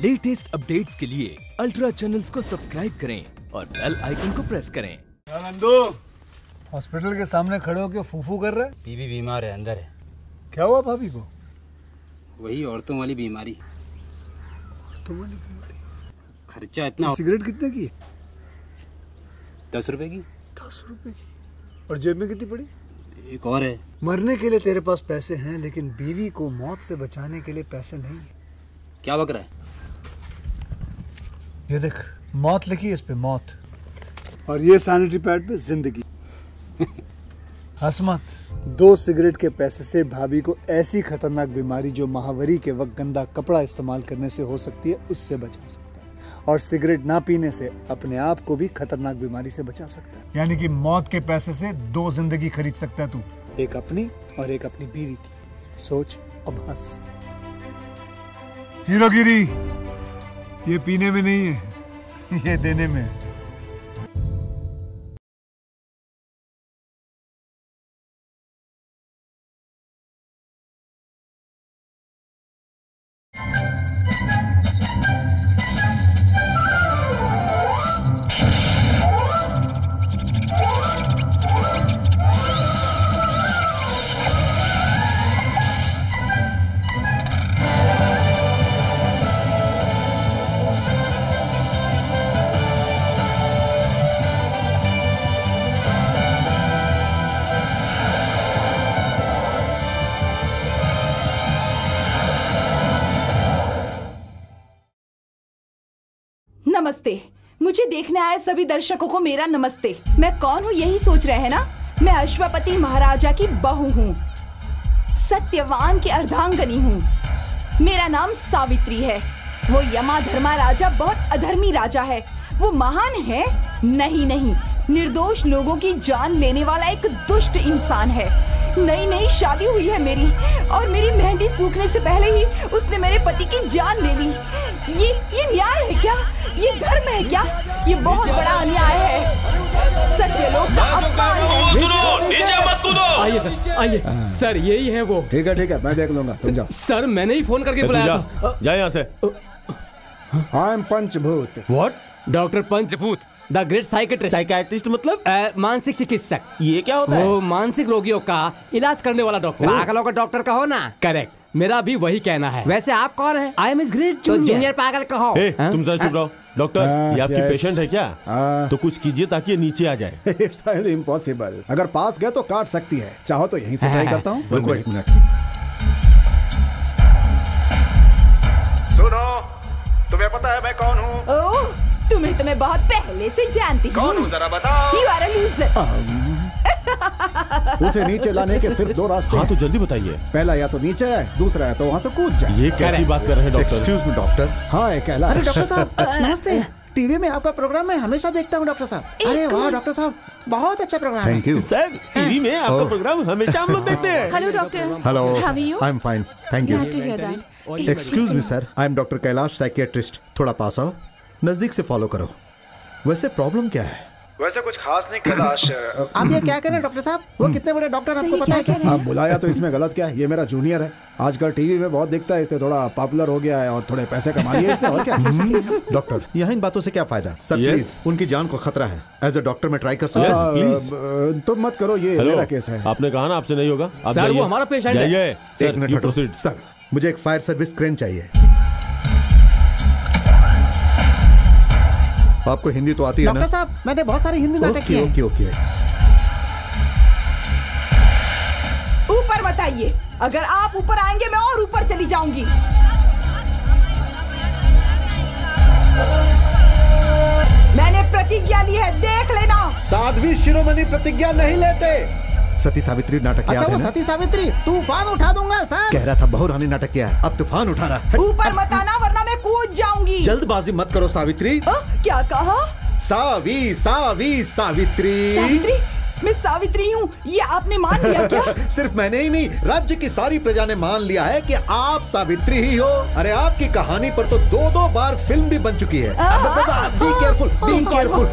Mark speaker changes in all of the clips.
Speaker 1: Latest updates के लिए ultra channels को सब्सक्राइब करें और बेल आइकन को प्रेस करें।
Speaker 2: नंदू, हॉस्पिटल के सामने खड़े होकर फूफू कर रहे?
Speaker 3: बीबी बीमार है, अंदर है।
Speaker 2: क्या हुआ भाभी को?
Speaker 3: वही औरतों वाली बीमारी।
Speaker 2: औरतों वाली बीमारी?
Speaker 3: खर्चा इतना।
Speaker 2: सिगरेट कितने की?
Speaker 3: 10 रुपए की।
Speaker 2: 10 रुपए की? और जेब में कितनी पड़ी?
Speaker 3: एक और है।
Speaker 2: मरने के लिए तेरे पास पैसे हैं, लेकिन बीवी को मौत से बचाने के लिए पैसे नहीं है।
Speaker 3: क्या बक रहा है?
Speaker 2: ये देख, मौत लिखी है इस पे, मौत। और ये सैनिटरी पैड पे जिंदगी। हंस मत। 2 सिगरेट के पैसे से भाभी को ऐसी खतरनाक बीमारी जो महावरी के वक्त गंदा कपड़ा इस्तेमाल करने से हो सकती है, उससे बचा सकता है। और सिगरेट ना पीने से अपने आप को भी खतरनाक बीमारी से बचा सकता है। यानी कि मौत के पैसे से 2 जिंदगी खरीद सकता है तू, एक अपनी और एक अपनी बीवी की। सोच अब हंस। हीरोगिरी ये पीने में नहीं है, ये देने में है।
Speaker 4: नमस्ते। मुझे देखने आए सभी दर्शकों को मेरा नमस्ते। मैं कौन हूँ यही सोच रहे हैं ना? मैं अश्वपति महाराजा की बहू हूँ, सत्यवान की अर्धांगनी हूँ। मेरा नाम सावित्री है। वो यमा धर्मा राजा बहुत अधर्मी राजा है। वो महान है? नहीं, निर्दोष लोगों की जान लेने वाला एक दुष्ट इंसान है। नई शादी हुई है मेरी, और मेरी मेहंदी सूखने से पहले ही उसने मेरे पति की जान ले ली। ये न्याय है क्या? ये धर्म है क्या? ये बहुत बड़ा अन्याय है। सत्यलोक का अपमान है।
Speaker 5: सुनो, नीचे मत कूदो।
Speaker 1: आइए सर, आइए। सर यही है वो।
Speaker 2: ठीक है, मैं देख लूंगा, तुम जाओ।
Speaker 1: सर मैंने ही फोन करके बुलाया था।
Speaker 5: जा यहाँ से।
Speaker 2: I am Panchbhoot.
Speaker 1: What? Doctor Panchbhoot, the great psychiatrist.
Speaker 5: Psychiatrist मतलब?
Speaker 1: मानसिक चिकित्सक।
Speaker 5: ये क्या होता है?
Speaker 1: वो मानसिक रोगियों का इलाज करने वाला डॉक्टर। पागलों का डॉक्टर कहो ना। करेक्ट, मेरा भी वही कहना है। वैसे आप कौन है? I am is great junior पागल कहो।
Speaker 5: तुम जरा चुप रहो। डॉक्टर, ये आपकी पेशेंट है क्या? तो कुछ कीजिए ताकि ये नीचे आ जाए।
Speaker 2: It's highly impossible. अगर पास गए तो काट सकती है, चाहो तो यहीं से ट्राई करता हूँ। रुको 1 मिनट। सुनो, तुम्हें पता है मैं कौन हूँ?
Speaker 4: ओह, तुम्हें बहुत पहले से जानती हूँ।
Speaker 2: कौन हूँ जरा बताओ।
Speaker 4: You are a loser।
Speaker 2: उसे नीचे लाने के सिर्फ 2 रास्ते।
Speaker 5: हाँ तो जल्दी बताइए।
Speaker 2: पहला या तो नीचे है, दूसरा है तो वहाँ से कूद जाए।
Speaker 5: ये कैसी बात कर रहे हैं डॉक्टर?
Speaker 2: Excuse me doctor. हाँ कैलाश।
Speaker 6: अरे डॉक्टर साहब नमस्ते। टीवी में आपका प्रोग्राम मैं हमेशा देखता हूँ डॉक्टर साहब। अरे वाह डॉक्टर साहब, बहुत अच्छा प्रोग्राम है।
Speaker 2: थैंक यू
Speaker 5: सर, टीवी में आपका प्रोग्राम हमेशा हम लोग देखते हैं।
Speaker 7: Hello doctor.
Speaker 2: Hello,
Speaker 7: How are you?
Speaker 2: I am fine, thank you.
Speaker 7: Glad to hear that.
Speaker 2: Excuse me sir, I am doctor Kailash, psychiatrist. थोड़ा पास आओ, नजदीक से फॉलो करो। वैसे प्रॉब्लम क्या है? वैसे कुछ खास नहीं कैलाश।
Speaker 6: आप ये क्या करें डॉक्टर साहब? वो कितने बड़े डॉक्टर आपको पता है क्या?
Speaker 2: आप बुलाया तो इसमें गलत क्या है? ये मेरा जूनियर है, आजकल टीवी में बहुत दिखता है, इसलिए थोड़ा पॉपुलर हो गया है और थोड़े पैसे कमा लिए इसने, और क्या। डॉक्टर, यहाँ इन बातों से क्या फायदा? सर प्लीज, उनकी जान को खतरा है। एज ए डॉक्टर मैं ट्राई कर सकता हूँ। तुम मत करो, ये मेरा केस है।
Speaker 5: आपने कहा ना आपसे नहीं होगा।
Speaker 1: सर वो हमारा पेशेंट है।
Speaker 2: 1 मिनट हटो। सर मुझे एक फायर सर्विस क्रेन चाहिए। आपको हिंदी तो आती है ना?
Speaker 6: डॉक्टर साहब मैंने बहुत सारे हिंदी नाटक किए हैं।
Speaker 2: ओके।
Speaker 4: ऊपर मत आइए। अगर आप ऊपर आएंगे मैं और ऊपर चली जाऊंगी। मैंने प्रतिज्ञा ली है, देख लेना।
Speaker 2: साध्वी शिरोमणि प्रतिज्ञा नहीं लेते। सती सावित्री नाटक
Speaker 6: अच्छा वो सती सावित्री, तूफान उठा दूंगा सर।
Speaker 2: कह रहा था बहुरानी नाटक किया है, अब तूफान उठा रहा है।
Speaker 4: ऊपर मत आना वरना मैं कूद जाऊंगी।
Speaker 2: जल्दबाजी मत करो सावित्री।
Speaker 4: क्या कहा?
Speaker 2: सावित्री।
Speaker 4: सावित्री? मैं सावित्री हूँ, ये आपने मान लिया क्या?
Speaker 2: सिर्फ मैंने ही नहीं, राज्य की सारी प्रजा ने मान लिया है कि आप सावित्री ही हो। अरे आपकी कहानी पर तो 2-2 बार फिल्म भी बन चुकी है। Be careful, be careful.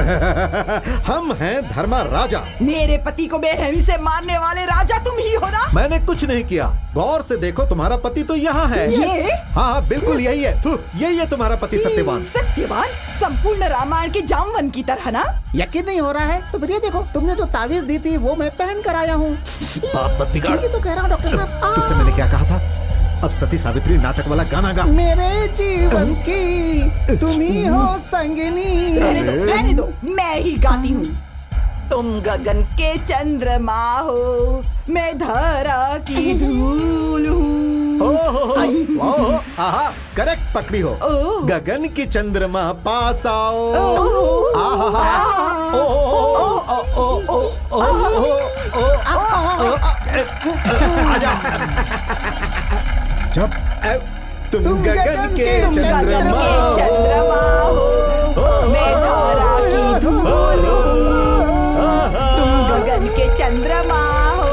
Speaker 2: हम हैं धर्मा राजा।
Speaker 4: मेरे पति को बेरहमी से मारने वाले राजा तुम ही हो ना?
Speaker 7: मैंने कुछ नहीं किया। गौर से देखो, तुम्हारा पति तो यहाँ है। हाँ, बिल्कुल यही है। यही है तुम्हारा पति सत्यवान।
Speaker 4: सत्यवान संपूर्ण रामायण के जामवन की तरह ना?
Speaker 6: यकीन नहीं हो रहा है तो मुझे देखो, तुमने जो तावीज दी थी वो मैं पहन कर आया हूँ।
Speaker 7: बात मत बिगाड़।
Speaker 6: तो कह रहा हूँ डॉक्टर साहब।
Speaker 7: तुझसे मैंने क्या कहा था? अब सती सावित्री नाटक वाला गाना गा।
Speaker 6: मेरे जीवन की तुम ही हो संगिनी।
Speaker 4: रहने दो, मैं ही गाती हूँ। तुम गगन के चंद्रमा हो, मैं धरा की धूल हूँ।
Speaker 7: ओहो, करेक्ट पकड़ी हो। गगन की चंद्रमा पास आओ। आजा। जब तुम गगन के चंद्रमा हो,
Speaker 4: मैं धरा की धूल हूँ। तुम गगन के चंद्रमा हो,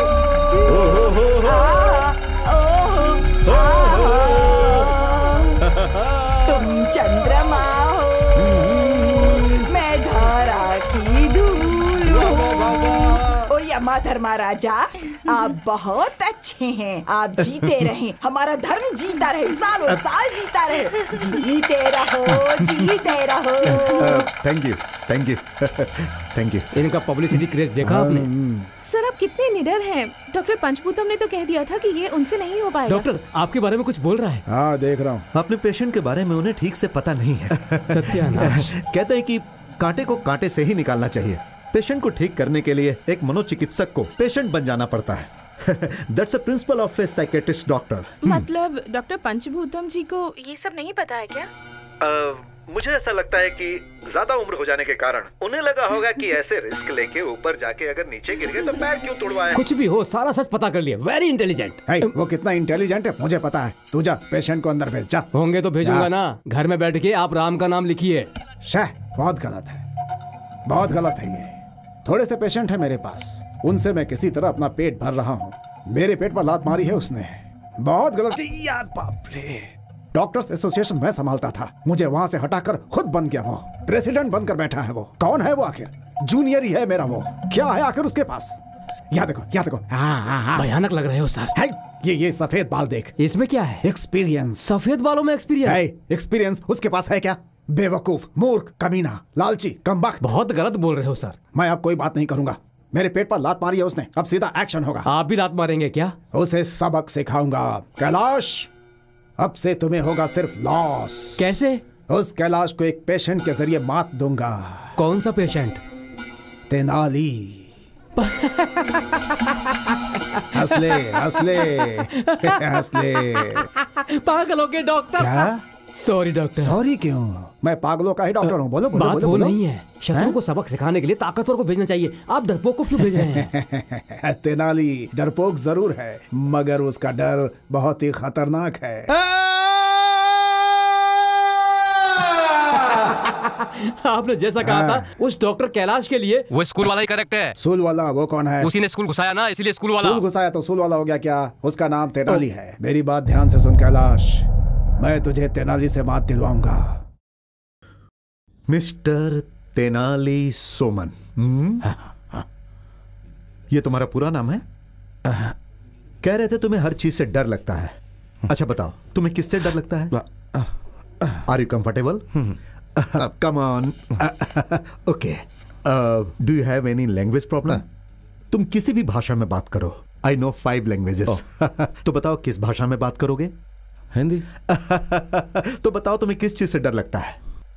Speaker 4: तुम चंद्रमा हो, मैं धरा की धूल हूँ। ओ यमा धर्मराजा, आप बहुत अच्छे हैं। आप जीते रहें, हमारा धर्म जीता रहे, सालों साल जीता रहे। जीते रहो, जीते रहो।
Speaker 7: Thank you, thank you, thank you.
Speaker 1: इनका पब्लिसिटी क्रेज देखा आपने?
Speaker 8: सर आप कितने निडर हैं। डॉक्टर पंचभूतम ने तो कह दिया था कि ये उनसे नहीं हो पाएगा।
Speaker 1: डॉक्टर आपके बारे में कुछ बोल रहा है।
Speaker 2: हाँ देख रहा हूँ।
Speaker 7: अपने पेशेंट के बारे में उन्हें ठीक से पता नहीं है।
Speaker 1: सत्यानाश।
Speaker 7: कहते हैं कि कांटे को कांटे से ही निकालना चाहिए। पेशेंट को ठीक करने के लिए एक मनोचिकित्सक को पेशेंट बन जाना पड़ता है। That's a principle of a psychiatrist doctor.
Speaker 8: मतलब डॉक्टर पंचभूतम जी को ये सब नहीं पता है क्या?
Speaker 7: मुझे ऐसा लगता है कि ज्यादा उम्र हो जाने के कारण उन्हें लगा होगा कि ऐसे रिस्क लेके ऊपर जाके अगर नीचे गिर गए तो पैर क्यों तोड़वाए।
Speaker 1: कुछ भी हो, सारा सच पता कर लिया। Very intelligent.
Speaker 2: वो कितना इंटेलिजेंट है मुझे पता है। तू जा, पेशेंट को अंदर भेज जा।
Speaker 1: होंगे तो भेजूंगा ना। घर में बैठ के आप राम का नाम लिखिए।
Speaker 2: बहुत गलत है, बहुत गलत है ये। थोड़े से पेशेंट है मेरे पास, उनसे मैं किसी तरह अपना पेट भर रहा हूँ। मेरे पेट पर लात मारी है उसने। बहुत गलत यार, बाप रे। डॉक्टर्स एसोसिएशन मैं संभालता था, मुझे वहाँ से हटाकर खुद बन गया। वो प्रेसिडेंट बनकर बैठा है। वो कौन है वो आखिर? जूनियर ही है मेरा वो। क्या है आखिर उसके पास? यहाँ देखो, यहाँ देखो।
Speaker 1: भयानक लग रहे हो सर।
Speaker 2: ये सफेद बाल देख।
Speaker 1: इसमें क्या है?
Speaker 2: एक्सपीरियंस।
Speaker 1: सफेद बालों में एक्सपीरियंस?
Speaker 2: एक्सपीरियंस उसके पास है क्या? बेवकूफ, मूर्ख, कमीना, लालची, कमबख्त।
Speaker 1: बहुत गलत बोल रहे हो सर।
Speaker 2: मैं अब कोई बात नहीं करूंगा। मेरे पेट पर लात मारी है उसने, अब सीधा एक्शन होगा।
Speaker 1: आप भी लात मारेंगे क्या?
Speaker 2: उसे सबक सिखाऊंगा। कैलाश, अब से तुम्हें होगा सिर्फ लॉस।
Speaker 1: कैसे?
Speaker 2: उस कैलाश को एक पेशेंट के जरिए मात दूंगा।
Speaker 1: कौन सा पेशेंट?
Speaker 2: तेनाली। हंसले हंसले हंसले।
Speaker 1: पागल हो गए डॉक्टर।
Speaker 2: क्या?
Speaker 1: Sorry doctor.
Speaker 2: सॉरी क्यों? मैं पागलों का ही डॉक्टर हूँ। बोलो बोलो।
Speaker 1: बात वो नहीं है। शत्रु को सबक सिखाने के लिए ताकतवर को भेजना चाहिए। आप डरपोक को क्यों भेज रहे हैं?
Speaker 2: तेनाली डरपोक जरूर है, मगर उसका डर बहुत ही खतरनाक है।
Speaker 1: आपने जैसा कहा था उस डॉक्टर कैलाश के लिए
Speaker 3: वो स्कूल वाला ही करेक्ट है।
Speaker 2: स्कूल वाला वो कौन है?
Speaker 3: उसी ने स्कूल घुसाया ना, इसीलिए स्कूल वाला।
Speaker 2: स्कूल घुसाया तो स्कूल वाला हो गया क्या? उसका नाम तेनाली है। मेरी बात ध्यान से सुन कैलाश, मैं तुझे तेनाली से मात दिलवाऊंगा।
Speaker 7: मिस्टर तेनाली सोमन। ये तुम्हारा पूरा नाम है? कह रहे थे तुम्हें हर चीज से डर लगता है। अच्छा बताओ, तुम्हें किससे डर लगता है? Are you comfortable? Come on. Okay. Do you have any language problem? तुम किसी भी भाषा में बात करो। I know 5 languages. तो बताओ किस भाषा में बात करोगे?
Speaker 5: हिंदी।
Speaker 7: तो बताओ तुम्हें किस चीज से डर लगता है?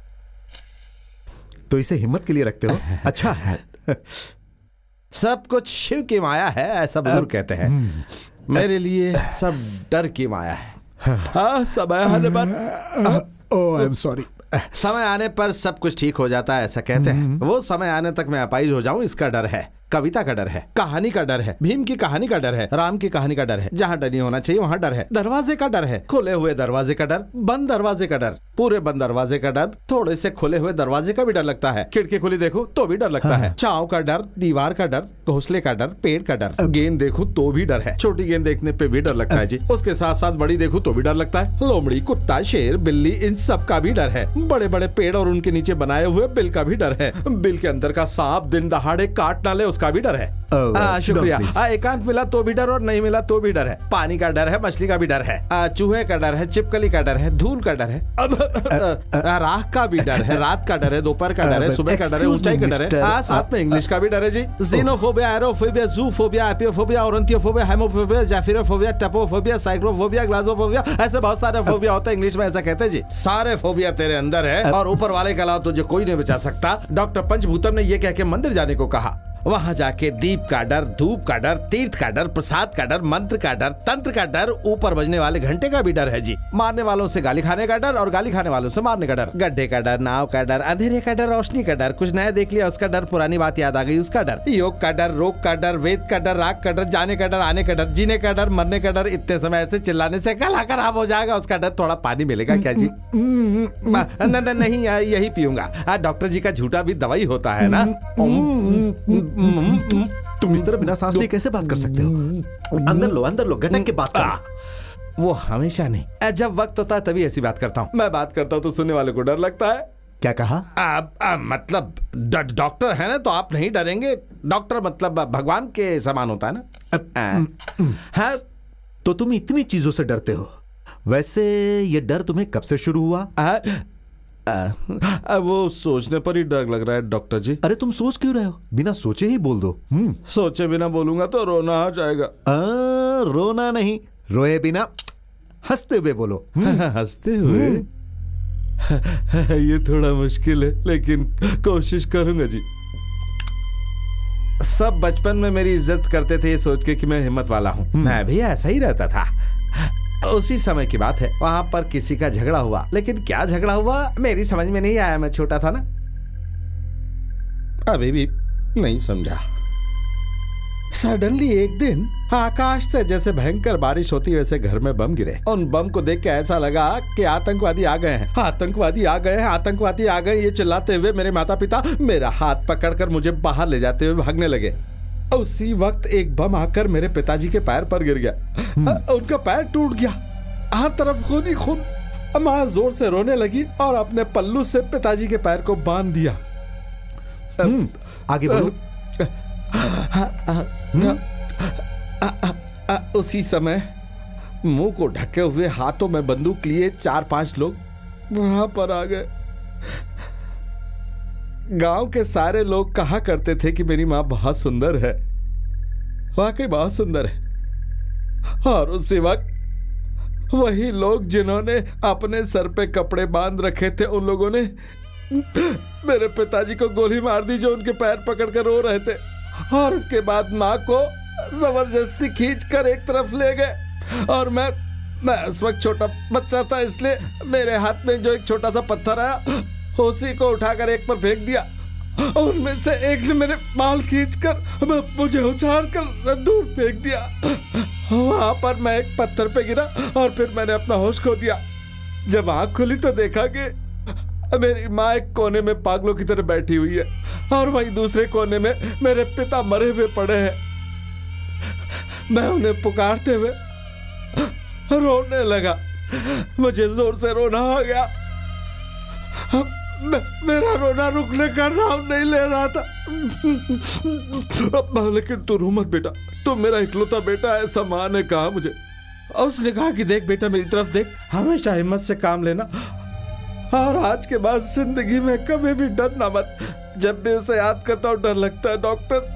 Speaker 7: तो इसे हिम्मत के लिए रखते हो। अच्छा है।
Speaker 5: सब कुछ शिव की माया है, ऐसा बुजुर्ग कहते हैं। मेरे लिए सब डर की माया है। हाँ, समय आने पर
Speaker 2: ओह आई एम सॉरी।
Speaker 5: समय आने पर सब कुछ ठीक हो जाता है, ऐसा कहते हैं। वो समय आने तक मैं अपाइज हो जाऊं, इसका डर है। कविता का डर है, कहानी का डर है, भीम की कहानी का डर है, राम की कहानी का डर है। जहाँ डर नहीं होना चाहिए वहाँ डर है। दरवाजे का डर है, खुले हुए दरवाजे का डर, बंद दरवाजे का डर, पूरे बंद दरवाजे का डर, थोड़े से खुले हुए दरवाजे का भी डर लगता है। खिड़की खुली देखो तो भी डर लगता है। छांव का डर, दीवार का डर, घोंसले का डर, पेड़ का डर, गेंद देखूं तो भी डर है। छोटी गेंद देखने पे भी डर लगता है जी। उसके साथ साथ बड़ी देखूं तो भी डर लगता है। लोमड़ी, कुत्ता, शेर, बिल्ली, इन सब का भी डर है। बड़े बड़े पेड़ और उनके नीचे बनाए हुए बिल का भी डर है। बिल के अंदर का सांप दिन दहाड़े काट ना ले उसका उसका भी डर है। शुक्रिया। एकांत मिला तो भी डर और नहीं मिला तो भी डर है। पानी का डर है, मछली का भी डर है, चूहे का डर है, छिपकली का डर है, धूल का डर है, राख का भी डर है, रात का डर है, दोपहर का डर है, सुबह का डर है, ऊंचाई का डर है, साथ में इंग्लिश का भी डर है जी। Xenophobia, aerophobia, zoophobia, apiphobia, ornithophobia, haemophobia, जाफिरोफोबिया, टपोफोबिया, साइक्लोफोबिया, ग्लासोफोबिया, ऐसे बहुत सारे फोबिया होते हैं, इंग्लिश में ऐसा कहते हैं जी। सारे फोबिया तेरे अंदर है और ऊपर वाले के अलावा तुझे कोई नहीं बचा सकता। डॉक्टर पंचभूतम ने यह कह के मंदिर जाने को कहा। वहां जाके दीप का डर, धूप का डर, तीर्थ का डर, प्रसाद का डर, मंत्र का डर, तंत्र का डर, ऊपर बजने वाले घंटे का भी डर है जी। मारने वालों से गाली खाने का डर और गाली खाने वालों से मारने का डर, गड्ढे का डर, नाव का डर, अंधेरे का डर, रोशनी का डर, कुछ नया देख लिया उसका डर, पुरानी बात याद आ गई उसका डर, योग का डर, रोग का डर, वेद का डर, राग का डर, जाने का डर, आने का डर, जीने का डर, मरने का डर। इतने समय ऐसे चिल्लाने से गला खराब हो जाएगा उसका डर। थोड़ा पानी मिलेगा क्या जी? नहीं, यही पीऊंगा। डॉक्टर जी का झूठा भी दवाई होता है ना।
Speaker 7: तुम इस तरह बिना सांस लिए कैसे बात कर सकते हो? अंदर लो, गटक के बात करो।
Speaker 5: वो हमेशा नहीं, जब वक्त होता है तभी ऐसी बात करता हूँ। मैं बात करता हूँ तो सुनने वाले को डर लगता है।
Speaker 7: क्या कहा?
Speaker 5: मतलब डॉक्टर है ना तो आप नहीं डरेंगे। डॉक्टर मतलब भगवान के समान होता है ना।
Speaker 7: हाँ, तो तुम इतनी चीजों से डरते हो। वैसे ये डर तुम्हें कब से शुरू हुआ?
Speaker 5: वो सोचने पर ही डर लग रहा है डॉक्टर जी।
Speaker 7: अरे तुम सोच क्यों रहे हो? बिना सोचे ही बोल दो।
Speaker 5: सोचे बिना बोलूंगा तो रोना आ जाएगा।
Speaker 7: रोना नहीं, रोए बिना हंसते हुए बोलो।
Speaker 5: हंसते हुए? ये थोड़ा मुश्किल है लेकिन कोशिश करूंगा जी। सब बचपन में मेरी इज्जत करते थे ये सोच के कि मैं हिम्मत वाला हूँ। मैं भी ऐसा ही रहता था। उसी समय की बात है, वहां पर किसी का झगड़ा हुआ, लेकिन क्या झगड़ा हुआ मेरी समझ में नहीं आया। मैं छोटा था ना, अभी भी नहीं समझा। सडनली एक दिन आकाश से जैसे भयंकर बारिश होती वैसे घर में बम गिरे। उन बम को देख के ऐसा लगा कि आतंकवादी आ गए हैं, आतंकवादी आ गए हैं, आतंकवादी आ गए। ये चिल्लाते हुए मेरे माता पिता मेरा हाथ पकड़कर मुझे बाहर ले जाते हुए भागने लगे। उसी वक्त एक बम आकर मेरे पिताजी के पैर पर गिर गया। उनका पैर टूट गया, हर तरफ खून ही खून। मां जोर से रोने लगी और अपने पल्लू से पिताजी के पैर को बांध दिया।
Speaker 7: आगे बढ़ो।
Speaker 5: उसी समय मुंह को ढके हुए हाथों में बंदूक लिए 4-5 लोग वहां पर आ गए। गांव के सारे लोग कहा करते थे कि मेरी मां बहुत सुंदर है, वाकई बहुत सुंदर है। और उसी वक्त वही लोग जिन्होंने अपने सर पे कपड़े बांध रखे थे, उन लोगों ने मेरे पिताजी को गोली मार दी जो उनके पैर पकड़ कर रो रहे थे। और इसके बाद मां को जबरदस्ती खींचकर एक तरफ ले गए। और मैं उस वक्त छोटा बच्चा था, इसलिए मेरे हाथ में जो एक छोटा सा पत्थर आया उसी को उठाकर एक पर फेंक दिया। उनमें से एक ने मेरे बाल खींचकर मुझे उछाल कर दूर फेंक दिया। वहां पर मैं एक पत्थर पे गिरा और फिर मैंने अपना होश खो दिया। जब आंख खुली तो देखा कि मेरी माँ एक कोने में पागलों की तरह बैठी हुई है और वहीं दूसरे कोने में मेरे पिता मरे हुए पड़े हैं। मैं उन्हें पुकारते हुए रोने लगा। मुझे जोर से रोना आ गया। मेरा रोना रुकने का नाम नहीं ले रहा था। लेकिन तू रो मत बेटा, तू मेरा इकलौता बेटा है, ऐसा माँ ने कहा मुझे। उसने कहा कि देख बेटा मेरी तरफ देख, हमेशा हिम्मत से काम लेना और आज के बाद जिंदगी में कभी भी डरना मत। जब भी उसे याद करता हूँ डर लगता है डॉक्टर।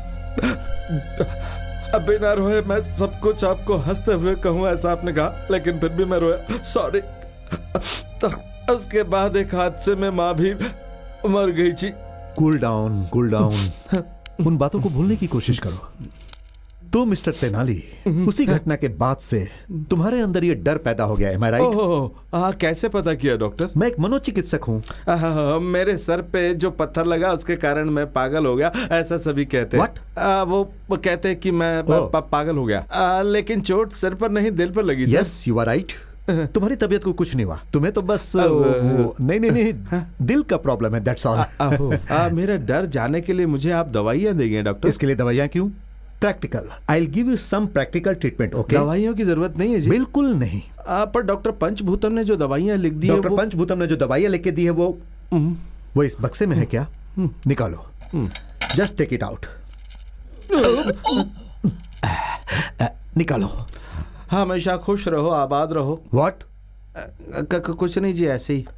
Speaker 5: अब बिना रोए मैं सब कुछ आपको हंसते हुए कहूँ ऐसा आपने कहा, लेकिन फिर भी मैं रोया, सॉरी। उसके बाद एक हादसे में माँ भी मर गई थी।
Speaker 7: Cool down, cool down. उन बातों को भूलने की कोशिश करो। तो मिस्टर तेनाली, उसी घटना के बाद से तुम्हारे अंदर ये डर पैदा हो गया है, am I right?
Speaker 5: कैसे पता किया डॉक्टर?
Speaker 7: मैं एक मनोचिकित्सक हूँ।
Speaker 5: मेरे सर पे जो पत्थर लगा उसके कारण मैं पागल हो गया, ऐसा सभी कहते हैं। वो कहते हैं कि मैं पागल हो गया, लेकिन चोट सिर पर नहीं दिल पर लगी।
Speaker 7: Yes, you are right. तुम्हारी तबीयत को कुछ नहीं हुआ, तुम्हें तो बस नहीं दिल का प्रॉब्लम है, दैट्स ऑल।
Speaker 5: मेरा डर जाने के लिए मुझे आप दवाइयाँ देंगे डॉक्टर?
Speaker 7: इसके लिए दवाइयाँ क्यों? Practical, I will give you some practical treatment. Okay,
Speaker 5: दवाइयों की जरूरत नहीं है जी।
Speaker 7: बिल्कुल नहीं।
Speaker 5: पर डॉक्टर पंचभूतम ने जो दवाइयाँ लिख दी है,
Speaker 7: डॉक्टर पंचभूतम ने जो दवाइयाँ लिख के दी है वो इस बक्से में है क्या? निकालो, जस्ट टेक इट आउट। निकालो।
Speaker 5: हमेशा खुश रहो, आबाद रहो।
Speaker 7: व्हाट?
Speaker 5: कुछ नहीं जी, ऐसे ही।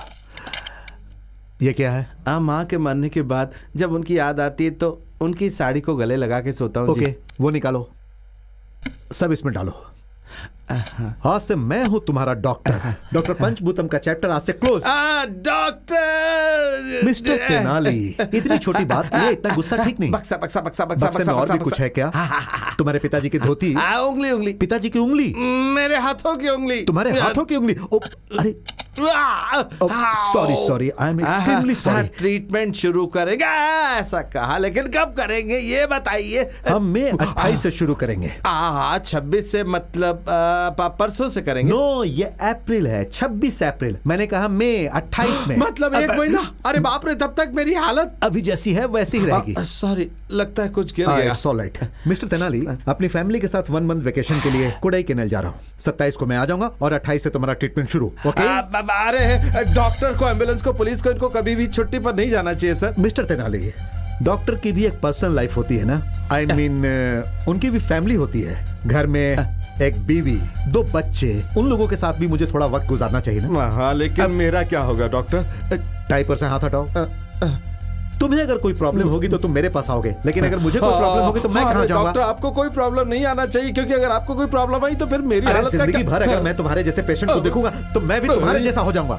Speaker 7: ये क्या है?
Speaker 5: माँ के मरने के बाद जब उनकी याद आती है तो उनकी साड़ी को गले लगा के सोता हूँ।
Speaker 7: ओके, वो निकालो, सब इसमें डालो। आज से मैं हूं तुम्हारा डॉक्टर। डॉक्टर पंचभूतम का चैप्टर आज से क्लोज।
Speaker 5: डॉक्टर
Speaker 7: मिस्टर तेनाली, इतनी छोटी बात के लिए इतना गुस्सा ठीक नहीं।
Speaker 5: बक्सा बक्सा बक्सा बक्सा
Speaker 7: बक्से में और भी कुछ है क्या? तुम्हारे पिताजी की धोती,
Speaker 5: उंगली उंगली,
Speaker 7: पिताजी की उंगली,
Speaker 5: मेरे हाथों की उंगली,
Speaker 7: तुम्हारे हाथों की उंगली। अरे sorry sorry, I am extremely sorry.
Speaker 5: Treatment शुरू करेगा ऐसा कहा, लेकिन कब करेंगे ये बताइए।
Speaker 7: हम मई 28 से शुरू करेंगे।
Speaker 5: 26 से मतलब परसों से करेंगे?
Speaker 7: नो, ये अप्रैल है, 26 अप्रैल। मैंने कहा मई 28 में,
Speaker 5: मतलब 1 महीना। अरे बाप रे, तब तक मेरी हालत
Speaker 7: अभी जैसी है वैसी ही रहेगी।
Speaker 5: सॉरी, लगता है कुछ गिर गया।
Speaker 7: ऑलराइट मिस्टर तेनाली, अपनी फैमिली के साथ 1 मंथ वेकेशन के लिए कोडाईकनाल जा रहा हूँ। 27 को मैं आ जाऊंगा और 28 से तुम्हारा ट्रीटमेंट शुरू। ओके?
Speaker 5: अरे डॉक्टर को, एम्बुलेंस को, पुलिस को, इनको कभी भी छुट्टी पर नहीं जाना चाहिए सर।
Speaker 7: मिस्टर तेनाली, डॉक्टर की भी एक पर्सनल लाइफ होती है ना। आई मीन उनकी भी फैमिली होती है। घर में एक बीवी, 2 बच्चे, उन लोगों के साथ भी मुझे थोड़ा वक्त गुजारना चाहिए ना।
Speaker 5: हाँ, लेकिन मेरा क्या होगा डॉक्टर?
Speaker 7: टाई पर से हाथ हटाओ। तुम्हें अगर कोई प्रॉब्लम होगी तो तुम मेरे पास आओगे, लेकिन अगर मुझे कोई प्रॉब्लम होगी तो मैं कहाँ जाऊंगा?
Speaker 5: डॉक्टर, आपको कोई प्रॉब्लम नहीं आना चाहिए, क्योंकि अगर आपको कोई प्रॉब्लम आई तो फिर मेरी हालत का
Speaker 7: जिंदगी भर अगर मैं तुम्हारे जैसे पेशेंट को देखूंगा तो मैं भी तुम्हारे जैसा हो जाऊंगा।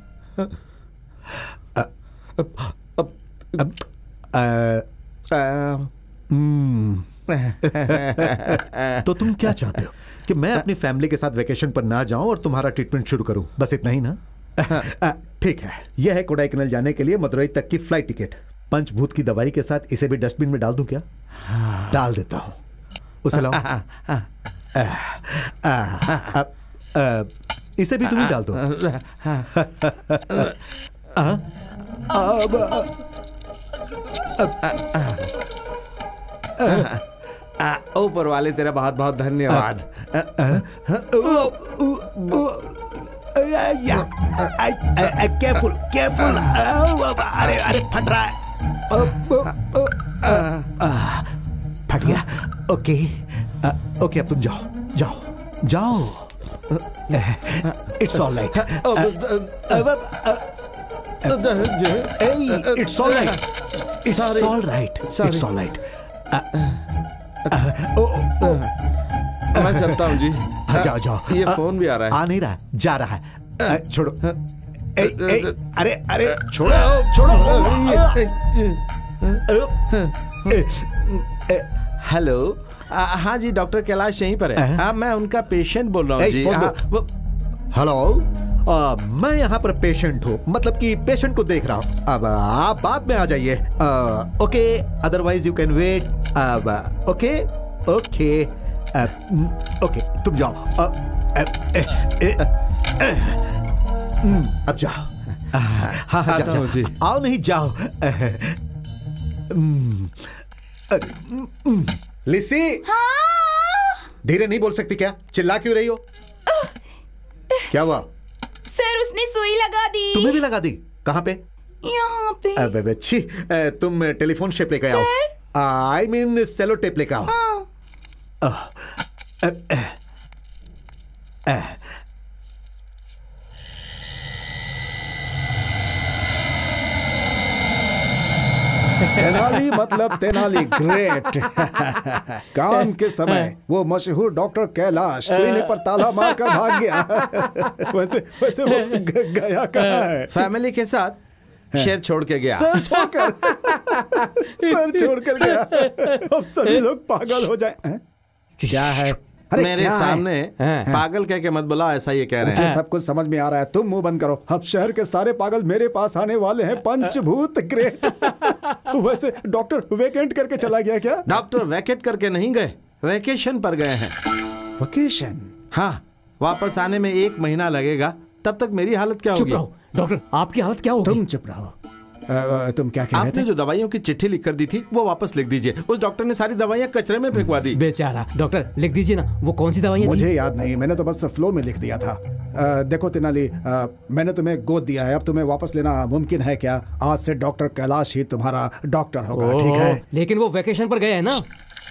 Speaker 7: तो तुम क्या चाहते हो कि मैं अपनी फैमिली के साथ वेकेशन पर ना जाऊं और तुम्हारा ट्रीटमेंट शुरू करूं? बस इतना ही ना? ठीक है, यह है कोडाईकनाल जाने के लिए मदुरई तक की फ्लाइट टिकट। पंचभूत की दवाई के साथ इसे भी डस्टबिन में डाल दूं क्या? डाल देता हूं, उसे लाओ। इसे भी तुम ही डाल दो।
Speaker 5: ऊपर वाले तेरा बहुत बहुत धन्यवाद।
Speaker 7: Careful careful. अरे अरे फट रहा है। फट गया। ओके ओके, अब तुम जाओ जाओ जाओ। It's all right. It's all right. It's all right. It's all right.
Speaker 5: मैं चलता हूँ जी।
Speaker 7: जाओ जाओ।
Speaker 5: ये फोन भी आ रहा है।
Speaker 7: आ नहीं रहा, जा रहा है। छोड़ो। अरे अरे छोड़ो छोड़ो।
Speaker 5: हेलो, हाँ जी, डॉक्टर कैलाश यहीं पर है। हाँ, मैं उनका पेशेंट बोल रहा हूँ जी।
Speaker 7: हेलो, मैं यहाँ पर पेशेंट हूँ, मतलब कि पेशेंट को देख रहा हूँ। अब आप बाद में आ जाइए। Okay, otherwise you can wait. Okay okay okay, तुम जाओ। अब जाओ। हाँ हाँ, जाओ जी। आओ नहीं, जाओ। लिसी, धीरे नहीं बोल सकती क्या? चिल्ला क्यों रही हो? क्या हुआ?
Speaker 4: सर, उसने सुई लगा दी।
Speaker 7: तुम्हें भी लगा दी? कहाँ पे?
Speaker 4: यहाँ पे।
Speaker 7: अच्छी, तुम टेलीफोन शेप लेकर आओ। आई मीन सेलो टेप लेकर आओ।
Speaker 9: तेनाली मतलब तेनाली ग्रेट। काम के समय वो मशहूर डॉक्टर कैलाश क्लिनिक पर ताला मारकर भाग गया। वैसे वो गया कहाँ है?
Speaker 5: फैमिली के साथ शेर छोड़ के गया।
Speaker 9: सर छोड़कर गया। अब सभी लोग पागल हो जाए। क्या है? अरे
Speaker 5: मेरे सामने पागल कह के मत बुलाओ, ऐसा ये कह रहे हैं।
Speaker 9: सब कुछ समझ में आ रहा है, तुम मुंह बंद करो। अब शहर के सारे पागल मेरे पास आने वाले हैं। पंचभूत ग्रेट। वैसे डॉक्टर वेकेंट करके चला गया क्या?
Speaker 5: डॉक्टर वैकेट करके नहीं गए, वेकेशन पर गए हैं।
Speaker 9: वेकेशन?
Speaker 5: हाँ, वापस आने में 1 महीना लगेगा। तब तक मेरी हालत क्या होगी?
Speaker 1: चुप रहो डॉक्टर, आपकी हालत क्या होगी?
Speaker 9: तुम चुप रहो। तुम क्या कह रहे थे?
Speaker 5: आपने जो दवाइयों की चिट्ठी लिख कर दी थी वो वापस लिख दीजिए। उस डॉक्टर ने सारी दवाइयाँ कचरे में फेंकवा दी।
Speaker 1: बेचारा। डॉक्टर, लिख दीजिए ना, वो कौन सी दवाइयाँ?
Speaker 9: मुझे याद नहीं, मैंने तो बस फ्लो में लिख दिया था। देखो तेनाली, मैंने तुम्हें गोद दिया है, अब तुम्हें वापस लेना मुमकिन है क्या? आज से डॉक्टर कैलाश ही तुम्हारा डॉक्टर होगा, ठीक है?
Speaker 1: लेकिन वो वेकेशन पर गए हैं ना।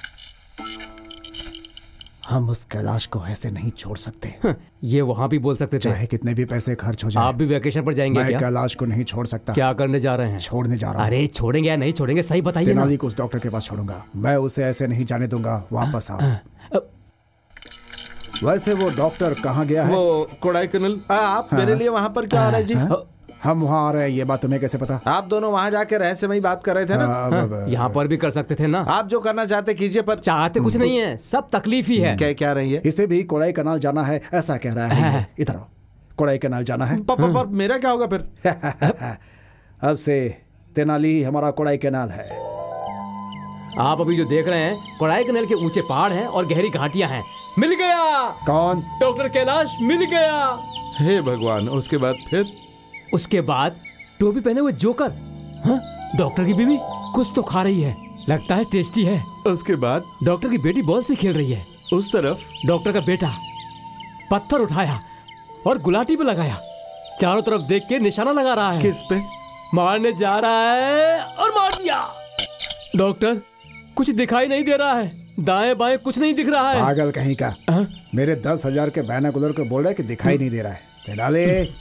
Speaker 9: हम उस कैलाश को ऐसे नहीं छोड़ सकते।
Speaker 1: ये वहाँ भी बोल सकते थे।
Speaker 9: चाहे कितने भी पैसे खर्च हो जाए।
Speaker 1: आप भी वेकेशन पर जाएंगे क्या?
Speaker 9: मैं कैलाश को नहीं छोड़ सकता।
Speaker 1: क्या करने जा रहे हैं?
Speaker 9: छोड़ने जा रहा हूँ।
Speaker 1: अरे छोड़ेंगे या नहीं छोड़ेंगे, सही बताइए ना।
Speaker 9: तेनाली को उस डॉक्टर के पास छोड़ूंगा, मैं उसे ऐसे नहीं जाने दूंगा। वापस आओ। वैसे वो डॉक्टर कहाँ गया है?
Speaker 5: वो कोडाईकनाल। आप मेरे लिए वहाँ पर क्या आ रहे हैं जी?
Speaker 9: हम वहाँ आ रहे हैं, ये बात तुम्हें कैसे पता?
Speaker 5: आप दोनों वहाँ जाके रहस्यमयी बात कर रहे थे ना।
Speaker 1: यहाँ पर भी कर सकते थे ना।
Speaker 5: आप जो करना चाहते कीजिए, पर
Speaker 1: चाहते कुछ नहीं है, सब तकलीफ ही है।
Speaker 5: क्या रही है?
Speaker 9: इसे भी कोडाईकनाल जाना है ऐसा कह रहा है। इधर आओ, कोडाईकनाल जाना है।
Speaker 5: पर मेरा क्या होगा फिर?
Speaker 9: अब से तेनाली हमारा कोडाईकनाल है।
Speaker 1: आप अभी जो देख रहे हैं, कोडाईकनाल के ऊंचे पहाड़ हैं और गहरी घाटियां हैं। मिल गया।
Speaker 9: कौन?
Speaker 1: डॉक्टर कैलाश मिल गया।
Speaker 5: हे भगवान। उसके बाद फिर?
Speaker 1: उसके बाद टोपी पहने हुए जोकर, डॉक्टर की बीवी कुछ तो खा रही है, लगता है टेस्टी है।
Speaker 5: उसके बाद
Speaker 1: डॉक्टर की बेटी बॉल से खेल रही है।
Speaker 5: उस तरफ
Speaker 1: डॉक्टर का बेटा पत्थर उठाया और गुलाटी पे लगाया, चारों तरफ देख के निशाना लगा रहा है।
Speaker 5: किस पे?
Speaker 1: मारने जा रहा है और मार दिया। डॉक्टर कुछ दिखाई नहीं दे रहा है, दाएं बाएं कुछ नहीं दिख रहा है।
Speaker 9: पागल कहीं का। मेरे 10,000 के बायनोकुलर को बोल रहा है कि दिखाई नहीं दे रहा है। तेनाली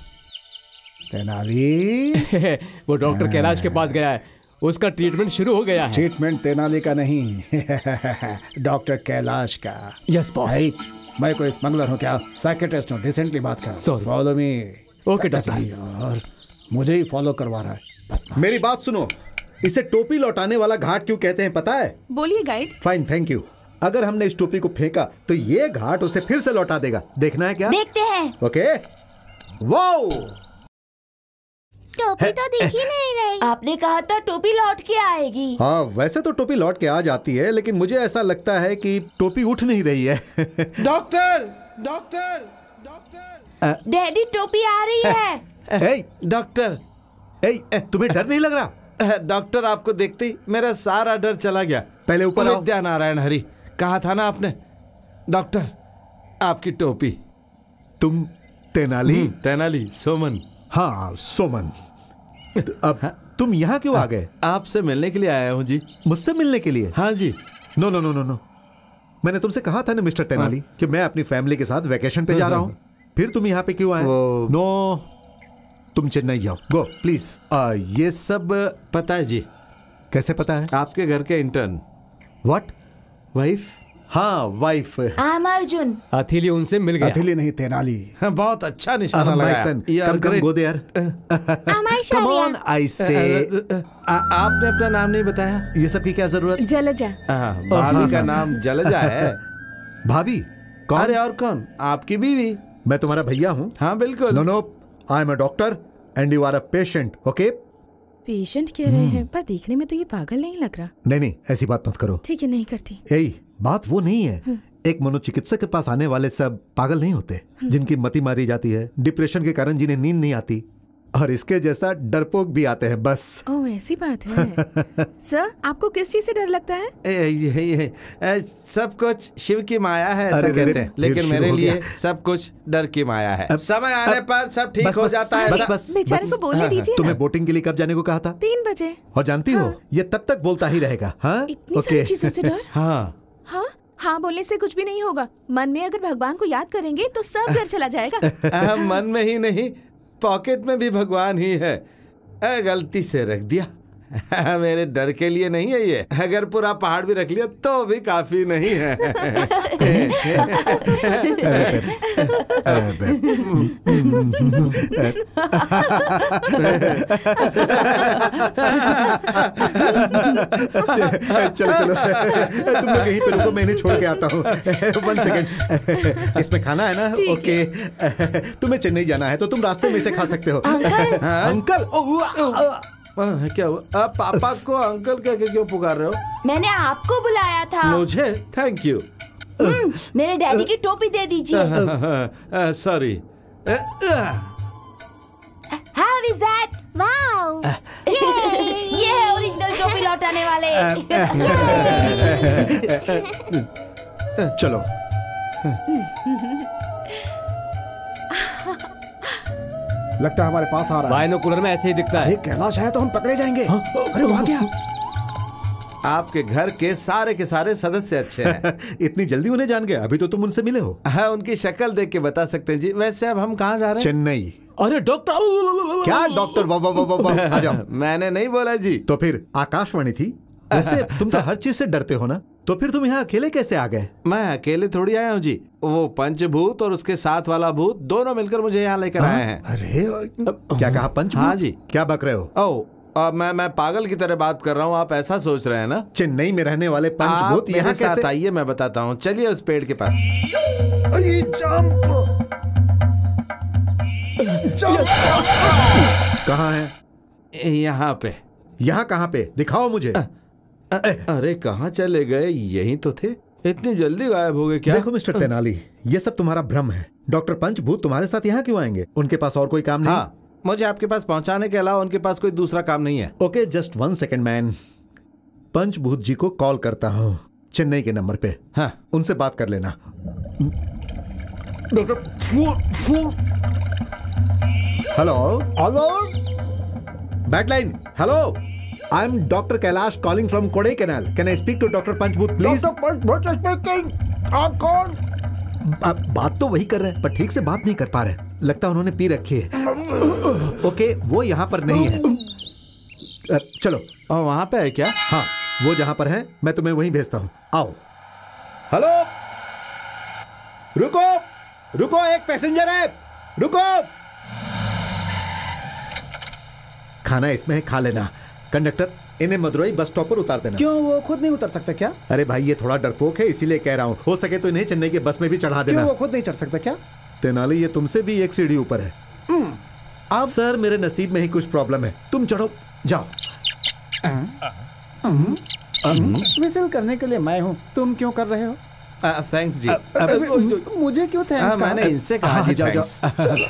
Speaker 9: तेनाली
Speaker 1: वो डॉक्टर कैलाश के पास गया है, उसका ट्रीटमेंट शुरू हो गया है।
Speaker 9: ट्रीटमेंट तेनाली का नहीं, डॉक्टर कैलाश का।
Speaker 1: Yes boss.
Speaker 9: मैं कोई स्मगलर हूँ क्या? साइकियाट्रिस्ट हूँ, डिसेंटली बात कर।
Speaker 1: Sorry.
Speaker 9: Follow me.
Speaker 1: Okay doctor.
Speaker 9: यार मुझे ही फॉलो करवा रहा है।
Speaker 7: मेरी बात सुनो, इसे टोपी लौटाने वाला घाट क्यों कहते हैं पता है?
Speaker 8: बोलिए गाइड।
Speaker 7: Fine, thank you. अगर हमने इस टोपी को फेंका तो ये घाट उसे फिर से लौटा देगा। देखना है क्या?
Speaker 4: देखते हैं।
Speaker 7: ओके। वो
Speaker 10: टोपी तो दिख ही नहीं रही।
Speaker 4: आपने कहा था टोपी लौट के आएगी।
Speaker 7: हाँ, वैसे तो टोपी लौट के आ जाती है, लेकिन मुझे ऐसा लगता है कि टोपी उठ नहीं रही है।
Speaker 5: Doctor doctor doctor.
Speaker 4: डैडी टोपी आ रही है।
Speaker 7: ए,
Speaker 5: डॉक्टर,
Speaker 7: तुम्हें डर नहीं लग रहा?
Speaker 5: डॉक्टर आपको देखते ही मेरा सारा डर चला गया।
Speaker 7: पहले ऊपर आओ।
Speaker 5: विद्यानारायण हरि, कहा था ना आपने। डॉक्टर आपकी टोपी।
Speaker 7: तुम तेनाली?
Speaker 5: तेनाली सोमन।
Speaker 7: हाँ, सोमन। अब तुम यहाँ क्यों आ गए?
Speaker 5: आपसे मिलने के लिए आया हूँ जी।
Speaker 7: मुझसे मिलने के लिए?
Speaker 5: हाँ जी।
Speaker 7: No no no no no, मैंने तुमसे कहा था ना मिस्टर तेनाली कि मैं अपनी फैमिली के साथ वेकेशन पे जा रहा हूँ। फिर तुम यहाँ पे क्यों आए? नो, तुम चेन्नई जाओ, गो प्लीज। ये सब
Speaker 5: पता है जी।
Speaker 7: कैसे पता है?
Speaker 5: आपके घर के इंटर्न।
Speaker 7: व्हाट?
Speaker 5: वाइफ?
Speaker 7: हाँ, वाइफ।
Speaker 4: आम अर्जुन।
Speaker 1: हथेली उनसे मिल गया।
Speaker 9: हथेली नहीं, तेनाली।
Speaker 5: बहुत अच्छा निशाना लगाया।
Speaker 7: कम go there. Come on I से।
Speaker 5: आपने अपना नाम नहीं बताया।
Speaker 7: ये सब की क्या जरूरत?
Speaker 8: जलजा।
Speaker 5: भाभी का नाम जलजा है।
Speaker 7: भाभी? कौन?
Speaker 5: अरे और कौन? आपकी बीवी।
Speaker 7: मैं तुम्हारा भैया हूँ।
Speaker 5: हाँ बिल्कुल।
Speaker 7: No no, I am a doctor and you are a patient, okay?
Speaker 8: Patient कह रहे हैं, पर देखने में तो ये पागल नहीं लग रहा।
Speaker 7: नहीं नहीं, ऐसी बात मत करो।
Speaker 8: ठीक है, नहीं करती।
Speaker 7: बात वो नहीं है। एक मनोचिकित्सक के पास आने वाले सब पागल नहीं होते, जिनकी मति मारी जाती है, डिप्रेशन के कारण जिन्हें नींद नहीं आती, और इसके जैसा डरपोक भी आते हैं, बस।
Speaker 8: ओह, ऐसी बात है। सर, आपको किस चीज से डर लगता है?
Speaker 5: ये सब कुछ शिव की माया है ऐसा कहते हैं, लेकिन मेरे लिए सब कुछ डर की माया है। समय आने पर सब ठीक हो जाता है।
Speaker 7: बस
Speaker 8: बेचारे को बोलने दीजिए।
Speaker 7: तुम्हें बोटिंग के लिए कब जाने को कहा था?
Speaker 8: 3 बजे।
Speaker 7: और जानती हो, ये तब तक बोलता ही रहेगा। हाँ,
Speaker 8: इतनी सारी चीजों से डर?
Speaker 5: हाँ
Speaker 8: हाँ बोलने से कुछ भी नहीं होगा। मन में अगर भगवान को याद करेंगे तो सब डर चला जाएगा।
Speaker 5: मन में ही नहीं, पॉकेट में भी भगवान ही है। गलती से रख दिया। मेरे डर के लिए नहीं है ये। अगर पूरा पहाड़ भी रख लिया तो भी काफी नहीं है।
Speaker 7: चलो चलो, तुम लोग यहीं पे रुको, मैं इन्हें छोड़ के आता हूँ। 1 सेकेंड। इसमें खाना है ना? ओके। तुम्हें चेन्नई जाना है तो तुम रास्ते में से खा सकते हो। अंकल?
Speaker 5: क्या हुआ? आप पापा को अंकल कह के क्यों पुकार रहे हो?
Speaker 4: मैंने आपको बुलाया था।
Speaker 5: मुझे? Thank you.
Speaker 4: मेरे डैडी की टोपी दे दीजिए।
Speaker 5: Sorry.
Speaker 4: How is that?
Speaker 10: Wow,
Speaker 4: ये है ओरिजिनल टोपी लौटाने वाले।
Speaker 7: चलो।
Speaker 9: लगता है हमारे पास आ रहा है।
Speaker 1: बाइनोकुलर में ऐसे ही दिखता है।
Speaker 9: कैलाश है तो हम पकड़े जाएंगे। अरे वहाँ क्या?
Speaker 5: आपके घर के सारे सदस्य अच्छे हैं।
Speaker 7: इतनी जल्दी उन्हें जान गए? अभी तो तुम उनसे मिले हो।
Speaker 5: हाँ, उनकी शक्ल देख के बता सकते हैं जी। वैसे अब हम कहाँ जा रहे हैं?
Speaker 7: चेन्नई।
Speaker 1: अरे डॉक्टर।
Speaker 7: क्या डॉक्टर? वाह आ जाओ।
Speaker 5: मैंने नहीं बोला जी।
Speaker 7: तो फिर आकाशवाणी थी। वैसे तुम तो हर चीज से डरते हो ना, तो फिर तुम यहाँ अकेले कैसे आ गए?
Speaker 5: मैं अकेले थोड़ी आया हूँ जी। वो पंचभूत और उसके साथ वाला भूत दोनों मिलकर मुझे यहाँ लेकर आए हैं।
Speaker 7: अरे क्या कहा? पंचभूत?
Speaker 5: हाँ जी।
Speaker 7: क्या बक रहे हो?
Speaker 5: मैं पागल की तरह बात कर रहा हूँ, आप ऐसा सोच रहे हैं ना?
Speaker 7: चेन्नई में रहने वाले पंचभूत यहाँ
Speaker 5: कैसे? आइए मैं बताता हूँ, चलिए उस पेड़ के पास।
Speaker 7: कहाँ है?
Speaker 5: यहाँ पे।
Speaker 7: यहाँ कहाँ पे? दिखाओ मुझे।
Speaker 5: अरे कहाँ चले गए? यहीं तो थे। इतनी जल्दी गायब हो गए क्या?
Speaker 7: देखो मिस्टर तेनाली, ये सब तुम्हारा भ्रम है। डॉक्टर पंचभूत तुम्हारे साथ यहाँ क्यों आएंगे? उनके पास और कोई काम नहीं?
Speaker 5: हाँ, मुझे आपके पास पहुंचाने के अलावा उनके पास कोई दूसरा काम नहीं है।
Speaker 7: Okay, just 1 second man. Panchbhoot ji को कॉल करता हूँ चेन्नई के नंबर पे।
Speaker 5: हाँ,
Speaker 7: उनसे बात कर लेना। हेलो बैटलाइन। Hello, I am doctor Kailash calling from Kodaikanal. Can I speak to doctor Panchbhoot please?
Speaker 9: आप कौन?
Speaker 7: बात तो वही कर रहे हैं पर ठीक से बात नहीं कर पा रहे। लगता है उन्होंने पी रखी है। ओके, वो यहाँ पर नहीं है। चलो।
Speaker 5: वहां पे है क्या?
Speaker 7: हाँ, वो जहां पर है मैं तुम्हें वहीं भेजता हूँ। आओ। हेलो, रुको रुको, एक पैसेंजर है, रुको। खाना इसमें है, खा लेना। कंडक्टर, इन्हें मदुरई बस स्टॉप पर उतार देना।
Speaker 9: क्यों, वो खुद नहीं उतर सकते क्या?
Speaker 7: अरे भाई, ये थोड़ा डरपोक है इसीलिए कह रहा हूँ। हो सके तो इन्हें चेन्नई के बस में भी चढ़ा देना।
Speaker 9: क्यों, वो खुद नहीं चढ़ सकते क्या?
Speaker 7: तेनाली, ये तुमसे भी एक सीढ़ी ऊपर है। आप सर, मेरे नसीब में ही कुछ प्रॉब्लम है। तुम चढ़ो, जाओ।
Speaker 9: विजिल करने के लिए मैं हूँ, तुम क्यों कर रहे हो?
Speaker 5: थैंक्स जी।
Speaker 9: मुझे क्यों थैंक्स?
Speaker 5: मैंने इनसे कहा जी थैंक्स।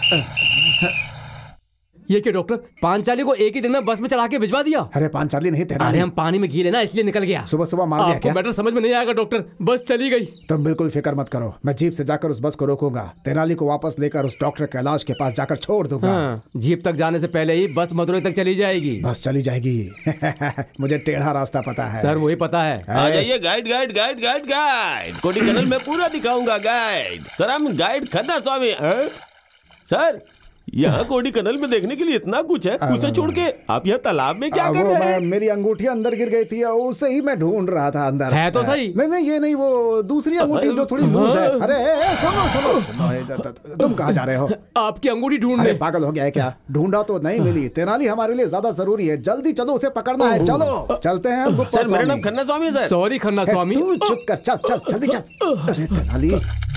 Speaker 1: ये क्या डॉक्टर, पांचाली को एक ही दिन में बस में चढ़ा के भिजवा दिया?
Speaker 9: अरे पांचाली नहीं, तेनाली।
Speaker 1: अरे हम पानी में घी लेना इसलिए निकल गया।
Speaker 9: सुबह सुबह मार दिया क्या?
Speaker 1: मैटर समझ में नहीं आएगा डॉक्टर, बस चली गई।
Speaker 9: तुम बिल्कुल फिक्र मत करो, मैं जीप से जाकर उस बस को रोकूंगा। तेनाली को वापस लेकर उस डॉक्टर कैलाश के पास जाकर छोड़ दूंगा।
Speaker 1: हाँ, जीप तक जाने से पहले ही बस मदुरई तक चली जाएगी।
Speaker 9: बस चली जाएगी। मुझे टेढ़ा रास्ता पता है
Speaker 1: सर, वही पता है।
Speaker 11: आ जाइए, guide guide guide guide guide. Kodaikanal में पूरा दिखाऊंगा गाइड। सर, हम गाइड खन्ना स्वामी। सर, यहाँ कोडाईकनाल में देखने के लिए इतना कुछ है, उसे छोड़ के आप यहाँ तालाब में क्या कर रहे हैं?
Speaker 9: मेरी अंगूठी अंदर गिर गई थी, उसे ही मैं ढूंढ रहा था अंदर।
Speaker 1: है तो सही।
Speaker 9: नहीं, ये नहीं, वो दूसरी अंगूठी जो थोड़ी लूज है। अरे सुनो, तुम कहाँ जा रहे हो?
Speaker 1: आपकी अंगूठी ढूंढने।
Speaker 9: अरे पागल हो गया है क्या? ढूंढा तो नहीं मिली। तेनाली हमारे लिए ज्यादा जरूरी है, जल्दी चलो, उसे पकड़ना है। चलो चलते हैं हम।
Speaker 11: सर, मेरा नाम खन्ना स्वामी है सर।
Speaker 1: सॉरी खन्ना स्वामी।
Speaker 9: तू चुप कर, चल चल जल्दी चल। अरे तेनाली,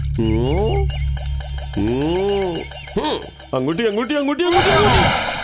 Speaker 11: अंगूठी अंगूठी अंगूठी अंगूठी।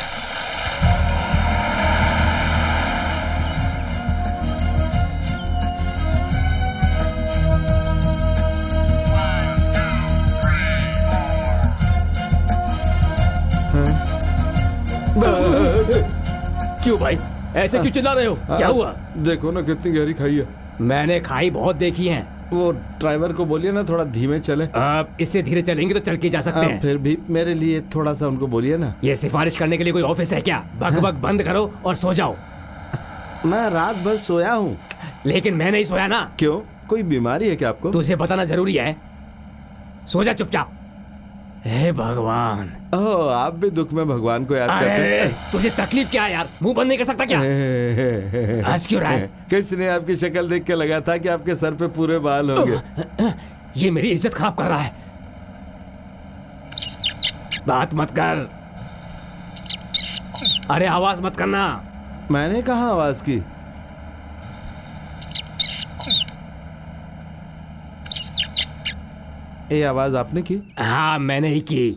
Speaker 1: क्यों भाई, ऐसे क्यों चिल्ला रहे हो? क्या हुआ?
Speaker 5: देखो ना कितनी गहरी खाई है।
Speaker 1: मैंने खाई बहुत देखी है।
Speaker 5: वो ड्राइवर को बोलिए ना थोड़ा धीमे चले।
Speaker 1: आप इससे धीरे चलेंगे तो चल के जा सकते हैं।
Speaker 5: फिर भी मेरे लिए थोड़ा सा उनको बोलिए ना।
Speaker 1: ये सिफारिश करने के लिए कोई ऑफिस है क्या? बक बक बंद करो और सो जाओ।
Speaker 5: मैं रात भर सोया हूँ।
Speaker 1: लेकिन मैं नहीं सोया ना।
Speaker 5: क्यों, कोई बीमारी है क्या आपको?
Speaker 1: तुझे बताना जरूरी है। सो जा चुपचाप। हे भगवान।
Speaker 5: ओह, आप भी दुख में भगवान को याद करते हैं।
Speaker 1: तुझे तकलीफ क्या है यार? मुंह बंद नहीं कर सकता क्या? हंस क्यों रहा है?
Speaker 5: किसी ने आपकी शक्ल देख के लगा था कि आपके सर पे पूरे बाल होंगे।
Speaker 1: ये मेरी इज्जत खराब कर रहा है। बात मत कर। अरे आवाज मत करना।
Speaker 5: मैंने कहा आवाज की? ये आवाज आपने की?
Speaker 1: हाँ, मैंने ही की।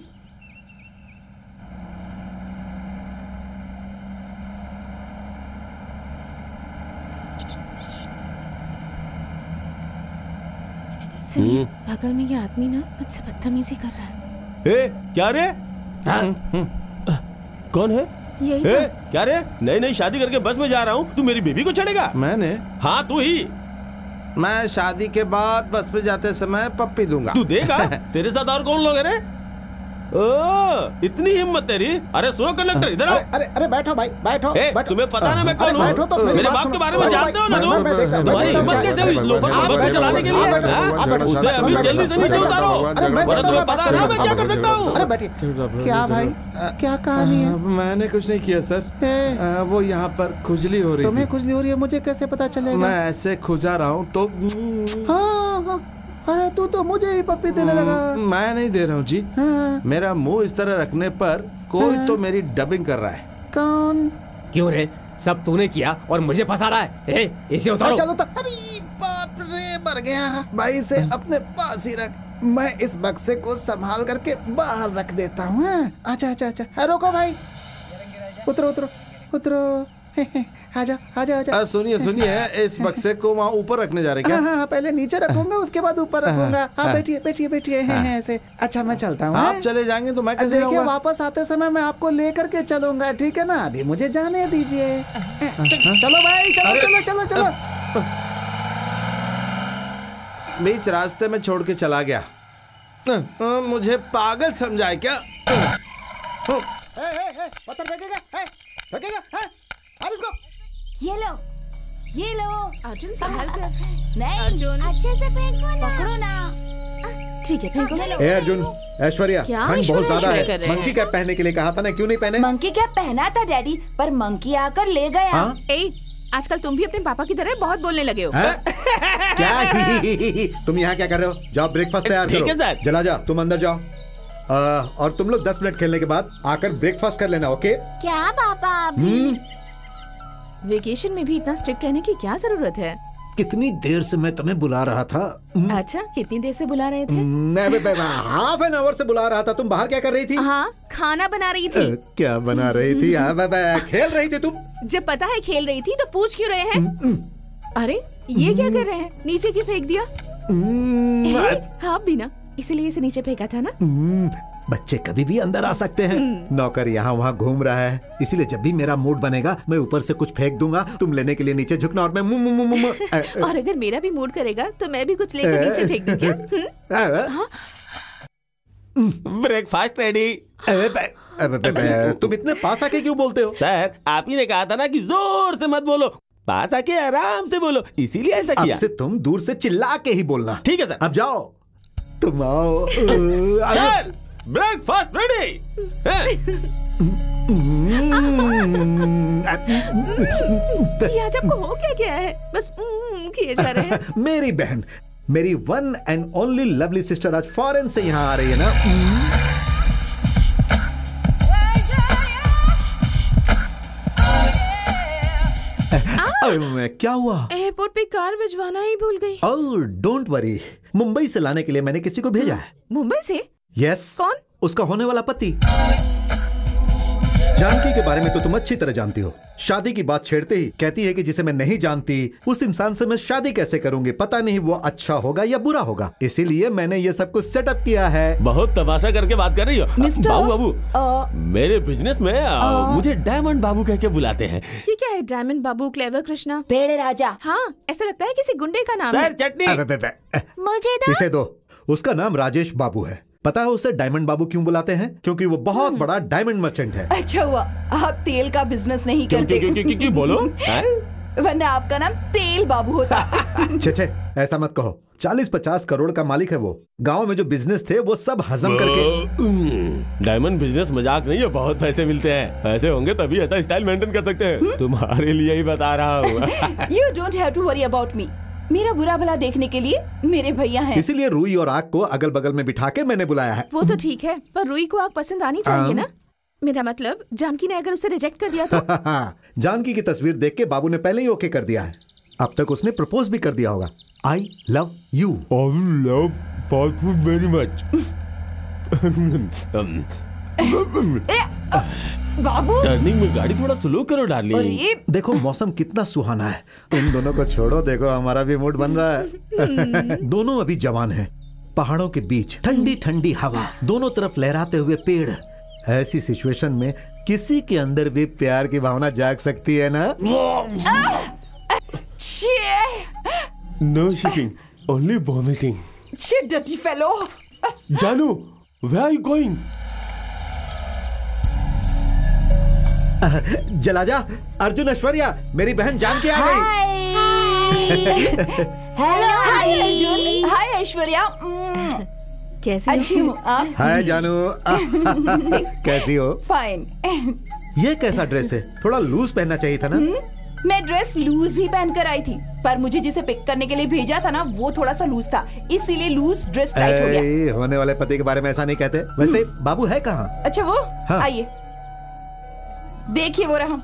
Speaker 8: सुनिए, बगल में ये आदमी ना मुझसे बदतमीजी कर रहा है।
Speaker 11: ए, क्या रे? कौन है?
Speaker 8: यही
Speaker 11: ए, क्या रे? नई शादी करके बस में जा रहा हूँ, तू मेरी बीबी को छेड़ेगा?
Speaker 5: मैंने?
Speaker 11: हाँ, तू ही।
Speaker 5: मैं शादी के बाद बस पे जाते समय पप्पी दूंगा।
Speaker 11: तू देगा? तेरे साथ और कौन लोग हैं रे? इतनी हिम्मत तेरी? अरे सुनो कंडक्टर, इधर आओ।
Speaker 6: अरे अरे बैठो भाई, बैठो।
Speaker 11: तुम्हें पता ना मैं कौन हूँ?
Speaker 6: बैठो तो
Speaker 11: मेरे बाप के बारे में जानते हो ना तुम? तुम्हारी हिम्मत कैसे हुई लोफर को बस चलाने के लिए? उसे अभी जल्दी से नीचे उतारो, वरना तुम्हें पता ना मैं क्या कर सकता हूँ।
Speaker 6: अरे बैठिए। क्या भाई, क्या कहानी है?
Speaker 5: मैंने कुछ नहीं किया सर। वो यहाँ पर खुजली हो रही थी।
Speaker 6: तुम्हें खुजली हो रही है, मुझे कैसे पता चलेगा?
Speaker 5: मैं ऐसे खुजा रहा हूँ तो।
Speaker 6: हाँ, अरे तू तो मुझे ही पप्पी देने लगा।
Speaker 5: मैं नहीं दे रहा हूँ जी। मेरा मुंह इस तरह रखने पर कोई तो मेरी डबिंग कर रहा है।
Speaker 6: कौन?
Speaker 1: क्यों रे, सब तूने किया और मुझे फंसा रहा है। इसे उतारो।
Speaker 6: चलो तो। अरे बाप रे, मर गया। भाई इसे अपने पास ही रख, मैं इस बक्से को संभाल करके बाहर रख देता हूँ। अच्छा अच्छा अच्छा, रोको भाई, उतरो उतरो उतरो। आजा आजा आजा।
Speaker 5: सुनिए सुनिए, इस बक्से को वहाँ ऊपर रखने जा रहे क्या?
Speaker 6: हाँ, पहले नीचे रखूंगा, उसके बाद ऊपर रखूंगा। हाँ बैठिए बैठिए बैठिए। ऐसे। अच्छा मैं चलता हूँ।
Speaker 5: आप चले जाएंगे तो मैं कैसे
Speaker 6: देखिए,
Speaker 5: जाऊंगा?
Speaker 6: वापस आते समय मैं आपको लेकर के चलूंगा, ठीक है ना? अभी मुझे जाने दीजिए। चलो भाई, चलो चलो चलो चलो।
Speaker 5: बीच रास्ते में छोड़ के चला गया। मुझे पागल समझाए क्या?
Speaker 6: पत्थर फेंकेगा, फेंकेगा। अरे इसको
Speaker 4: ये लो
Speaker 8: अर्जुन संभाल कर।
Speaker 4: नहीं
Speaker 8: अर्जुन
Speaker 10: अच्छे से फेंको ना।
Speaker 4: पकड़ो ना।
Speaker 8: ठीक है फेंको।
Speaker 7: ए अर्जुन, ऐश्वर्या,
Speaker 8: क्या
Speaker 7: ठंड बहुत ज्यादा
Speaker 8: ऐश्वर्या कर
Speaker 7: है।
Speaker 8: रहे हैं?
Speaker 7: मंकी कैप पहनने के लिए कहा था ना, क्यों नहीं पहने?
Speaker 4: मंकी कैप पहना था डैडी, पर मंकी आकर ले गया।
Speaker 7: हाँ?
Speaker 8: आजकल तुम भी अपने पापा की तरह बहुत बोलने लगे हो।
Speaker 7: क्या? तुम यहाँ क्या कर रहे हो? जाओ ब्रेकफास्ट तैयार करो।
Speaker 11: ठीक है सर।
Speaker 7: जलाजा, तुम अंदर जाओ। और तुम लोग 10 मिनट खेलने के बाद आकर ब्रेकफास्ट कर लेना, ओके?
Speaker 10: क्या पापा?
Speaker 8: वेकेशन में भी इतना स्ट्रिक्ट रहने की क्या जरूरत है?
Speaker 7: कितनी देर से मैं तुम्हें बुला रहा था।
Speaker 8: अच्छा, कितनी देर से बुला रहे थे?
Speaker 7: हाफ एन आवर से बुला रहा था। तुम बाहर क्या कर रही थी?
Speaker 8: हाँ, खाना बना रही थी।
Speaker 7: क्या बना रही थी? खेल रही थी तुम?
Speaker 8: जब पता है खेल रही थी तो पूछ क्यों रहे हैं? अरे ये क्या कर रहे हैं? नीचे क्यों फेंक दिया? हाँ बीना, इसीलिए इसे नीचे फेंका था ना।
Speaker 7: बच्चे कभी भी अंदर आ सकते हैं। नौकर यहाँ वहाँ घूम रहा है, इसीलिए जब भी मेरा मूड बनेगा मैं ऊपर से कुछ फेंक दूंगा, तुम लेने के लिए नीचे झुकना और मैं
Speaker 8: और अगर मेरा भी मूड करेगा तो मैं भी कुछ लेकर नीचे फेंक दूं क्या?
Speaker 11: Breakfast ready.
Speaker 7: तुम इतने पास आके क्यों बोलते हो?
Speaker 11: सर, आप ही ने कहा था ना कि जोर से मत बोलो, पास आके आराम से बोलो, इसीलिए ऐसा किया।
Speaker 7: अब से तुम दूर से चिल्ला के ही बोलना।
Speaker 11: ठीक है सर।
Speaker 7: अब जाओ, तुम आओ।
Speaker 11: Sir, breakfast ready.
Speaker 8: आज आपको हो क्या गया है? बस किए जा रहे हैं।
Speaker 7: मेरी बहन, मेरी one and only lovely sister आज फॉरेन से यहाँ आ रही है ना। क्या हुआ?
Speaker 8: एयरपोर्ट पे कार भिजवाना ही भूल गई।
Speaker 7: ओह डोंट वरी, मुंबई से लाने के लिए मैंने किसी को भेजा है।
Speaker 8: मुंबई से?
Speaker 7: यस।
Speaker 8: कौन?
Speaker 7: उसका होने वाला पति। जानकी के बारे में तो तुम अच्छी तरह जानती हो। शादी की बात छेड़ते ही कहती है कि जिसे मैं नहीं जानती उस इंसान से मैं शादी कैसे करूंगी, पता नहीं वो अच्छा होगा या बुरा होगा। इसीलिए मैंने ये सब कुछ सेटअप किया है।
Speaker 11: बहुत तमाशा करके बात कर रही हो।
Speaker 4: मिस्टर
Speaker 11: बाबू, मेरे बिजनेस में मुझे डायमंड बाबू कह के बुलाते हैं।
Speaker 8: ये क्या है? डायमंड बाबू, क्लेवर कृष्णा,
Speaker 4: पेड़ राजा।
Speaker 8: हाँ, ऐसा लगता है किसी गुंडे का नाम है।
Speaker 11: सर चटनी।
Speaker 10: मुझे दो।
Speaker 7: इसे दो। उसका नाम राजेश बाबू है। पता है उसे डायमंड बाबू क्यों बुलाते हैं? क्योंकि वो बहुत बड़ा डायमंड मर्चेंट है।
Speaker 4: अच्छा हुआ आप तेल का बिजनेस नहीं करते।
Speaker 11: क्यों बोलो?
Speaker 4: वरना आपका नाम तेल बाबू होता।
Speaker 7: छे ऐसा मत कहो। 40-50 करोड़ का मालिक है वो। गांव में जो बिजनेस थे वो सब हजम करके।
Speaker 11: डायमंड बिजनेस मजाक नहीं है, बहुत पैसे मिलते हैं। पैसे होंगे तभी ऐसा स्टाइल मेंटेन कर सकते हैं। तुम्हारे लिए ही बता रहा हूँ।
Speaker 4: You don't have to worry about me. मेरा बुरा भला देखने के लिए मेरे भैया हैं।
Speaker 7: इसीलिए रूई और आग को अगल बगल में बिठा के मैंने बुलाया है।
Speaker 8: वो तो ठीक है, पर रूई को आग पसंद आनी चाहिए ना। मेरा मतलब जानकी ने अगर उसे रिजेक्ट कर दिया तो?
Speaker 7: जानकी की तस्वीर देख के बाबू ने पहले ही ओके कर दिया है। अब तक उसने प्रपोज भी कर दिया होगा। I love you.
Speaker 11: I love fast food very much.
Speaker 4: बाबू,
Speaker 11: टर्निंग में गाड़ी थोड़ा स्लो करो डार्लिंग।
Speaker 7: देखो मौसम कितना सुहाना है। उन दोनों को छोड़ो, देखो हमारा भी मूड बन रहा है। दोनों अभी जवान हैं। पहाड़ों के बीच ठंडी ठंडी हवा, दोनों तरफ लहराते हुए पेड़। ऐसी सिचुएशन में किसी के अंदर भी प्यार की भावना जाग सकती है ना।
Speaker 11: No shaking, only vomiting.
Speaker 4: dirty fellow.
Speaker 11: जानू, where are you going?
Speaker 7: जलाजा, अर्जुन, ऐश्वर्या, मेरी बहन जानकी आ गई।
Speaker 4: हेलो अर्जुन। हाय ऐश्वर्या।
Speaker 8: कैसी
Speaker 4: अच्छी हूँ आप?
Speaker 7: हाय जानू। कैसी हो?
Speaker 4: फाइन।
Speaker 7: ये कैसा ड्रेस है? थोड़ा लूज पहनना चाहिए था ना।
Speaker 4: मैं ड्रेस लूज ही पहन कर आई थी, पर मुझे जिसे पिक करने के लिए भेजा था ना, वो थोड़ा सा लूज था, इसीलिए लूज ड्रेस टाइट हो गया।
Speaker 7: होने वाले पति के बारे में ऐसा नहीं कहते। वैसे बाबू है कहाँ?
Speaker 4: अच्छा वो
Speaker 7: हाँ।
Speaker 4: आइए देखिए वो रहा।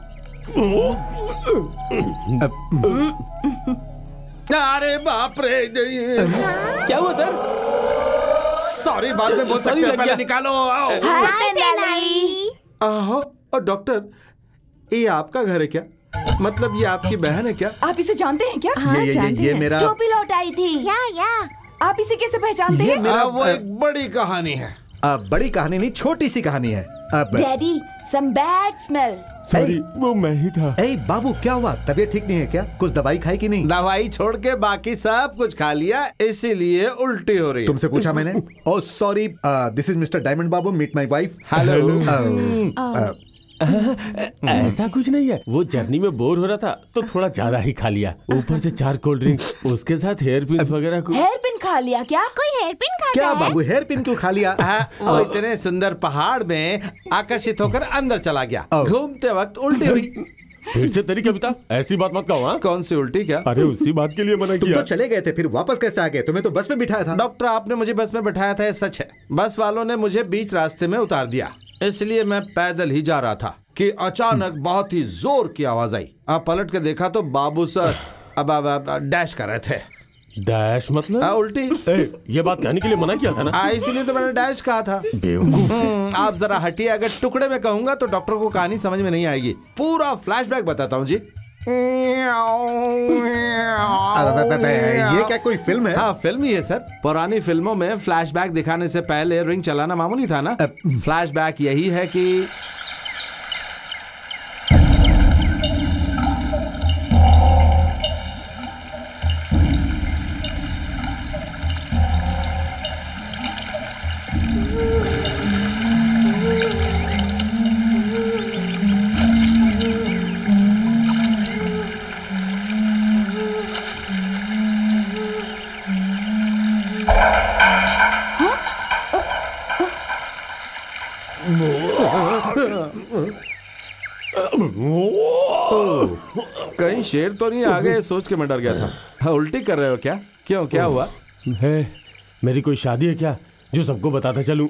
Speaker 5: अरे बाप रे,
Speaker 11: क्या हुआ सर?
Speaker 5: सॉरी, बाद में बोल सकते हैं, पहले निकालो। आओ।
Speaker 10: हाय तेनाली।
Speaker 5: आहो, और डॉक्टर, ये आपका घर है क्या? मतलब ये आपकी बहन है क्या?
Speaker 4: आप इसे जानते हैं क्या?
Speaker 8: हाँ, जानते
Speaker 7: ये
Speaker 8: हैं।
Speaker 7: मेरा
Speaker 4: टोपी लौटाई थी।
Speaker 10: या
Speaker 4: आप इसे कैसे पहचानते हैं?
Speaker 5: वो एक बड़ी कहानी है।
Speaker 7: बड़ी कहानी नहीं, छोटी सी कहानी है। अब
Speaker 4: daddy, some bad smell।
Speaker 11: Sorry, वो मैं ही था।
Speaker 7: बाबू, क्या हुआ? तबीयत ठीक नहीं है क्या? कुछ दवाई खाई कि नहीं?
Speaker 5: दवाई छोड़ के बाकी सब कुछ खा लिया, इसीलिए उल्टी हो रही है।
Speaker 7: तुमसे पूछा मैंने। Oh sorry, this is mister Diamond Babu, meet my wife.
Speaker 5: Hello.
Speaker 11: ऐसा कुछ नहीं है, वो जर्नी में बोर हो रहा था तो थोड़ा ज्यादा ही खा लिया। ऊपर से 4 कोल्ड ड्रिंक्स, उसके साथ हेयर पिन वगैरह।
Speaker 4: हेयर पिन खा लिया क्या?
Speaker 10: कोई हेयर पिन खाता
Speaker 7: क्या
Speaker 10: है?
Speaker 7: बाबू, हेयर पिन क्यों खा लिया?
Speaker 5: वो इतने सुंदर पहाड़ में आकर्षित होकर अंदर चला गया, घूमते वक्त उल्टी हुई।
Speaker 11: फिर से तेरी कविता, ऐसी बात मत कहो।
Speaker 5: कौन सी उल्टी? क्या?
Speaker 11: अरे उसी बात के लिए मना
Speaker 7: तुम
Speaker 11: किया।
Speaker 7: तो चले गए थे, फिर वापस कैसे आ गए? तुम्हें तो बस में बिठाया था।
Speaker 5: डॉक्टर, आपने मुझे बस में बैठाया था, ये सच है। बस वालों ने मुझे बीच रास्ते में उतार दिया, इसलिए मैं पैदल ही जा रहा था कि अचानक बहुत ही जोर की आवाज आई। आप पलट के देखा तो बाबू सर अब डैश कर रहे थे।
Speaker 11: डैश मतलब?
Speaker 5: उल्टी।
Speaker 11: ये बात कहने के लिए मना किया था ना।
Speaker 5: इसीलिए तो मैंने डैश कहा था। आप जरा हटिए, अगर टुकड़े में कहूंगा तो डॉक्टर को कहानी समझ में नहीं आएगी। पूरा फ्लैशबैक बताता हूँ जी।
Speaker 7: ये क्या कोई फिल्म है?
Speaker 5: हाँ, फिल्म ही है सर। पुरानी फिल्मों में फ्लैशबैक दिखाने से पहले रिंग चलाना मामूली था ना। फ्लैशबैक यही है कि कहीं शेर तो नहीं आ गए, सोच के मैं डर गया था। हाँ, उल्टी कर रहे हो क्या? क्यों, क्या हुआ
Speaker 11: है? मेरी कोई शादी है क्या जो सबको बताता चलूं?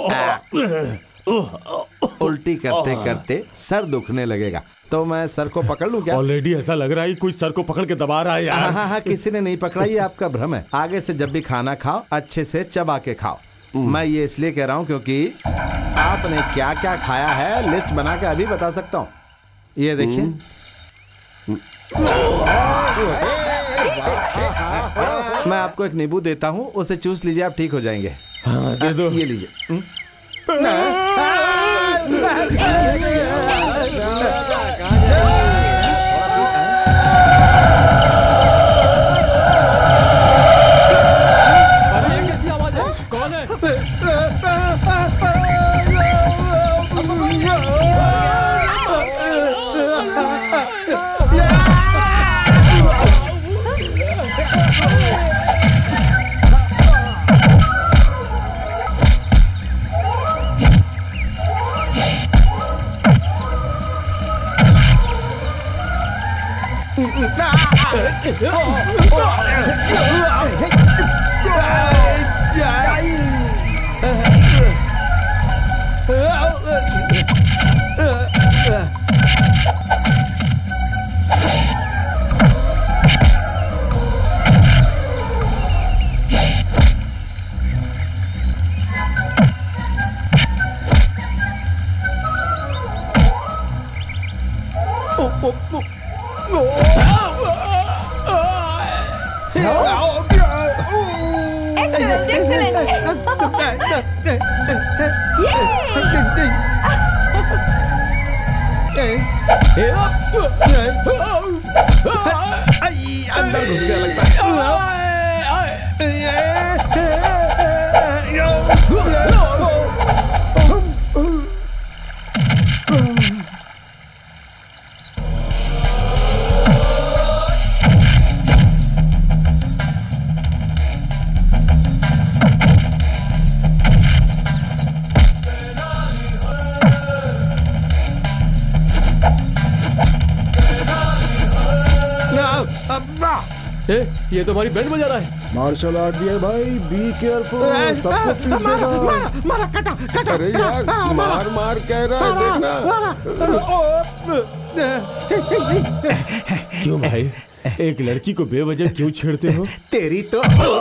Speaker 5: उल्टी करते करते सर दुखने लगेगा, तो मैं सर को पकड़ लूं क्या?
Speaker 11: ऑलरेडी ऐसा लग रहा है कोई सर को पकड़ के दबा रहा है यार।
Speaker 5: हाँ, किसी ने नहीं पकड़ा, ये आपका भ्रम है। आगे से जब भी खाना खाओ, अच्छे से चबा के खाओ। मैं ये इसलिए कह रहा हूँ क्योंकि आपने क्या क्या खाया है लिस्ट बना के अभी बता सकता हूँ। ये देखिए। मैं आपको एक नींबू देता हूँ, उसे चूस लीजिए, आप ठीक हो जाएंगे।
Speaker 11: हाँ, दे दो।
Speaker 5: ये लीजिए।
Speaker 1: अरे ये कैसी आवाज है? कौन है?
Speaker 5: अंदर घुस गया लगता है।
Speaker 1: ये तो हमारी बैंड बजा रहा है।
Speaker 9: मार्शल आर्ट भी है भाई, बी केयरफुल, सबको पीट देगा।
Speaker 5: मारा कटा कटा।
Speaker 11: अरे यार मार मार कह रहा है, देखना। क्यों भाई, एक लड़की को बेवजह क्यों छेड़ते हो?
Speaker 7: तेरी तो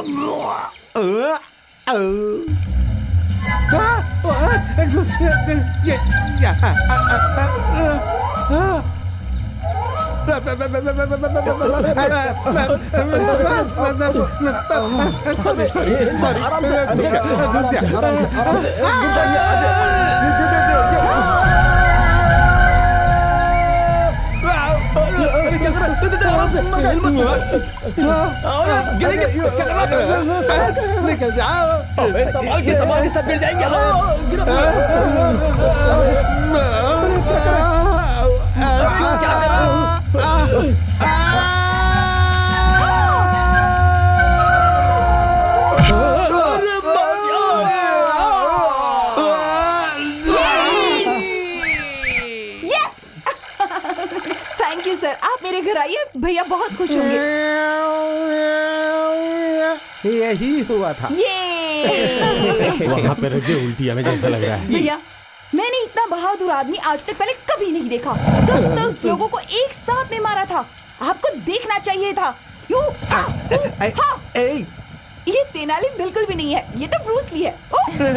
Speaker 5: निकल जाओ।
Speaker 1: संभाल के सब गिर जाएंगे।
Speaker 4: थैंक यू सर, आप मेरे घर आइए, भैया बहुत खुश होंगे।
Speaker 5: यही हुआ था।
Speaker 4: ये
Speaker 11: वहाँ पे रख दे, उल्टी हमें जैसा लग रहा है।
Speaker 4: भैया मैंने इतना बहादुर आदमी आज तक पहले कभी नहीं देखा। 10 लोगों को एक साथ में मारा था। आपको देखना चाहिए था। ये तेनाली बिल्कुल भी नहीं है, ये तो ब्रूस ली है।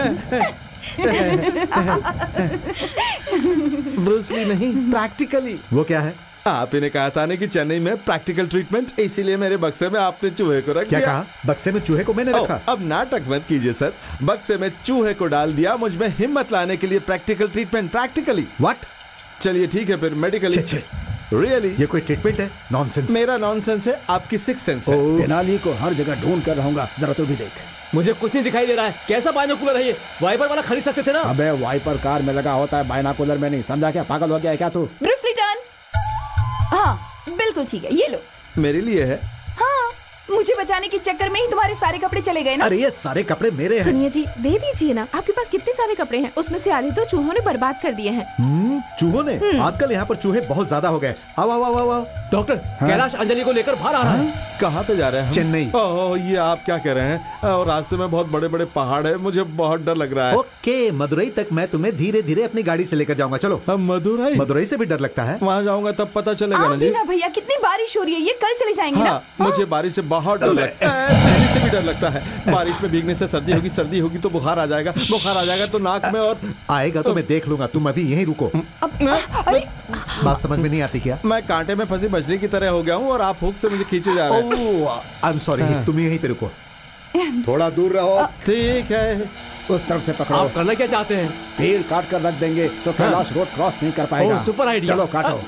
Speaker 5: ब्रूस ली नहीं, प्रैक्टिकली।
Speaker 7: वो क्या है?
Speaker 5: आप इन्हें कहा था कि चेन्नई में प्रैक्टिकल ट्रीटमेंट, इसीलिए मेरे बक्से में आपने चूहे को रख
Speaker 7: क्या
Speaker 5: दिया।
Speaker 7: कहा? बक्से में चूहे को मैंने रखा?
Speaker 5: अब नाटक मत कीजिए सर, बक्से में चूहे को डाल दिया मुझ में हिम्मत लाने के लिए। Practical treatment, practically.
Speaker 7: व्हाट?
Speaker 5: चलिए ठीक है फिर, मेडिकली। रियली
Speaker 7: ये कोई ट्रीटमेंट है? नॉनसेंस।
Speaker 5: मेरा नॉनसेंस है, आपकी सिक्स सेंस है।
Speaker 9: तेनाली को हर जगह ढूंढ कर रहूंगा, जरा तू भी देख।
Speaker 1: मुझे कुछ नहीं दिखाई दे रहा है। कैसा बाइनोकुलर है ये? वाइपर वाला खरीद सकते थे ना।
Speaker 9: अबे वाइपर कार में लगा होता है, बाइनोकुलर में नहीं, समझा क्या? पागल हो गया है क्या तू?
Speaker 4: Bruce Lee turn. हाँ बिल्कुल ठीक है, ये लो।
Speaker 5: मेरे लिए है।
Speaker 4: हाँ, मुझे बचाने के चक्कर में ही तुम्हारे सारे कपड़े चले गए ना।
Speaker 7: अरे ये सारे कपड़े मेरे हैं।
Speaker 8: सुनिए जी, दे दीजिए ना। आपके पास कितने सारे कपड़े हैं, उसमें से आधे तो चूहों ने बर्बाद कर दिए हैं।
Speaker 7: चूहों ने? आजकल यहाँ पर चूहे बहुत ज्यादा हो गए। आओ आओ आओ आओ।
Speaker 1: डॉक्टर, कैलाश अंजलि को लेकर बाहर आ रहा है।
Speaker 5: कहाँ पे जा रहे हैं?
Speaker 7: चेन्नई।
Speaker 5: ओह, ये आप क्या कह रहे हैं? और रास्ते में बहुत बड़े बड़े पहाड़ है, मुझे बहुत डर लग रहा है।
Speaker 7: ओके, मदुरई तक मैं तुम्हें धीरे धीरे अपनी गाड़ी से लेकर जाऊंगा। चलो।
Speaker 5: मदुरई?
Speaker 7: मदुरई से भी डर लगता है?
Speaker 5: वहाँ जाऊंगा तब पता चलेगा ना जी।
Speaker 4: भैया कितनी बारिश हो रही है, ये कल चले जाएंगे ना।
Speaker 5: मुझे बारिश से बहुत डर लगता है, पहले से भी डर लगता है। बारिश में भीगने से सर्दी होगी, सर्दी होगी तो बुखार आ जाएगा, बुखार आ जाएगा तो नाक में और
Speaker 7: आएगा तो मैं देख लूंगा। तुम अभी यहीं रुको। बात समझ में नहीं आती क्या?
Speaker 5: मैं कांटे में फंसी मछली की तरह हो गया हूँ और आप हुक से मुझे खींचे जा रहे हैं।
Speaker 7: आई एम सॉरी, तुम यहीं पे रुको, थोड़ा दूर रहो।
Speaker 5: ठीक है,
Speaker 9: उस तरफ से पकड़ो।
Speaker 1: आप करना क्या चाहते हैं?
Speaker 9: पेड़ काट कर रख देंगे तो कैलाश रोड क्रॉस नहीं कर पाएगा।
Speaker 1: Super idea.
Speaker 9: चलो काटो।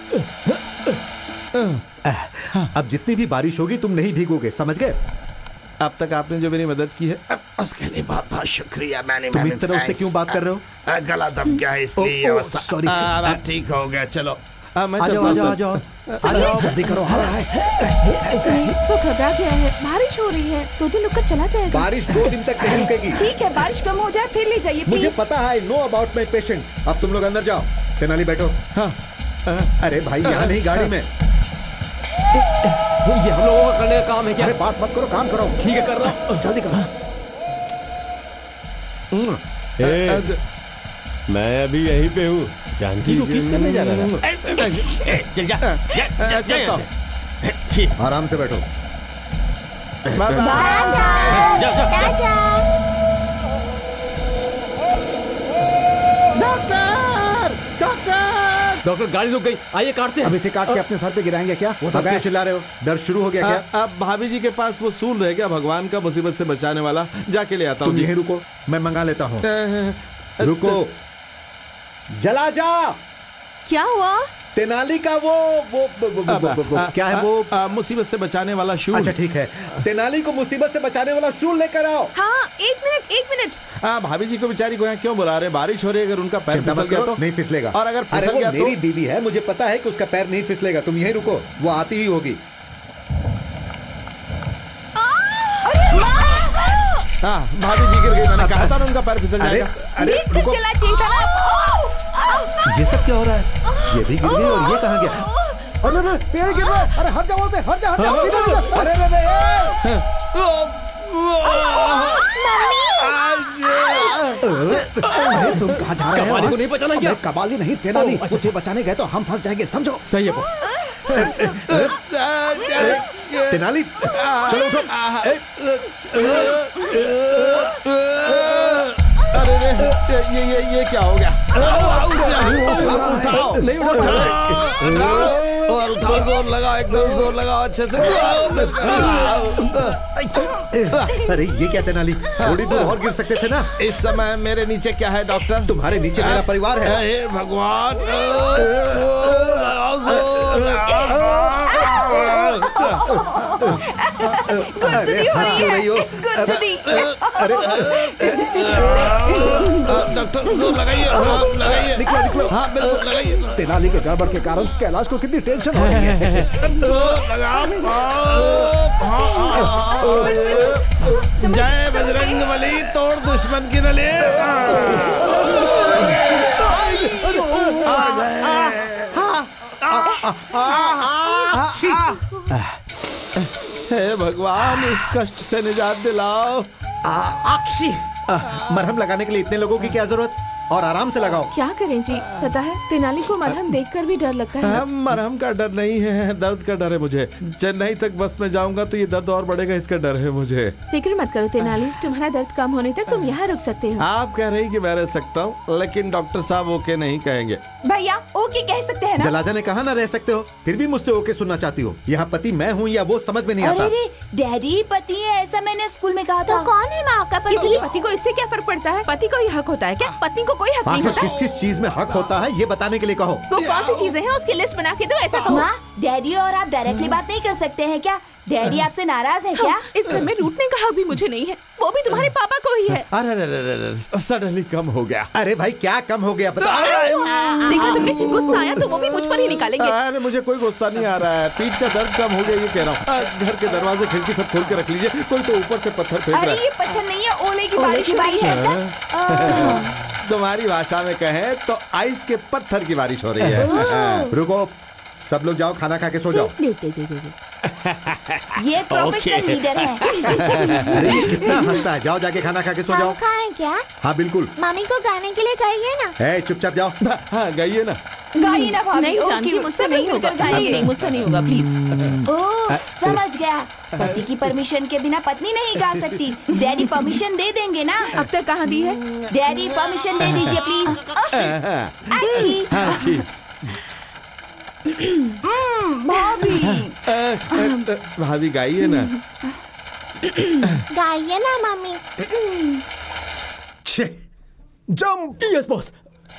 Speaker 7: अब जितनी भी बारिश होगी तुम नहीं भीगोगे, समझ गए?
Speaker 5: अब तक आपने जो मेरी मदद की है उसके लिए बहुत बहुत शुक्रिया।
Speaker 7: तुम इस तरह उससे क्यों बात कर रहे हो?
Speaker 5: गला दब गया है इसलिए ये अवस्था।
Speaker 7: सॉरी।
Speaker 5: अब ठीक हो गया, चलो मैं
Speaker 7: आ जाओ।
Speaker 9: जल्दी करो।
Speaker 8: तो घबरा गया है, बारिश हो रही है, 2 दिन रुककर चला जाएगा।
Speaker 7: बारिश 2 दिन तक नहीं रुकेगी।
Speaker 4: ठीक है, बारिश कम हो जाए फिर ले जाइए प्लीज।
Speaker 7: मुझे पता है, I know about my patient. अब तुम लोग अंदर जाओ। तेनाली बैठो। हाँ। अरे भाई यहाँ नहीं, गाड़ी में।
Speaker 1: ये हम लोगों का करने का काम है क्या?
Speaker 9: अरे बात मत करो, काम करो।
Speaker 1: ठीक है, कर रहा हूँ।
Speaker 9: जल्दी करो।
Speaker 11: मैं अभी यहीं पे हूँ। जानकी को किस करने जा रहा था?
Speaker 7: आराम से बैठो।
Speaker 1: डॉक्टर, गाड़ी रुक गई, आइए काटते हैं।
Speaker 9: अब इसे काट के अपने सर पे गिराएंगे क्या?
Speaker 7: वो तो क्या चिल्ला रहे हो? दर्द शुरू हो गया क्या?
Speaker 5: अब भाभी जी के पास वो सूल रह गया, भगवान का मुसीबत से बचाने वाला, जाके ले आता हूँ।
Speaker 7: तुम यहीं रुको, मैं मंगा लेता हूँ। रुको। जलाजा।
Speaker 8: क्या हुआ?
Speaker 7: तेनाली का वो क्या है वो?
Speaker 5: मुसीबत से बचाने वाला शूल।
Speaker 7: अच्छा ठीक है, तेनाली को मुसीबत से बचाने वाला शूल लेकर आओ।
Speaker 8: हाँ, एक मिनट।
Speaker 5: भाभी जी को बेचारी को यहाँ क्यों बुला रहे? बारिश हो रही है, अगर उनका पैर फिसल गया तो
Speaker 7: नहीं फिसलेगा।
Speaker 5: और अगर फिसल गया तो
Speaker 7: मेरी बीवी है, मुझे पता है कि उसका पैर नहीं फिसलेगा। तुम यहीं रुको, वो आती ही होगी।
Speaker 5: हाँ, भाभी जी गिर गई, मैंने कहा था ना उनका पैर फिसल जाएगा।
Speaker 7: अरे रुको,
Speaker 4: चला चाहिए था ना।
Speaker 7: ये सब क्या हो रहा है? ये भी गिर गई और ये कहाँ गया?
Speaker 9: अरे पेड़ गिर रहा है। अरे हट जाओ से, हट जा, इधर इधर। अरे तुम कहाँ जा रहे हो?
Speaker 1: कबाली को नहीं बचाना क्या?
Speaker 9: कबाली नहीं, तेनाली। उसे बचाने गए तो हम फंस जाएंगे, समझो।
Speaker 1: सही है बॉस।
Speaker 7: तेनाली चलो उठो।
Speaker 5: अरे ये क्या हो गया?
Speaker 1: नहीं उठा।
Speaker 5: और उठाओ, जोर लगाओ, एकदम जोर लगाओ अच्छे से।
Speaker 7: अरे ये क्या तेनाली, थोड़ी दूर और गिर सकते थे ना।
Speaker 5: इस समय मेरे नीचे क्या है डॉक्टर?
Speaker 7: तुम्हारे नीचे मेरा परिवार है।
Speaker 5: हे भगवान।
Speaker 7: अरे हंस क्यों रही हो? अरे
Speaker 5: डॉक्टर जोर लगाइए, लगाइए।
Speaker 7: निकलो निकलो।
Speaker 5: हाँ बिल्कुल लगाइए।
Speaker 9: तेनाली के गड़बड़ के कारण कैलाश को कितनी टेंशन हो रही है।
Speaker 5: जय बजरंग बली, तोड़ दुश्मन की नली। हे भगवान, इस कष्ट से निजात दिलाओ।
Speaker 7: मरहम लगाने के लिए इतने लोगों की क्या जरूरत? और आराम से लगाओ।
Speaker 8: क्या करें जी, पता है तेनाली को मरहम देखकर भी डर लगता है।
Speaker 5: मरहम का डर नहीं है, दर्द का डर है मुझे। चेन्नई तक बस में जाऊंगा तो ये दर्द और बढ़ेगा, इसका डर है मुझे।
Speaker 8: फिक्र मत करो तेनाली, तुम्हारा दर्द कम होने तक तुम यहाँ रुक सकते हो।
Speaker 5: आप कह रही कि मैं रह सकता हूँ, लेकिन डॉक्टर साहब ओके नहीं कहेंगे।
Speaker 4: भैया ओके कह सकते हैं ना?
Speaker 7: जलाजा ने कहा ना रह सकते हो, फिर भी मुझसे ओके सुनना चाहती हो। यहाँ पति मैं हूँ या वो समझ में नहीं आता।
Speaker 4: अरे डैडी पति है, ऐसा मैंने स्कूल में कहा था।
Speaker 10: तो कौन है माँ का पति?
Speaker 8: किसी पति को इससे क्या फर्क पड़ता है? पति को ही हक होता है क्या? पत्नी को कोई हक नहीं होता?
Speaker 7: किस चीज में हक होता है ये बताने के लिए कहो।
Speaker 8: वो कौन सी चीजें हैं उसकी लिस्ट बना के दो, ऐसा कहो।
Speaker 4: माँ, डैडी और आप डायरेक्टली बात नहीं कर सकते हैं क्या? डैडी आपसे नाराज है क्या?
Speaker 8: इस घर में रूठने का हक भी मुझे नहीं है, वो भी तुम्हारे पापा को ही है।
Speaker 5: अरे सडनली कम हो गया।
Speaker 7: अरे भाई क्या कम हो गया बता।
Speaker 8: देखा तुमने, गुस्सा आया तो वो भी मुझ पर ही निकालेंगे।
Speaker 5: अरे मुझे कोई गुस्सा नहीं आ रहा है, पीठ का दर्द कम हो गया ये कह रहा हूँ। घर के दरवाजे खिड़की सब खोल के रख लीजिए, कोई तो ऊपर से पत्थर फेंक रहा
Speaker 4: अरे
Speaker 5: है।
Speaker 4: ये पत्थर नहीं है, ओले की बारिश हो रही है।
Speaker 5: तुम्हारी भाषा में कहें तो आइस के पत्थर की बारिश हो रही है।
Speaker 7: रुको, सब लोग जाओ, खाना खा के सो जाओ।
Speaker 4: ये प्रोफेशनल लीडर है।
Speaker 7: अरे ये कितना हंसता है, जाओ जाके खाना खा के सो जाओ।
Speaker 10: हम खाएं क्या?
Speaker 7: हाँ बिल्कुल।
Speaker 10: मम्मी को गाने के लिए कहिए ना।
Speaker 7: चुपचाप जाओ।
Speaker 5: हाँ गाइए ना।
Speaker 4: गाइए ना भाभी।
Speaker 8: नहीं जानकी, मुझसे नहीं होगा। नहीं, मुझसे नहीं होगा, प्लीज।
Speaker 4: ओह समझ गया, पति की परमिशन के बिना पत्नी नहीं गा सकती। डैडी परमिशन दे देंगे ना?
Speaker 8: अब तक कहाँ दी है?
Speaker 4: डैडी परमिशन दे दीजिए प्लीज। अच्छी भाभी।
Speaker 5: भाभी गाइए ना।
Speaker 10: गाइए ना मम्मी।
Speaker 9: जंप।
Speaker 1: Yes boss.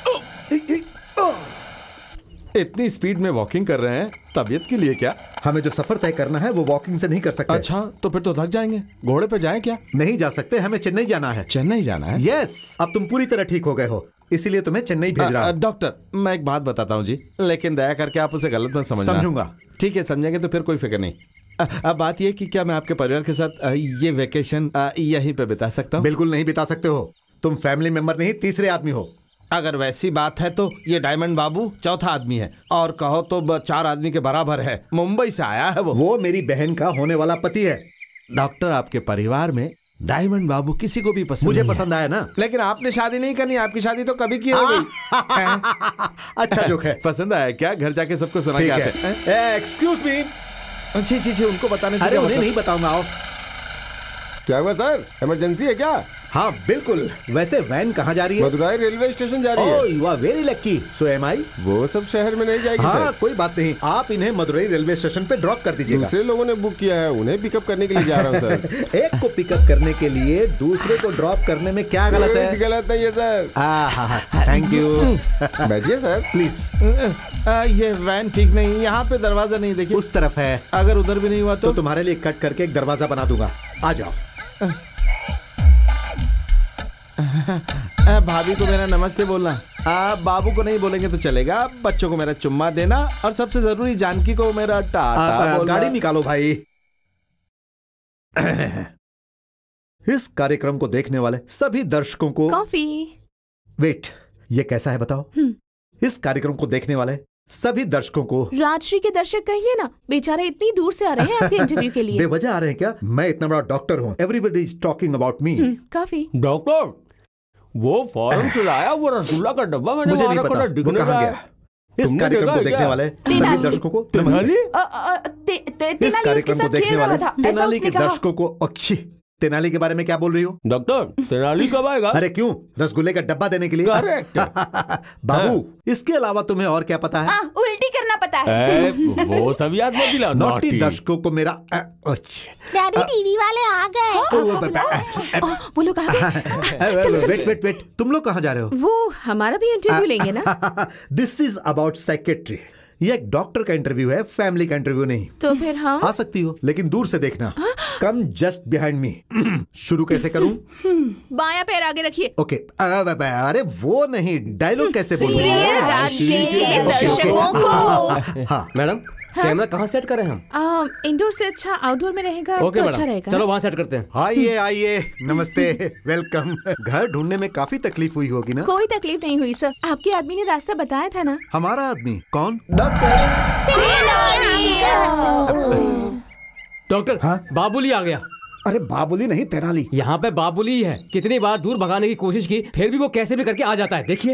Speaker 5: इतनी स्पीड में वॉकिंग कर रहे हैं, तबीयत के लिए क्या?
Speaker 7: हमें जो सफर तय करना है वो वॉकिंग से नहीं कर सकते।
Speaker 5: अच्छा तो फिर तो थक जाएंगे। घोड़े पे जाएं क्या?
Speaker 7: नहीं जा सकते, हमें चेन्नई जाना है।
Speaker 5: चेन्नई जाना है?
Speaker 7: यस, अब तुम पूरी तरह ठीक हो गए हो, इसीलिए तुम्हें चेन्नई भेज रहा हूं।
Speaker 5: डॉक्टर मैं एक बात बताता हूँ जी, लेकिन दया करके आप उसे गलत मत समझना।
Speaker 7: समझूंगा।
Speaker 5: ठीक है, समझेंगे तो फिर कोई फिक्र नहीं। अब बात यह कि क्या मैं आपके परिवार के साथ ये वेकेशन यहीं पे बिता सकता हूँ?
Speaker 7: बिल्कुल नहीं बिता सकते हो, तुम फैमिली मेंबर नहीं तीसरे आदमी हो।
Speaker 5: अगर वैसी बात है तो ये डायमंड बाबू चौथा आदमी है, और कहो तो 4 आदमी के बराबर है। मुंबई से आया है वो
Speaker 7: मेरी बहन का होने वाला पति है।
Speaker 5: डॉक्टर आपके परिवार में डायमंड बाबू किसी को भी पसंद
Speaker 7: मुझे
Speaker 5: नहीं
Speaker 7: पसंद आया ना।
Speaker 5: लेकिन आपने शादी नहीं करनी, आपकी शादी तो कभी की हो गई।
Speaker 7: अच्छा जोक है।
Speaker 5: पसंद आया क्या? घर जाके सबको सुना के आते हैं।
Speaker 7: Excuse me.
Speaker 5: जी उनको बताने से
Speaker 7: अरे उन्हें नहीं बताऊंगा। आओ।
Speaker 11: क्या हुआ सर, इमरजेंसी है क्या?
Speaker 7: हाँ बिल्कुल। वैसे वैन कहाँ जा रही है?
Speaker 11: मदुराई रेलवे स्टेशन जा रही है।
Speaker 7: You are very lucky. So am I.
Speaker 11: वो सब शहर में नहीं जाएगी
Speaker 7: हाँ
Speaker 11: सर।
Speaker 7: कोई बात नहीं, आप इन्हें मदुराई रेलवे स्टेशन पे ड्रॉप कर दीजिएगा।
Speaker 11: दूसरे लोगों ने बुक किया है, उन्हें पिकअप करने के लिए जा रहा हूँ सर।
Speaker 7: एक को पिकअप करने के लिए दूसरे को ड्रॉप करने में क्या गलत है?
Speaker 11: गलत नहीं है सर।
Speaker 7: हाँ थैंक यू।
Speaker 11: बैठिए सर
Speaker 7: प्लीज।
Speaker 5: ये वैन ठीक नहीं, यहाँ पे दरवाजा नहीं, देखिए
Speaker 7: उस तरफ है।
Speaker 5: अगर उधर भी नहीं हुआ तो
Speaker 7: तुम्हारे लिए कट करके एक दरवाजा बना दूंगा, आ जाओ।
Speaker 5: भाभी को मेरा नमस्ते बोलना। बाबू को नहीं बोलेंगे तो चलेगा। बच्चों को मेरा चुम्मा देना, और सबसे जरूरी जानकी को मेरा टाटा बोलना।
Speaker 7: गाड़ी निकालो भाई। इस कार्यक्रम को देखने वाले सभी दर्शकों को
Speaker 8: कॉफी।
Speaker 7: वेट, ये कैसा है बताओ? इस कार्यक्रम को देखने वाले सभी दर्शकों को।
Speaker 8: राजश्री के दर्शक कहिए ना, बेचारे इतनी दूर से आ रहे हैं आपके इंटरव्यू के लिए।
Speaker 7: बेवजह आ रहे हैं क्या? मैं इतना बड़ा डॉक्टर हूँ, everybody is talking about me.
Speaker 8: काफी।
Speaker 11: डॉक्टर, वो फॉर्म चलाया, वो रसगुल्ला का डब्बा मैंने
Speaker 7: मुझे नहीं पता वो कहाँ गया। इस कार्यक्रम को देखने वाले सभी दर्शकों को नमस्ते। इस कार्यक्रम को देखने वाले तेनाली के दर्शकों को अच्छी। तेनाली के बारे में क्या बोल रही हो?
Speaker 11: डॉक्टर, तेनाली कब आएगा?
Speaker 7: अरे क्यों, रसगुल्ले का डब्बा देने के लिए। बाबू, इसके अलावा तुम्हें और क्या पता है?
Speaker 4: उल्टी करना पता है।
Speaker 11: वो सब याद मत दिलाओ।
Speaker 7: नॉटी दर्शकों को मेरा
Speaker 10: डैडी, टीवी वाले आ गए।
Speaker 8: वो लोग आ गए।
Speaker 7: वेट, तुम लोग कहाँ जा रहे हो?
Speaker 8: वो हमारा भी इंटरव्यू लेंगे ना।
Speaker 7: This is about psychiatry. ये एक डॉक्टर का इंटरव्यू है, फैमिली का इंटरव्यू नहीं।
Speaker 8: तो फिर हाँ
Speaker 7: आ सकती हो, लेकिन दूर से देखना। Come just behind me. शुरू कैसे करूं?
Speaker 8: बायां पैर आगे रखिए।
Speaker 7: ओके। अरे वो नहीं, डायलॉग कैसे बोलूं?
Speaker 1: हाँ मैडम, कैमरा कहाँ सेट करें हम?
Speaker 8: इंडोर से अच्छा आउटडोर में रहेगा तो अच्छा रहेगा।
Speaker 1: चलो वहाँ सेट करते हैं।
Speaker 7: आइए, नमस्ते, वेलकम। घर ढूंढने में काफी तकलीफ हुई होगी ना?
Speaker 8: कोई तकलीफ नहीं हुई सर, आपके आदमी ने रास्ता बताया था ना।
Speaker 7: हमारा आदमी कौन?
Speaker 1: डॉक्टर, बाबुली आ गया।
Speaker 9: अरे बाबुली नहीं, तेनाली।
Speaker 1: यहाँ पे बाबुली ही है। कितनी बार दूर भगाने की कोशिश की, फिर भी वो कैसे भी करके आ जाता है। देखिए।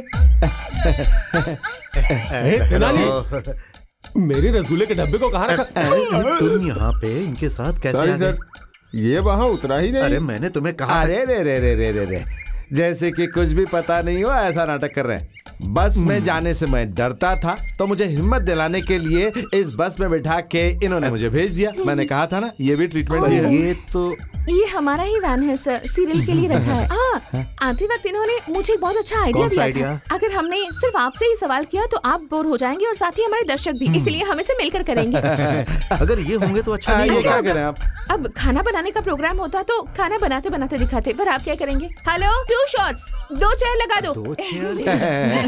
Speaker 11: तेनाली, मेरे रसगुल्ले के डब्बे को कहाँ रखा?
Speaker 7: तुम यहाँ पे इनके साथ कैसे आ गए?
Speaker 11: सर, ये वहाँ उतरा ही नहीं।
Speaker 7: अरे मैंने तुम्हें कहा।
Speaker 5: अरे रे, जैसे कि कुछ भी पता नहीं हो ऐसा नाटक कर रहे हैं। बस में जाने से मैं डरता था, तो मुझे हिम्मत दिलाने के लिए इस बस में बिठा के इन्होंने मुझे भेज दिया। मैंने कहा था ना, ये भी ट्रीटमेंट है।
Speaker 7: ये तो
Speaker 8: ये हमारा ही वैन है सर, सीरियल के लिए रखा है। आते वक्त इन्होंने मुझे बहुत अच्छा आइडिया दिया था। अगर हमने सिर्फ आपसे ही सवाल किया तो आप बोर हो जाएंगे और साथ ही हमारे दर्शक भी, इसलिए हम इसे मिलकर करेंगे।
Speaker 7: अगर ये होंगे तो अच्छा नहीं।
Speaker 5: क्या करें आप?
Speaker 8: अब खाना बनाने का प्रोग्राम होता तो खाना बनाते बनाते दिखाते, पर आप क्या करेंगे? हेलो, 2 शॉट्स, 2 चेयर लगा दो।
Speaker 7: 2 चेयर।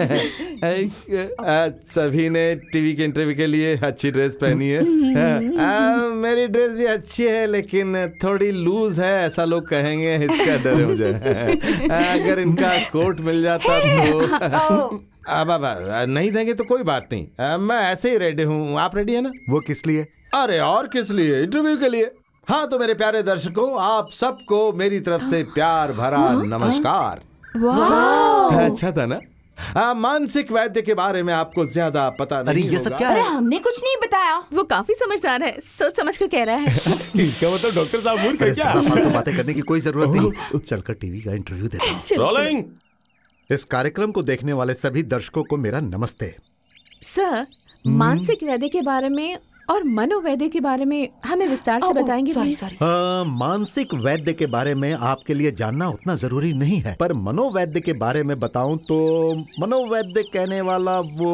Speaker 5: सभी ने टीवी के इंटरव्यू के लिए अच्छी ड्रेस पहनी है। मेरी ड्रेस भी अच्छी है, लेकिन थोड़ी लूज है, ऐसा लोग कहेंगे, इसका डर है मुझे। अगर इनका कोट मिल जाता तो। अब नहीं देंगे तो कोई बात नहीं, मैं ऐसे ही रेडी हूँ। आप रेडी है ना?
Speaker 7: वो किस लिए?
Speaker 5: अरे और किस लिए, इंटरव्यू के लिए। हाँ तो मेरे प्यारे दर्शकों, आप सबको मेरी तरफ से प्यार भरा नमस्कार। अच्छा था ना? मानसिक वैद्य के बारे में आपको ज्यादा पता नहीं।
Speaker 7: अरे ये सब क्या है?
Speaker 4: हमने कुछ नहीं बताया।
Speaker 8: वो काफी समझदार है, सोच समझ कर कह रहा है।
Speaker 11: क्या मतलब डॉक्टर साहब मूर्ख है क्या?
Speaker 7: फालतू बातें करने की कोई जरूरत नहीं। चलकर टीवी का इंटरव्यू देता हूँ।
Speaker 11: रोलिंग।
Speaker 7: इस कार्यक्रम को देखने वाले सभी दर्शकों को मेरा नमस्ते।
Speaker 8: सर, मानसिक वैद्य के बारे में और मनोवैद्य के बारे में हमें विस्तार से बताएंगे?
Speaker 7: मानसिक वैद्य के बारे में आपके लिए जानना उतना जरूरी नहीं है, पर मनोवैद्य के बारे में बताऊं तो मनोवैद्य कहने वाला वो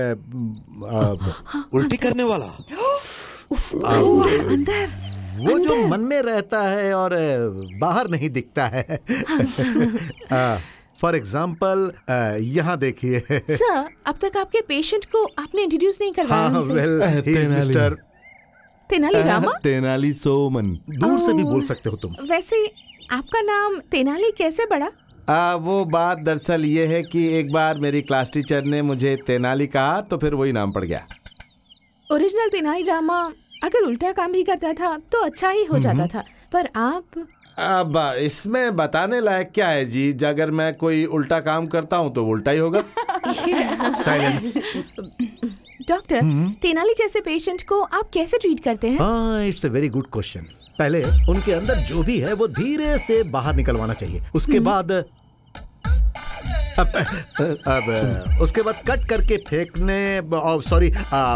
Speaker 7: उल्टी करने वाला
Speaker 8: अंदर
Speaker 7: वो जो मन में रहता है और बाहर नहीं दिखता है। फॉर एग्जाम्पल यहाँ देखिए।
Speaker 8: सर, अब तक आपके पेशेंट को आपने इंट्रोड्यूस नहीं करवाया।
Speaker 7: मिस्टर
Speaker 8: तेनाली रामा।
Speaker 5: तेनाली सोमन।
Speaker 7: दूर से भी बोल सकते हो तुम।
Speaker 8: वैसे आपका नाम तेनाली कैसे पड़ा?
Speaker 5: वो बात दरअसल ये है कि एक बार मेरी क्लास टीचर ने मुझे तेनाली कहा, तो फिर वही नाम पड़ गया।
Speaker 8: ओरिजिनल तेनाली रामा अगर उल्टा काम भी करता था तो अच्छा ही हो जाता था, पर आप।
Speaker 5: अब इसमें बताने लायक क्या है जी? अगर मैं कोई उल्टा काम करता हूँ तो उल्टा ही होगा।
Speaker 7: साइलेंस।
Speaker 8: डॉक्टर, तेनाली जैसे पेशेंट को आप कैसे ट्रीट करते हैं?
Speaker 7: It's a very good question. पहले उनके अंदर जो भी है वो धीरे से बाहर निकलवाना चाहिए। उसके बाद उसके बाद कट करके फेंकने। सॉरी,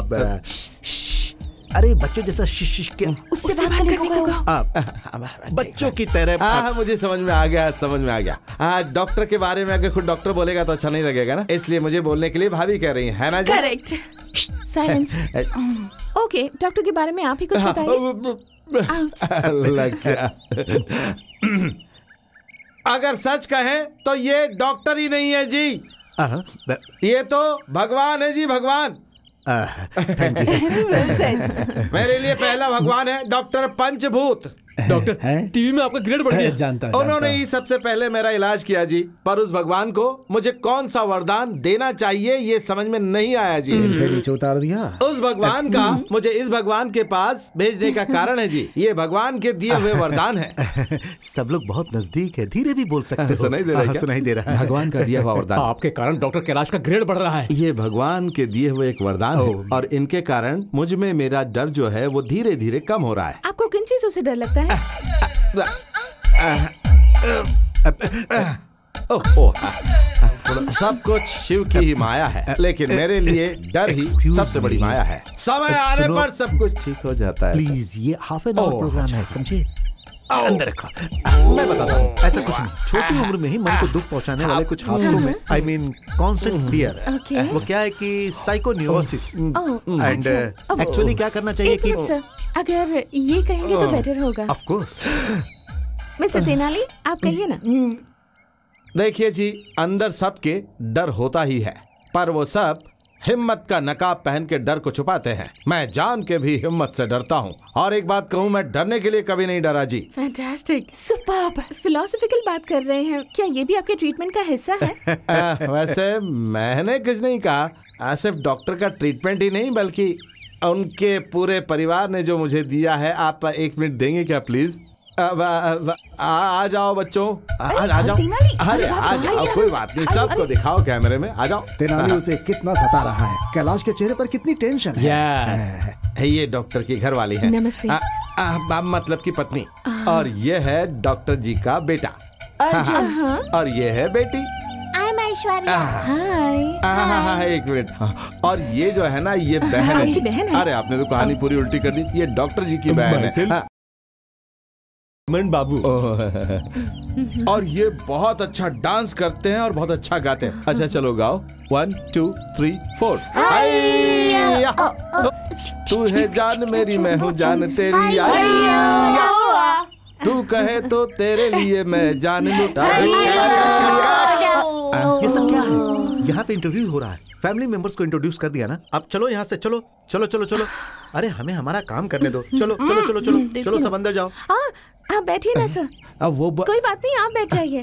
Speaker 7: अरे बच्चों जैसा शिश के
Speaker 4: उससे बात करने को होगा।
Speaker 7: बच्चों की तरह।
Speaker 5: मुझे समझ में आ गया। डॉक्टर के बारे में अगर खुद डॉक्टर बोलेगा तो अच्छा नहीं लगेगा ना, इसलिए मुझे बोलने के लिए भाभी कह रही है ना जी?
Speaker 8: करेक्ट। साइलेंस। ओके, डॉक्टर के बारे में आप ही कुछ बताइए।
Speaker 5: लग गया। अगर सच कहें तो ये डॉक्टर ही नहीं है जी, ये तो भगवान है जी, भगवान।
Speaker 7: Thank you.
Speaker 5: मेरे लिए पहला भगवान है डॉक्टर पंचभूत।
Speaker 1: डॉक्टर टीवी में आपका ग्रेड बढ़ गया।
Speaker 9: जानता
Speaker 5: उन्होंने ही सबसे पहले मेरा इलाज किया जी, पर उस भगवान को मुझे कौन सा वरदान देना चाहिए ये समझ में नहीं आया जी।
Speaker 9: फिर से नीचे उतार दिया।
Speaker 5: उस भगवान का मुझे इस भगवान के पास भेजने का कारण है जी, ये भगवान के दिए हुए वरदान है।
Speaker 7: सब लोग बहुत नजदीक है, धीरे भी बोल सकते हो।
Speaker 5: सुनाई दे रहा है क्या?
Speaker 7: सुनाई दे रहा है।
Speaker 5: भगवान का दिया हुआ वरदान।
Speaker 1: आपके कारण डॉक्टर कैलाश का ग्रेड बढ़ रहा है।
Speaker 5: ये भगवान के दिए हुए एक वरदान है और इनके कारण मुझ में मेरा डर जो है वो धीरे धीरे कम हो रहा है।
Speaker 8: आपको किन चीजों से डर लगता है?
Speaker 5: सब कुछ शिव की ही माया है, लेकिन मेरे लिए डर ही सबसे बड़ी माया है। समय आने पर सब कुछ ठीक हो जाता है।
Speaker 7: प्लीज, ये हाफ एन आवर प्रोग्राम है, समझे? अंदर रखो। मैं बताता हूँ, ऐसा कुछ नहीं। छोटी उम्र में ही मन को दुख पहुंचाने वाले कुछ हादसों में, आई मीन कांस्टेंट फियर, वो क्या है कि साइकोन्यूरोसिस एंड एक्चुअली क्या करना चाहिए कि
Speaker 8: अगर ये कहेंगे तो बेटर होगा।
Speaker 7: Of course.
Speaker 8: मिस्टर तेनाली, आप कहिए ना।
Speaker 5: देखिए जी, अंदर सबके डर होता ही है, पर वो सब हिम्मत का नकाब पहन के डर को छुपाते हैं। मैं जान के भी हिम्मत से डरता हूँ, और एक बात कहूँ, मैं डरने के लिए कभी नहीं डरा जी।
Speaker 8: Fantastic, superb. फिलोसॉफिकल बात कर रहे हैं, क्या ये भी आपके ट्रीटमेंट का हिस्सा है?
Speaker 5: वैसे मैंने कुछ नहीं कहा, सिर्फ डॉक्टर का ट्रीटमेंट ही नहीं बल्कि उनके पूरे परिवार ने जो मुझे दिया है। आप 1 मिनट देंगे क्या प्लीज? आ जाओ बच्चों, आ जाओ। अरे आ जाओ, कोई बात नहीं, सबको दिखाओ कैमरे में, आ जाओ।
Speaker 9: तेनाली उसे कितना सता रहा है, कैलाश के चेहरे पर कितनी टेंशन है।
Speaker 5: ये डॉक्टर की घरवाली है।
Speaker 8: नमस्ते।
Speaker 5: मतलब की पत्नी। और ये है डॉक्टर जी का बेटा। और ये है बेटी।
Speaker 10: हाय।
Speaker 5: 1 मिनट। और ये जो है ना, ये बहन है। अरे आपने तो कहानी पूरी उल्टी कर दी। ये डॉक्टर जी की बहन है बाबू। और ये बहुत अच्छा डांस करते हैं और बहुत अच्छा गाते हैं। अच्छा चलो गाओ, 1 2 3 4। तू है जान मेरी, मैं हूँ जान तेरी। तू कहे तो तेरे लिए मैं जान लुटा।
Speaker 7: ये सब क्या है? यहाँ पे इंटरव्यू हो रहा है, फैमिली मेंबर्स को इंट्रोड्यूस कर दिया ना, अब चलो यहाँ से, चलो चलो चलो चलो। अरे हमें हमारा काम करने दो, चलो चलो चलो चलो चलो, सब अंदर जाओ।
Speaker 8: आप बैठिए ना सर। कोई बात नहीं, आप बैठ जाइए।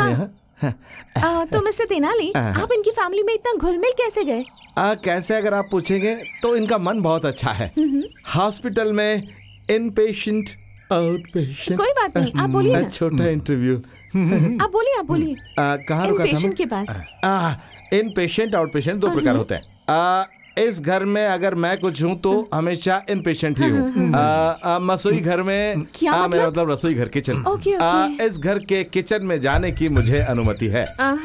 Speaker 8: तो मिस्टर तेनाली, आप इनकी फैमिली में इतना घुल मिल कैसे गए?
Speaker 5: कैसे अगर आप पूछेंगे तो इनका मन बहुत अच्छा है। हॉस्पिटल में इन पेशेंट आउट पेशेंट।
Speaker 8: कोई बात नहीं, आप बोलिए ना।
Speaker 5: छोटा इंटरव्यू।
Speaker 8: आप बोलिए, आप बोलिए।
Speaker 5: कहाँ रुका था?
Speaker 8: पेशेंट के पास।
Speaker 5: इन पेशेंट आउट पेशेंट 2 प्रकार होते हैं। इस घर में अगर मैं कुछ हूँ तो हमेशा इन पेशेंट ही हूँ। मसोई घर में मेरा मतलब रसोई घर, किचन। इस घर के किचन में जाने की मुझे अनुमति है।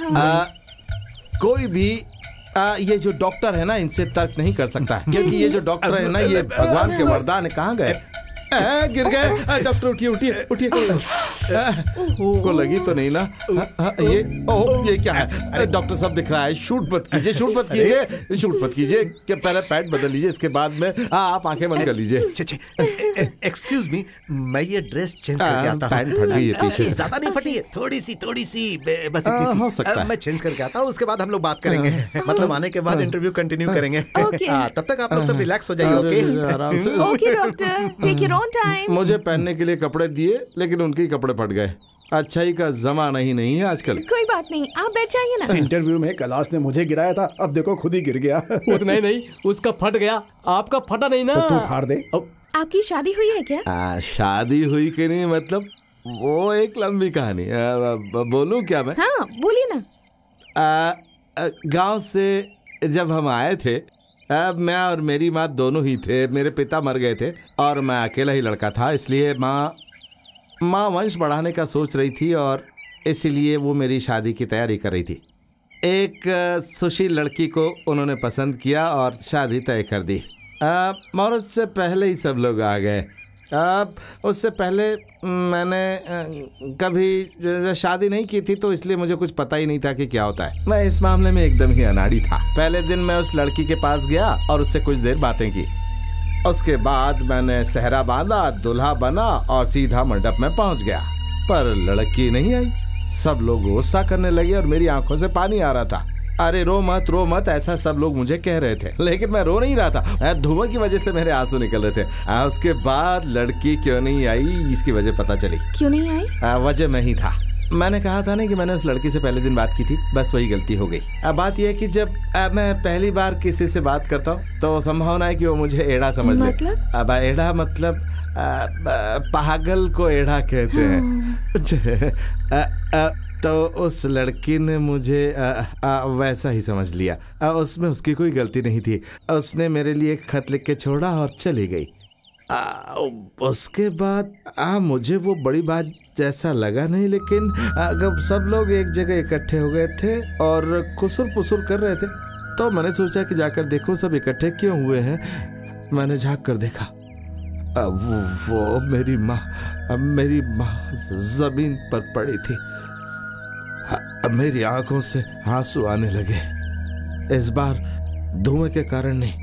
Speaker 5: कोई भी ये जो डॉक्टर है ना, इनसे तर्क नहीं कर सकता है, क्योंकि ये जो डॉक्टर है ना, ये भगवान के वरदान है। कहाँ गए? गिर गए। डॉक्टर उठिए उठिए उठिए। को लगी तो नहीं ना? ये क्या है? डॉक्टर सब दिख रहा है। शूट मत कीजिए, शूट मत कीजिए, शूट मत कीजिए। पहले पैड बदल लीजिए, इसके बाद में आप आंखें बंद कर लीजिए।
Speaker 7: एक्सक्यूज मी, मैं ये ड्रेस चेंज करके आता हूँ।
Speaker 5: पैंट फट गई है पीछे से।
Speaker 7: ज्यादा नहीं फटी है, थोड़ी सी बस इतनी सी
Speaker 5: हो सकता है।
Speaker 7: मैं चेंज करके आता हूँ, उसके बाद हम लोग बात करेंगे। मतलब आने के बाद इंटरव्यू कंटिन्यू करेंगे। तब तक आप लोग सब रिलैक्स हो जाइए।
Speaker 8: Okay doctor, take your own time.
Speaker 5: मुझे पहनने के लिए कपड़े दिए, लेकिन उनके ही कपड़े फट गए। अच्छाई का जमाना ही नहीं है आजकल।
Speaker 8: कोई बात नहीं, आप बैठ जाइए ना।
Speaker 9: इंटरव्यू में कैलाश ने मुझे गिराया था, अब देखो खुद ही गिर गया।
Speaker 1: उतना ही नहीं, उसका फट गया, आपका फटा नहीं ना।
Speaker 9: तो तू फाड़ दे।
Speaker 8: आपकी शादी हुई है क्या?
Speaker 5: शादी हुई कि नहीं, मतलब वो एक लंबी कहानी। बोलूं क्या मैं?
Speaker 8: हाँ बोलिए ना।
Speaker 5: गांव से जब हम आए थे, मैं और मेरी माँ दोनों ही थे। मेरे पिता मर गए थे और मैं अकेला ही लड़का था, इसलिए माँ वंश बढ़ाने का सोच रही थी और इसीलिए वो मेरी शादी की तैयारी कर रही थी। एक सुशील लड़की को उन्होंने पसंद किया और शादी तय कर दी। मुहूर्त से पहले ही सब लोग आ गए। उससे पहले मैंने कभी शादी नहीं की थी, तो इसलिए मुझे कुछ पता ही नहीं था कि क्या होता है। मैं इस मामले में एकदम ही अनाड़ी था। पहले दिन मैं उस लड़की के पास गया और उससे कुछ देर बातें की। उसके बाद मैंने सेहरा बांधा, दूल्हा बना और सीधा मंडप में पहुंच गया, पर लड़की नहीं आई। सब लोग गुस्सा करने लगे और मेरी आंखों से पानी आ रहा था। अरे रो मत ऐसा सब लोग मुझे कह रहे थे, लेकिन मैं रो नहीं रहा था। धुआं की वजह से मेरे आंसू निकल रहे थे। उसके बाद लड़की क्यों नहीं आई इसकी वजह पता चली।
Speaker 8: क्यों नहीं आई?
Speaker 5: वजह मैं ही था। मैंने कहा था ना कि मैंने उस लड़की से पहले दिन बात की थी, बस वही गलती हो गई। अब बात यह है कि जब मैं पहली बार किसी से बात करता हूँ तो संभावना है कि वो मुझे एड़ा समझ ले। अब एड़ा मतलब पागल को एड़ा कहते हैं। तो उस लड़की ने मुझे वैसा ही समझ लिया। उसमें उसकी कोई गलती नहीं थी। उसने मेरे लिए एक खत लिख के छोड़ा और चली गई। उसके बाद मुझे वो बड़ी बात जैसा लगा नहीं, लेकिन जब सब लोग एक जगह इकट्ठे हो गए थे और खुसुर पुसुर कर रहे थे तो मैंने सोचा कि जाकर देखूं सब इकट्ठे क्यों हुए हैं। मैंने झांक कर देखा, वो मेरी माँ जमीन पर पड़ी थी। मेरी आंखों से आंसू आने लगे। इस बार धुएं के कारण नहीं,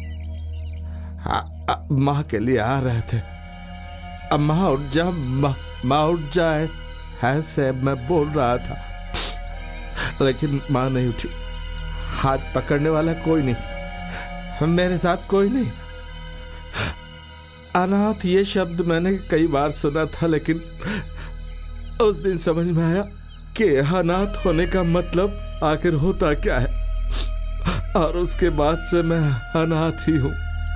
Speaker 5: माँ के लिए आ रहे थे। माँ उठ जा, माँ उठ जाए, ऐसे मैं बोल रहा था, लेकिन माँ नहीं उठी। हाथ पकड़ने वाला कोई नहीं, मेरे साथ कोई नहीं। अनाथ ये शब्द मैंने कई बार सुना था, लेकिन उस दिन समझ में आया कि अनाथ होने का मतलब आखिर होता क्या है। और उसके बाद से मैं अनाथ ही हूं।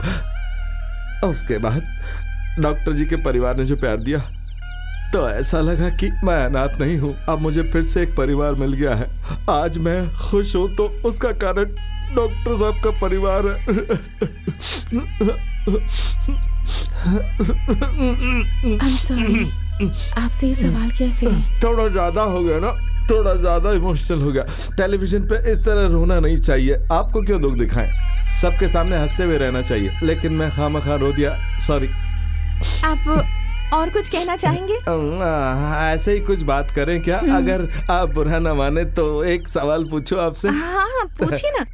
Speaker 5: उसके बाद डॉक्टर जी के परिवार ने जो प्यार दिया तो ऐसा लगा कि मैं अनाथ नहीं हूं, अब मुझे फिर से एक परिवार मिल गया है। आज मैं खुश हूं तो उसका कारण डॉक्टर साहब का परिवार है।
Speaker 8: I'm sorry. आपसे ये सवाल कैसे?
Speaker 5: थोड़ा ज्यादा हो गया ना, थोड़ा ज्यादा इमोशनल हो गया। टेलीविजन पे इस तरह रोना नहीं चाहिए। आपको क्यों दुख दिखाएं, सबके सामने हंसते हुए रहना चाहिए, लेकिन मैं खामखा रो दिया, सॉरी।
Speaker 8: आप और कुछ कहना चाहेंगे?
Speaker 5: ऐसे ही कुछ बात करें क्या? अगर आप बुरा न माने तो एक सवाल पूछो आपसे।
Speaker 8: हाँ पूछिए ना।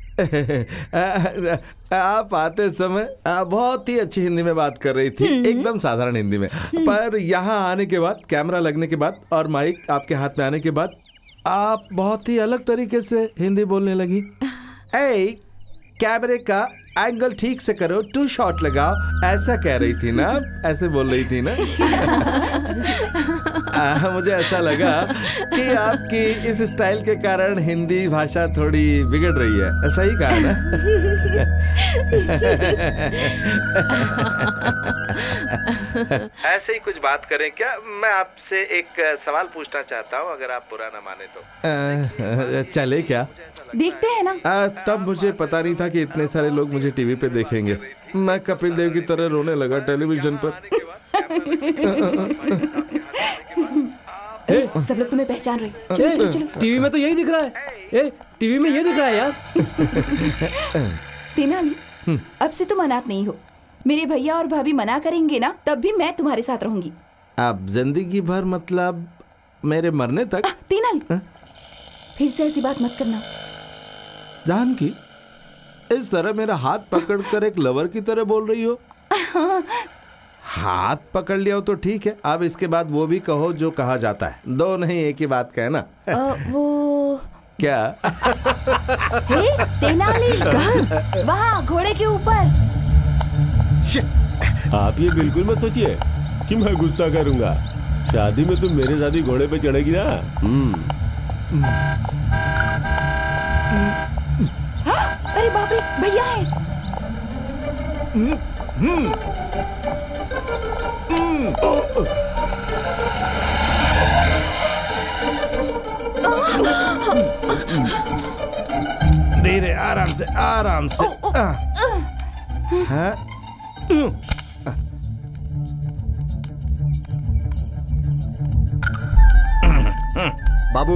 Speaker 5: आप आते समय बहुत ही अच्छी हिंदी में बात कर रही थी, एकदम साधारण हिंदी में, पर यहाँ आने के बाद, कैमरा लगने के बाद और माइक आपके हाथ में आने के बाद आप बहुत ही अलग तरीके से हिंदी बोलने लगी। कैमरे का एंगल ठीक से करो, 2 शॉट लगाओ, ऐसा कह रही थी ना, ऐसे बोल रही थी ना। मुझे ऐसा लगा कि आपकी इस स्टाइल के कारण हिंदी भाषा थोड़ी बिगड़ रही है, ऐसा ही कहा ना? ऐसे ही कुछ बात करें क्या? मैं आपसे एक सवाल पूछना चाहता हूँ, अगर आप बुरा ना माने तो। चले क्या?
Speaker 4: देखते हैं ना।
Speaker 5: तब मुझे पता नहीं था कि इतने सारे लोग मुझे टीवी पे देखेंगे। मैं कपिल देव की तरह रोने लगा टेलीविजन पर।
Speaker 4: सब लोग तुम्हें पहचान रहे। चलो चलो।
Speaker 1: टीवी में तो यही दिख रहा है। टीवी में ये दिख रहा है यार।
Speaker 4: तेनाली, अब से तुम अनाथ नहीं हो। मेरे भैया और भाभी मना करेंगे ना, तब भी मैं तुम्हारे साथ रहूंगी।
Speaker 5: अब जिंदगी भर मतलब मेरे मरने तक?
Speaker 4: तेनाली, फिर से ऐसी बात मत करना।
Speaker 5: जानकी, इस तरह मेरा हाथ पकड़कर एक लवर की तरह बोल रही हो। हाथ पकड़ लिया हो तो ठीक है, अब इसके बाद वो भी कहो जो कहा जाता है, 2 नहीं एक ही बात कहना।
Speaker 4: वो
Speaker 5: क्या?
Speaker 4: तेनाली, वहाँ घोड़े के ऊपर।
Speaker 11: आप ये बिल्कुल मत सोचिए कि मैं गुस्सा करूंगा। शादी में तुम मेरे साथ ही घोड़े पे चढ़ेगी ना।
Speaker 4: अरे बाप रे, भैया है।
Speaker 5: धीरे, आराम से, आराम से।
Speaker 7: बाबू,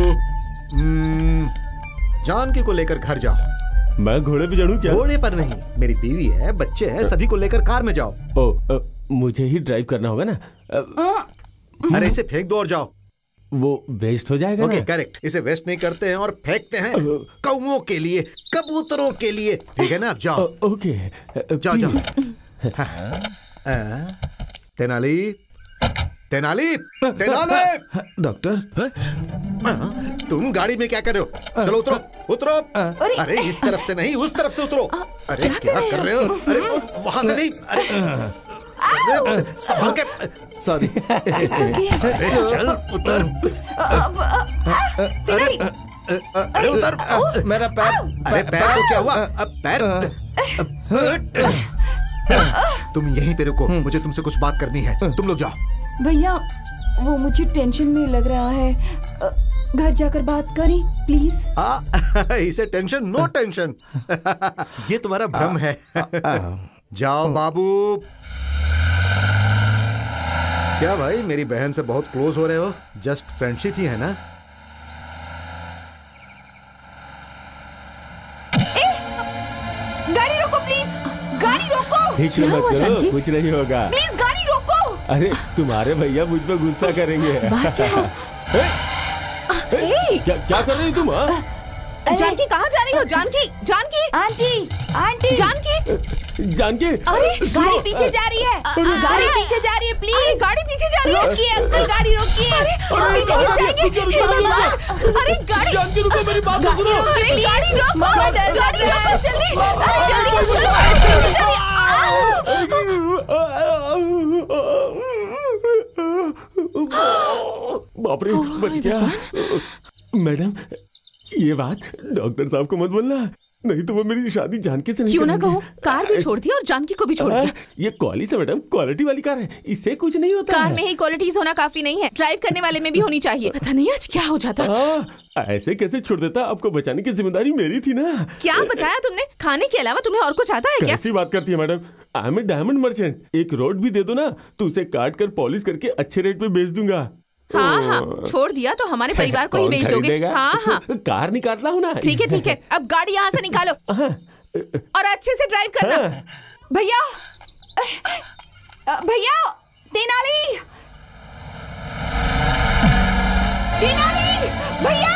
Speaker 7: जानकी को लेकर घर जाओ।
Speaker 11: मैं घोड़े पे चढ़ूं क्या?
Speaker 7: घोड़े पर नहीं, मेरी बीवी है, बच्चे हैं, सभी को लेकर कार में जाओ।
Speaker 11: मुझे ही ड्राइव करना होगा ना?
Speaker 7: अरे इसे फेंक दो और जाओ।
Speaker 11: वो वेस्ट हो जाएगा।
Speaker 7: Okay, correct. इसे वेस्ट नहीं करते हैं और फेंकते हैं कौओं के लिए, कबूतरों के लिए, ठीक है ना? आप जाओ।
Speaker 11: ओके,
Speaker 7: जाओ जाओ। तेनाली, तेनाली, तेनाली!
Speaker 5: डॉक्टर,
Speaker 7: तुम गाड़ी में क्या कर रहे हो? चलो उतरो, उतरो। अरे इस तरफ से नहीं, उस तरफ से उतरो। अरे क्या कर रहे हो? अरे वहां से नहीं। अरे संभाल के।
Speaker 5: सॉरी।
Speaker 7: अरे चल उतर। अरे उतर।
Speaker 5: मेरा पैर।
Speaker 7: अरे पैर को क्या हुआ? अब पैर। तुम यहीं पे रुको, मुझे तुमसे कुछ बात करनी है। तुम लोग जाओ।
Speaker 4: भैया वो मुझे टेंशन में लग रहा है, घर जाकर बात करें प्लीज।
Speaker 7: इसे टेंशन? No tension. ये तुम्हारा भ्रम है। जाओ बाबू। क्या भाई, मेरी बहन से बहुत क्लोज हो रहे हो? जस्ट फ्रेंडशिप ही है ना?
Speaker 4: गाड़ी रोको प्लीज, गाड़ी रोको।
Speaker 11: फिक्र मत करो, कुछ नहीं होगा।
Speaker 4: प्लीज गाड़ी रोको।
Speaker 11: अरे तुम्हारे भैया मुझ पे गुस्सा करेंगे। क्या कर रही तुम?
Speaker 8: जानकी कहाँ जा रही हो? Janaki, Janaki,
Speaker 4: aunty, aunty,
Speaker 8: Janaki,
Speaker 11: Janaki.
Speaker 4: अरे गाड़ी पीछे जा रही है, गाड़ी पीछे जा रही है, प्लीज
Speaker 8: गाड़ी पीछे जा रही है।
Speaker 4: रोकिए अंकल, गाड़ी रोकिए।
Speaker 8: पीछे गिर जाएंगे। अरे गाड़ी,
Speaker 11: जानकी रुको, मेरी बात तो सुनो।
Speaker 8: गाड़ी रोको, गाड़ी रोको, जल्दी, जल्दी पीछे जा रही है।
Speaker 11: बाप रे, बच गया। मैडम, ये बात डॉक्टर साहब को मत बोलना, नहीं तो वो मेरी शादी जानकी से नहीं
Speaker 8: क्यों ना
Speaker 11: करेंगे।
Speaker 8: कहो, कार भी छोड़ दिया और जानकी को भी छोड़ दिया।
Speaker 11: ये क्वालिटी है मैडम, क्वालिटी वाली कार है, इससे कुछ नहीं होता।
Speaker 8: कार में ही क्वालिटीज होना काफी नहीं है, ड्राइव करने वाले में भी होनी चाहिए। पता नहीं आज क्या हो जाता।
Speaker 11: ऐसे कैसे छोड़ देता? आपको बचाने की जिम्मेदारी मेरी थी ना।
Speaker 8: क्या बचाया तुमने? खाने के अलावा तुम्हें और कुछ आता है क्या?
Speaker 11: कैसी बात करती है madam? I am a diamond merchant. एक रोड भी दे दो ना तो उसे काट कर पॉलिश करके अच्छे रेट पे बेच दूंगा।
Speaker 8: हाँ हाँ, छोड़ दिया तो हमारे परिवार को ही बेच दोगे। हाँ हाँ,
Speaker 11: कार निकालता हूँ ना।
Speaker 8: ठीक है ठीक है, अब गाड़ी यहाँ से निकालो और अच्छे से ड्राइव करना।
Speaker 4: भैया, भैया, तेनाली, तेनाली, भैया,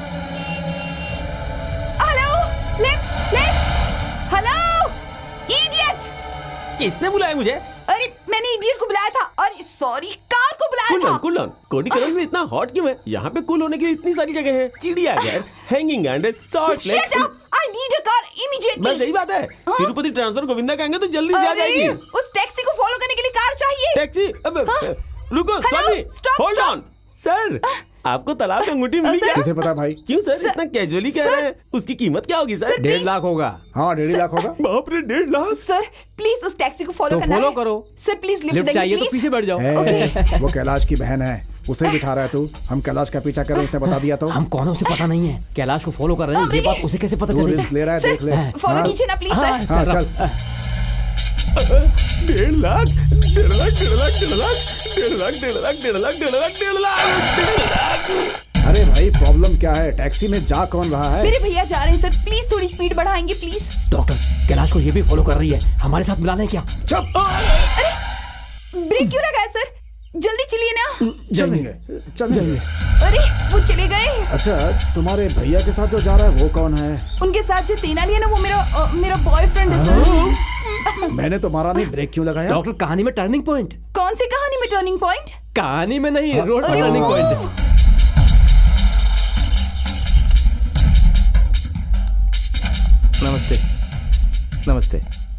Speaker 4: hello, left, left, hello, idiot.
Speaker 11: किसने बुलाया मुझे?
Speaker 4: अरे मैंने इडियट को बुलाया था और सॉरी कार को बुलाया था।
Speaker 11: Cool down. कोडाईकनाल में इतना हॉट क्यों है? यहाँ पे कूल होने के लिए इतनी सारी जगह है। चिड़ियाघर, Hanging Garden, Salt Lake.
Speaker 4: Shut up, I need a car immediately.
Speaker 11: बस यही बात है। तिरुपति ट्रांसफर गोविंदा कहेंगे तो जल्दी से आ जाएगी।
Speaker 4: उस टैक्सी को फॉलो करने के लिए कार चाहिए।
Speaker 11: टैक्सी? रुको, होल्ड ऑन सर। आपको तलाक अंगूठी मिली क्या?
Speaker 9: किसे पता भाई?
Speaker 11: क्यों सर इतना कैजुअली कह रहे हैं? उसकी कीमत क्या होगी सर?
Speaker 1: 1.5 लाख होगा।
Speaker 9: हाँ 1.5 लाख होगा।
Speaker 11: बाप रे, 1.5 लाख।
Speaker 4: सर प्लीज उस टैक्सी को फॉलो करना है।
Speaker 1: फॉलो करो
Speaker 4: सर, प्लीज
Speaker 1: लिफ्ट चाहिए तो पीछे बैठ जाओ।
Speaker 9: वो कैलाश की बहन है, उसे बिठा रहा है तू। हम कैलाश का पीछा कर रहे हैं, उसने बता दिया तो।
Speaker 1: हम कौन है उसे पता नहीं है। कैलाश को फॉलो कर रहे हैं, ये बात उसे कैसे पता चलेगी?
Speaker 9: रिस्क ले रहा है, देख ले।
Speaker 4: फॉलो कीजिए ना प्लीज सर।
Speaker 9: हाँ चल।
Speaker 11: 1.5 लाख, 1.5 लाख, 1.5 लाख, 1.5 लाख, 1.5 लाख, 1.5 लाख, 1.5 लाख, 1.5 लाख, 1.5 लाख।
Speaker 9: अरे भाई प्रॉब्लम क्या है? टैक्सी में जा कौन रहा है?
Speaker 4: मेरे भैया जा रहे हैं सर, प्लीज थोड़ी स्पीड बढ़ाएंगे प्लीज।
Speaker 1: डॉक्टर, कैलाश को ये भी फॉलो कर रही है, हमारे साथ मिला लें क्या?
Speaker 9: चुप।
Speaker 4: अरे ब्रेक क्यों लगा है सर? जल्दी चलिए ना।
Speaker 9: चलेंगे, चलेंगे।
Speaker 4: अरे वो चले गए।
Speaker 9: अच्छा, तुम्हारे भैया के साथ जो जा रहा है वो कौन है?
Speaker 4: उनके साथ जो तेनाली है ना, वो मेरा बॉयफ्रेंड है सर।
Speaker 9: मैंने तो मारा नहीं, ब्रेक क्यों लगाया?
Speaker 1: डॉक्टर, कहानी में टर्निंग पॉइंट।
Speaker 4: कौन सी कहानी में टर्निंग पॉइंट?
Speaker 1: कहानी में नहीं, रोड पर टर्निंग पॉइंट। नमस्ते, नमस्ते।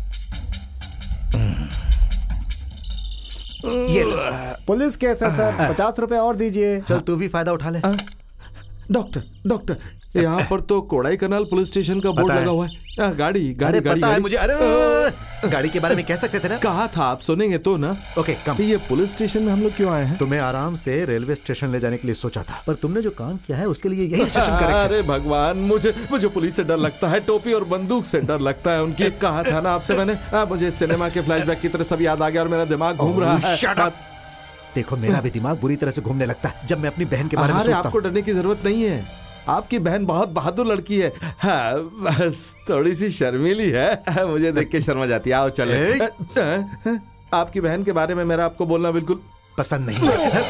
Speaker 7: ये
Speaker 9: पुलिस केस है सर, 50 रुपए और दीजिए।
Speaker 7: चल तू भी फायदा उठा ले।
Speaker 5: डॉक्टर, यहाँ पर तो कोडाईकनाल पुलिस स्टेशन का बोर्ड लगा हुआ है। गाड़ी गाड़ी गाड़ी
Speaker 7: पता है मुझे। अरे गाड़ी के बारे में कह सकते थे ना?
Speaker 5: कहा था, आप सुनेंगे तो ना।
Speaker 7: Okay come.
Speaker 5: ये पुलिस स्टेशन में हम लोग क्यों आए हैं?
Speaker 7: तुम्हें आराम से रेलवे स्टेशन ले जाने के लिए सोचा था, पर तुमने जो काम किया है उसके लिए यही स्टेशन करेक्ट है।
Speaker 5: अरे भगवान, मुझे पुलिस से डर लगता है, टोपी और बंदूक से डर लगता है उनकी। कहा था ना आपसे मैंने। मुझे सिनेमा के फ्लैशबैक की तरह सब याद आ गया और मेरा दिमाग घूम रहा है।
Speaker 7: देखो मेरा भी दिमाग बुरी तरह से घूमने लगता है जब मैं अपनी बहन के बारे में सोचता हूं।
Speaker 5: आपको डरने की जरूरत नहीं है, आपकी बहन बहुत बहादुर लड़की है। हाँ, बस थोड़ी सी शर्मीली है, मुझे देख के शर्मा जाती है। आओ चले। आपकी बहन के बारे में मेरा आपको बोलना बिल्कुल
Speaker 7: पसंद नहीं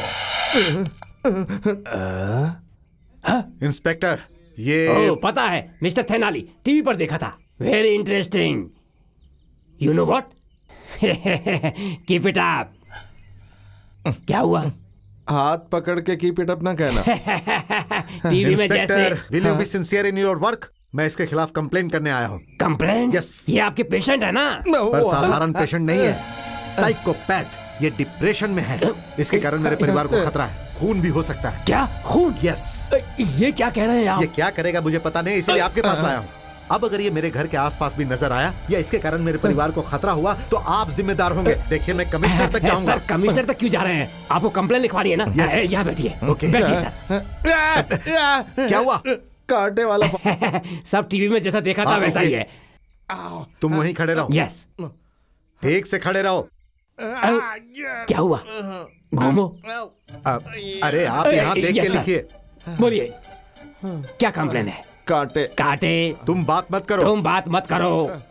Speaker 7: है। इंस्पेक्टर, ये
Speaker 1: पता है मिस्टर थेनाली, टीवी पर देखा था। Very interesting. You know what? Keep it up. क्या हुआ?
Speaker 5: हाथ पकड़ के कीप इट अप ना कहना।
Speaker 1: टीवी में जैसे।
Speaker 7: Will you be sincere in your work? मैं इसके खिलाफ कंप्लेन करने आया हूँ।
Speaker 1: कंप्लेन?
Speaker 7: यस।
Speaker 1: ये आपके पेशेंट है ना?
Speaker 7: पर साधारण पेशेंट नहीं है, साइकोपैथ। ये डिप्रेशन में है, इसके कारण मेरे परिवार को खतरा है, खून भी हो सकता है।
Speaker 1: क्या खून?
Speaker 7: यस।
Speaker 1: ये क्या कह रहे हैं आप?
Speaker 7: ये क्या करेगा मुझे पता नहीं, इसलिए आपके पास लाया हूँ। अब अगर ये मेरे घर के आसपास भी नजर आया या इसके कारण मेरे परिवार को खतरा हुआ तो आप जिम्मेदार होंगे। देखिए मैं कमिश्नर तक जाऊंगा।
Speaker 1: सर कमिश्नर तक क्यों जा रहे हैं? आपको कंप्लेन लिखवानी है ना? यहाँ बैठिए।
Speaker 7: ओके।
Speaker 1: बैठिए सर।
Speaker 7: क्या हुआ?
Speaker 5: कांटे वाला।
Speaker 1: सब टीवी में जैसा देखा था वैसा ही है।
Speaker 7: तुम वहीं खड़े रहो।
Speaker 1: यस।
Speaker 7: ठीक से खड़े रहो।
Speaker 1: क्या हुआ? घूमो।
Speaker 7: अरे आप यहाँ देख के लिखिए।
Speaker 1: बोलिए क्या कंप्लेन है?
Speaker 5: कांटे।
Speaker 1: कांटे।
Speaker 7: तुम बात मत करो।
Speaker 1: तुम बात मत करो।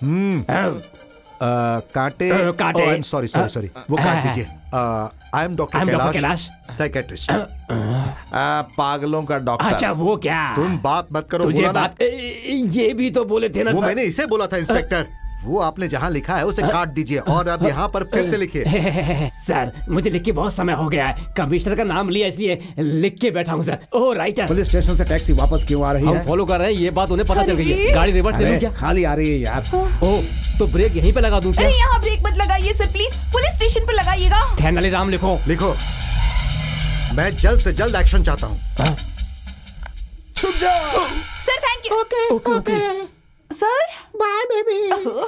Speaker 7: कांटे।
Speaker 1: कांटे।
Speaker 7: सॉरी सॉरी सॉरी, वो काट दीजिए। I am doctor Kailash, psychiatrist.
Speaker 5: पागलों का डॉक्टर।
Speaker 1: अच्छा वो क्या?
Speaker 7: तुम बात मत करो।
Speaker 1: तुझे बात ये भी तो बोले थे ना
Speaker 7: वो
Speaker 1: सर।
Speaker 7: मैंने इसे बोला था इंस्पेक्टर। वो आपने जहाँ लिखा है उसे काट दीजिए और अब यहाँ पर फिर से लिखिए।
Speaker 1: सर मुझे लिख के बहुत समय हो गया है, कमिश्नर का नाम लिया इसलिए लिख के बैठा हूँ sir. Oh writer.
Speaker 9: Police station से टैक्सी वापस क्यों आ रही है?
Speaker 1: हम फॉलो कर रहे हैं, ये बात उन्हें पता चल गई है। गाड़ी रिवर्स ले लूं क्या?
Speaker 9: खाली आ रही है यार।
Speaker 1: ओह तो ब्रेक यहीं पे लगा दूं क्या?
Speaker 4: अरे यहाँ ब्रेक मत लगाइए सर, प्लीज पुलिस स्टेशन पर लगाइएगा।
Speaker 1: थेनाली राम लिखो।
Speaker 7: लिखो। मैं जल्द से जल्द एक्शन चाहता हूँ।
Speaker 9: छुप जाओ।
Speaker 4: Sir thank you.
Speaker 9: Okay okay
Speaker 4: sir
Speaker 9: bye baby.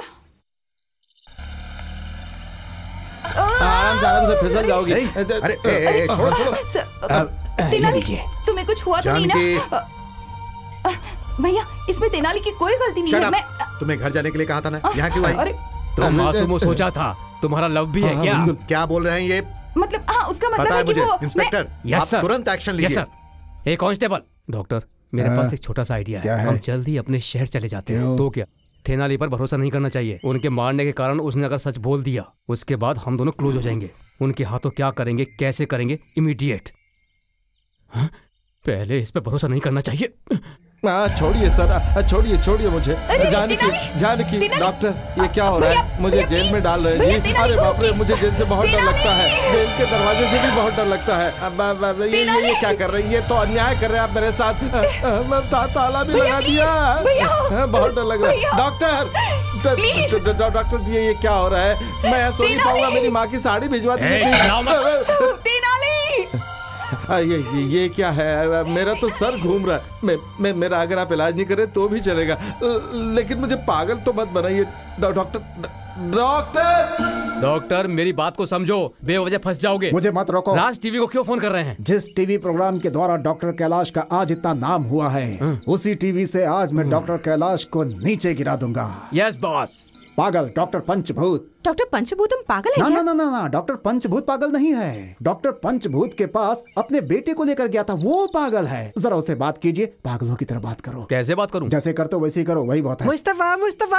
Speaker 5: आराम से फिसल जाओगी।
Speaker 7: अरे छोड़ो।
Speaker 4: तेनाली तुम्हें कुछ हुआ तो नहीं ना? भैया इसमें तेनाली की कोई गलती नहीं है। मैं
Speaker 7: तुम्हें घर जाने के लिए कहा था ना, यहाँ क्यों आई?
Speaker 1: तुम मासूम सोचा था, तुम्हारा लव भी है क्या?
Speaker 7: क्या बोल रहे हैं ये?
Speaker 4: मतलब हाँ उसका मतलब
Speaker 7: पता है
Speaker 4: है कि
Speaker 7: मुझे।
Speaker 4: वो
Speaker 7: इंस्पेक्टर आप तुरंत एक्शन लीजिए।
Speaker 1: Yes sir. एक कांस्टेबल। डॉक्टर मेरे पास एक छोटा सा आइडिया है। हम जल्द ही अपने शहर चले जाते हैं। तो क्या? थेनाली पर भरोसा नहीं करना चाहिए। उनके मारने के कारण उसने अगर सच बोल दिया उसके बाद हम दोनों क्लोज हो जाएंगे। उनके हाथों क्या करेंगे कैसे करेंगे इमीडिएट। पहले इस पे भरोसा नहीं करना चाहिए।
Speaker 5: छोड़िए सर, छोड़िए मुझे। जानकी डॉक्टर ये क्या हो रहा है? मुझे जेल में डाल रहे हैं जी। अरे बाप रे, मुझे जेल से बहुत डर लगता है, जेल के दरवाजे से भी बहुत डर लगता है। ये क्या कर रही है? ये तो अन्याय कर रहे हैं आप मेरे साथ। ताला भी लगा दिया, बहुत डर लग रहा है। डॉक्टर ये क्या हो रहा है? मैं सो नहीं पाऊंगा, मेरी माँ की साड़ी भिजवा दीजिए। ये क्या है? मेरा तो सर घूम रहा है। मेरा अगर आप इलाज नहीं करें तो भी चलेगा, लेकिन मुझे पागल तो मत बनाइए
Speaker 1: डॉक्टर मेरी बात को समझो, बेवजह फंस जाओगे।
Speaker 9: मुझे मत रोको।
Speaker 1: राज टीवी को क्यों फोन कर रहे हैं?
Speaker 9: जिस टीवी प्रोग्राम के द्वारा डॉक्टर कैलाश का आज इतना नाम हुआ है, उसी टीवी से आज मैं डॉक्टर कैलाश को नीचे गिरा दूंगा।
Speaker 1: Yes boss.
Speaker 9: पागल डॉक्टर पंचभूत।
Speaker 8: डॉक्टर पंचभूतम पागल है क्या?
Speaker 9: ना, डॉक्टर पंचभूत पागल नहीं है। डॉक्टर पंचभूत के पास अपने बेटे को लेकर गया था, वो पागल है। जरा उससे बात कीजिए, पागलों की तरह बात करो।
Speaker 1: कैसे बात करूं?
Speaker 9: जैसे करते हो वैसे ही करो, वही बहुत है।
Speaker 1: Mustafa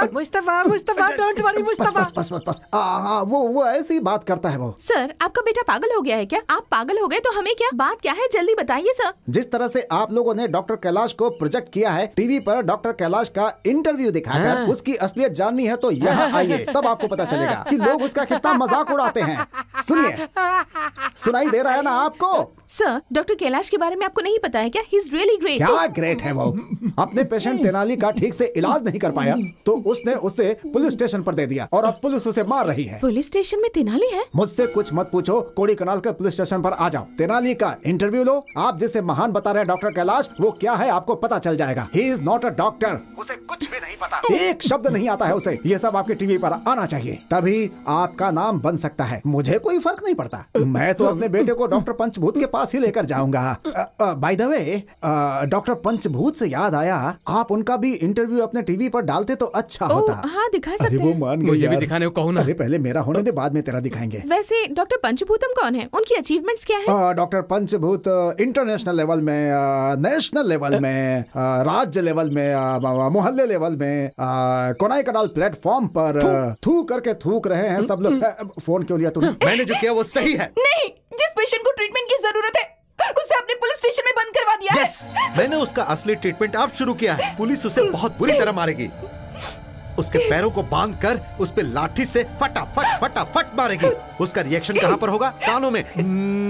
Speaker 1: don't worry Mustafa.
Speaker 9: बस। वो ऐसी ही बात करता है वो।
Speaker 8: सर आपका बेटा पागल हो गया है क्या? आप पागल हो गए तो हमें क्या? बात क्या है जल्दी बताइए सर।
Speaker 9: जिस तरह से आप लोगों ने डॉक्टर कैलाश को प्रोजेक्ट किया है, टीवी पर डॉक्टर कैलाश का इंटरव्यू दिखाकर उसकी असलियत जाननी है तो यहाँ आइए, तब आपको पता चलेगा कि लोग उसका कितना मजाक उड़ाते हैं। सुनिए, सुनाई दे रहा है ना आपको?
Speaker 8: सर डॉक्टर कैलाश के बारे में आपको नहीं पता है क्या? He is really great.
Speaker 9: क्या ग्रेट है वो? अपने पेशेंट तेनाली का ठीक से इलाज नहीं कर पाया तो उसने उसे पुलिस स्टेशन पर दे दिया और अब पुलिस उसे मार रही है।
Speaker 8: पुलिस स्टेशन में तेनाली है?
Speaker 9: मुझसे कुछ मत पूछो, कोड़ीकनाल के पुलिस स्टेशन पर आ जाओ, तेनाली का इंटरव्यू लो। आप जिसे महान बता रहे हैं डॉक्टर कैलाश, वो क्या है आपको पता चल जाएगा। He is not a doctor, उसे कुछ भी नहीं पता, एक शब्द नहीं आता है उसे। ये सब आपके टीवी पर आना चाहिए, तभी आपका नाम बन सकता है। मुझे कोई फर्क नहीं पड़ता, मैं तो अपने बेटे को डॉक्टर पंचभूत के पास ही लेकर जाऊंगा। बाय द वे, डॉक्टर पंचभूत से याद आया, आप उनका भी इंटरव्यू अपने टीवी पर डालते तो अच्छा होता।
Speaker 8: हाँ दिखा सकते हैं।
Speaker 9: वो मान गई
Speaker 1: मुझे भी
Speaker 9: यार।
Speaker 1: दिखाने को कहो ना।
Speaker 9: अरे पहले मेरा होने दे, बाद में तेरा दिखाएंगे।
Speaker 8: वैसे डॉक्टर पंचभूतम कौन है? उनकी अचीवमेंट्स क्या है?
Speaker 9: डॉक्टर पंचभूत इंटरनेशनल लेवल में, नेशनल लेवल में, राज्य लेवल में, मोहल्ले लेवल में, कोडाईकनाल प्लेटफॉर्म पर थूक करके थूक रहे हैं सब लोग। फोन क्यों लिया तूने?
Speaker 7: मैंने जो किया वो सही है।
Speaker 4: नहीं, जिस पेशेंट को ट्रीटमेंट की जरूरत है उसे आपने पुलिस स्टेशन में बंद करवा दिया
Speaker 7: है। मैंने उसका असली ट्रीटमेंट आप शुरू किया है। पुलिस उसे बहुत बुरी तरह मारेगी, उसके पैरों को बांधकर उस पे लाठी से फटाफट मारेगी। उसका रिएक्शन कहाँ पर होगा? कानों में।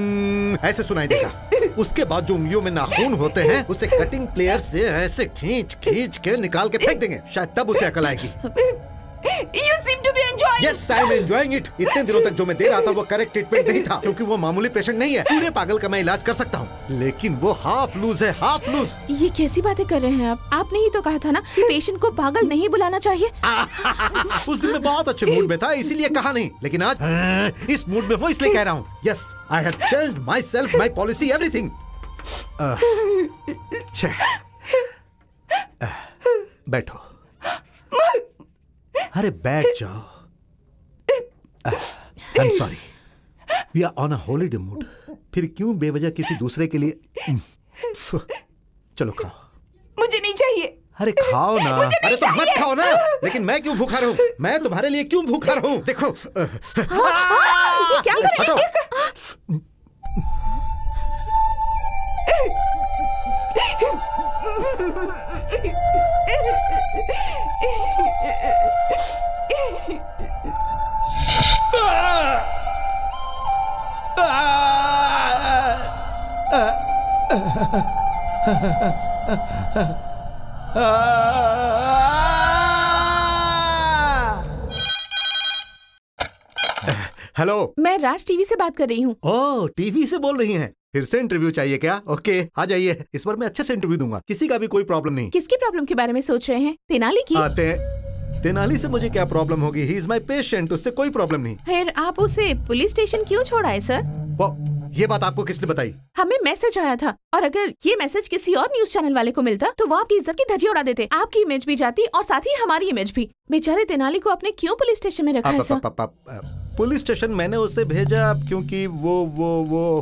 Speaker 7: ऐसे सुनाई देगा। उसके बाद जो उंगलियों में नाखून होते हैं उसे कटिंग प्लेयर से ऐसे खींच खींच के निकाल के फेंक देंगे, शायद तब उसे अकल आएगी।
Speaker 4: You seem to be enjoying.
Speaker 7: Yes, I'm enjoying it. इतने दिनों तक जो मैं दे रहा था वो करेक्ट ट्रीटमेंट नहीं था, क्योंकि वो मामूली पेशेंट नहीं है। पूरे पागल का मैं इलाज कर सकता हूँ, लेकिन वो हाफ लूज है, हाफ लूज।
Speaker 8: ये कैसी बातें कर रहे हैं आप? आपने ही तो कहा था ना कि पेशेंट को पागल नहीं बुलाना चाहिए।
Speaker 7: उस दिन मैं बहुत अच्छे मूड में था, इसीलिए कहा नहीं, लेकिन आज इस मूड में हूँ इसलिए कह रहा हूँ। Yes, I have changed myself, my policy, everything. बैठो। अरे बैठ जाओ। I'm sorry. We are on a holiday mood. फिर क्यों बेवजह किसी दूसरे के लिए? चलो खाओ।
Speaker 4: मुझे नहीं चाहिए।
Speaker 7: अरे खाओ ना। अरे तो मत खाओ ना। लेकिन मैं क्यों भूखा रहूं? मैं तुम्हारे लिए क्यों भूखा रहूं? देखो।
Speaker 8: ये क्या कर रहे हैं?
Speaker 7: हेलो,
Speaker 8: मैं राज टीवी से बात कर रही हूँ।
Speaker 7: ओह, टीवी से बोल रही हैं? फिर से इंटरव्यू चाहिए क्या? ओके, आ जाइए। इस बार मैं अच्छे से इंटरव्यू दूंगा, किसी का भी कोई प्रॉब्लम नहीं।
Speaker 8: किसकी प्रॉब्लम के बारे में सोच रहे हैं? तेनाली की?
Speaker 7: तेनाली से मुझे क्या प्रॉब्लम होगी? ही इज माई पेशेंट, उससे कोई प्रॉब्लम नहीं।
Speaker 8: फिर आप उसे पुलिस स्टेशन क्यों छोड़ा है सर?
Speaker 7: ये बात आपको किसने बताई?
Speaker 8: हमें मैसेज आया था, और अगर ये मैसेज किसी और न्यूज चैनल वाले को मिलता तो वो आपकी इज्जत की धज्जी उड़ा देते, आपकी इमेज भी जाती और साथ ही हमारी इमेज भी। बेचारे तेनाली को आपने क्यों पुलिस स्टेशन में रखा है सर?
Speaker 7: पुलिस स्टेशन मैंने उसे भेजा क्योंकि वो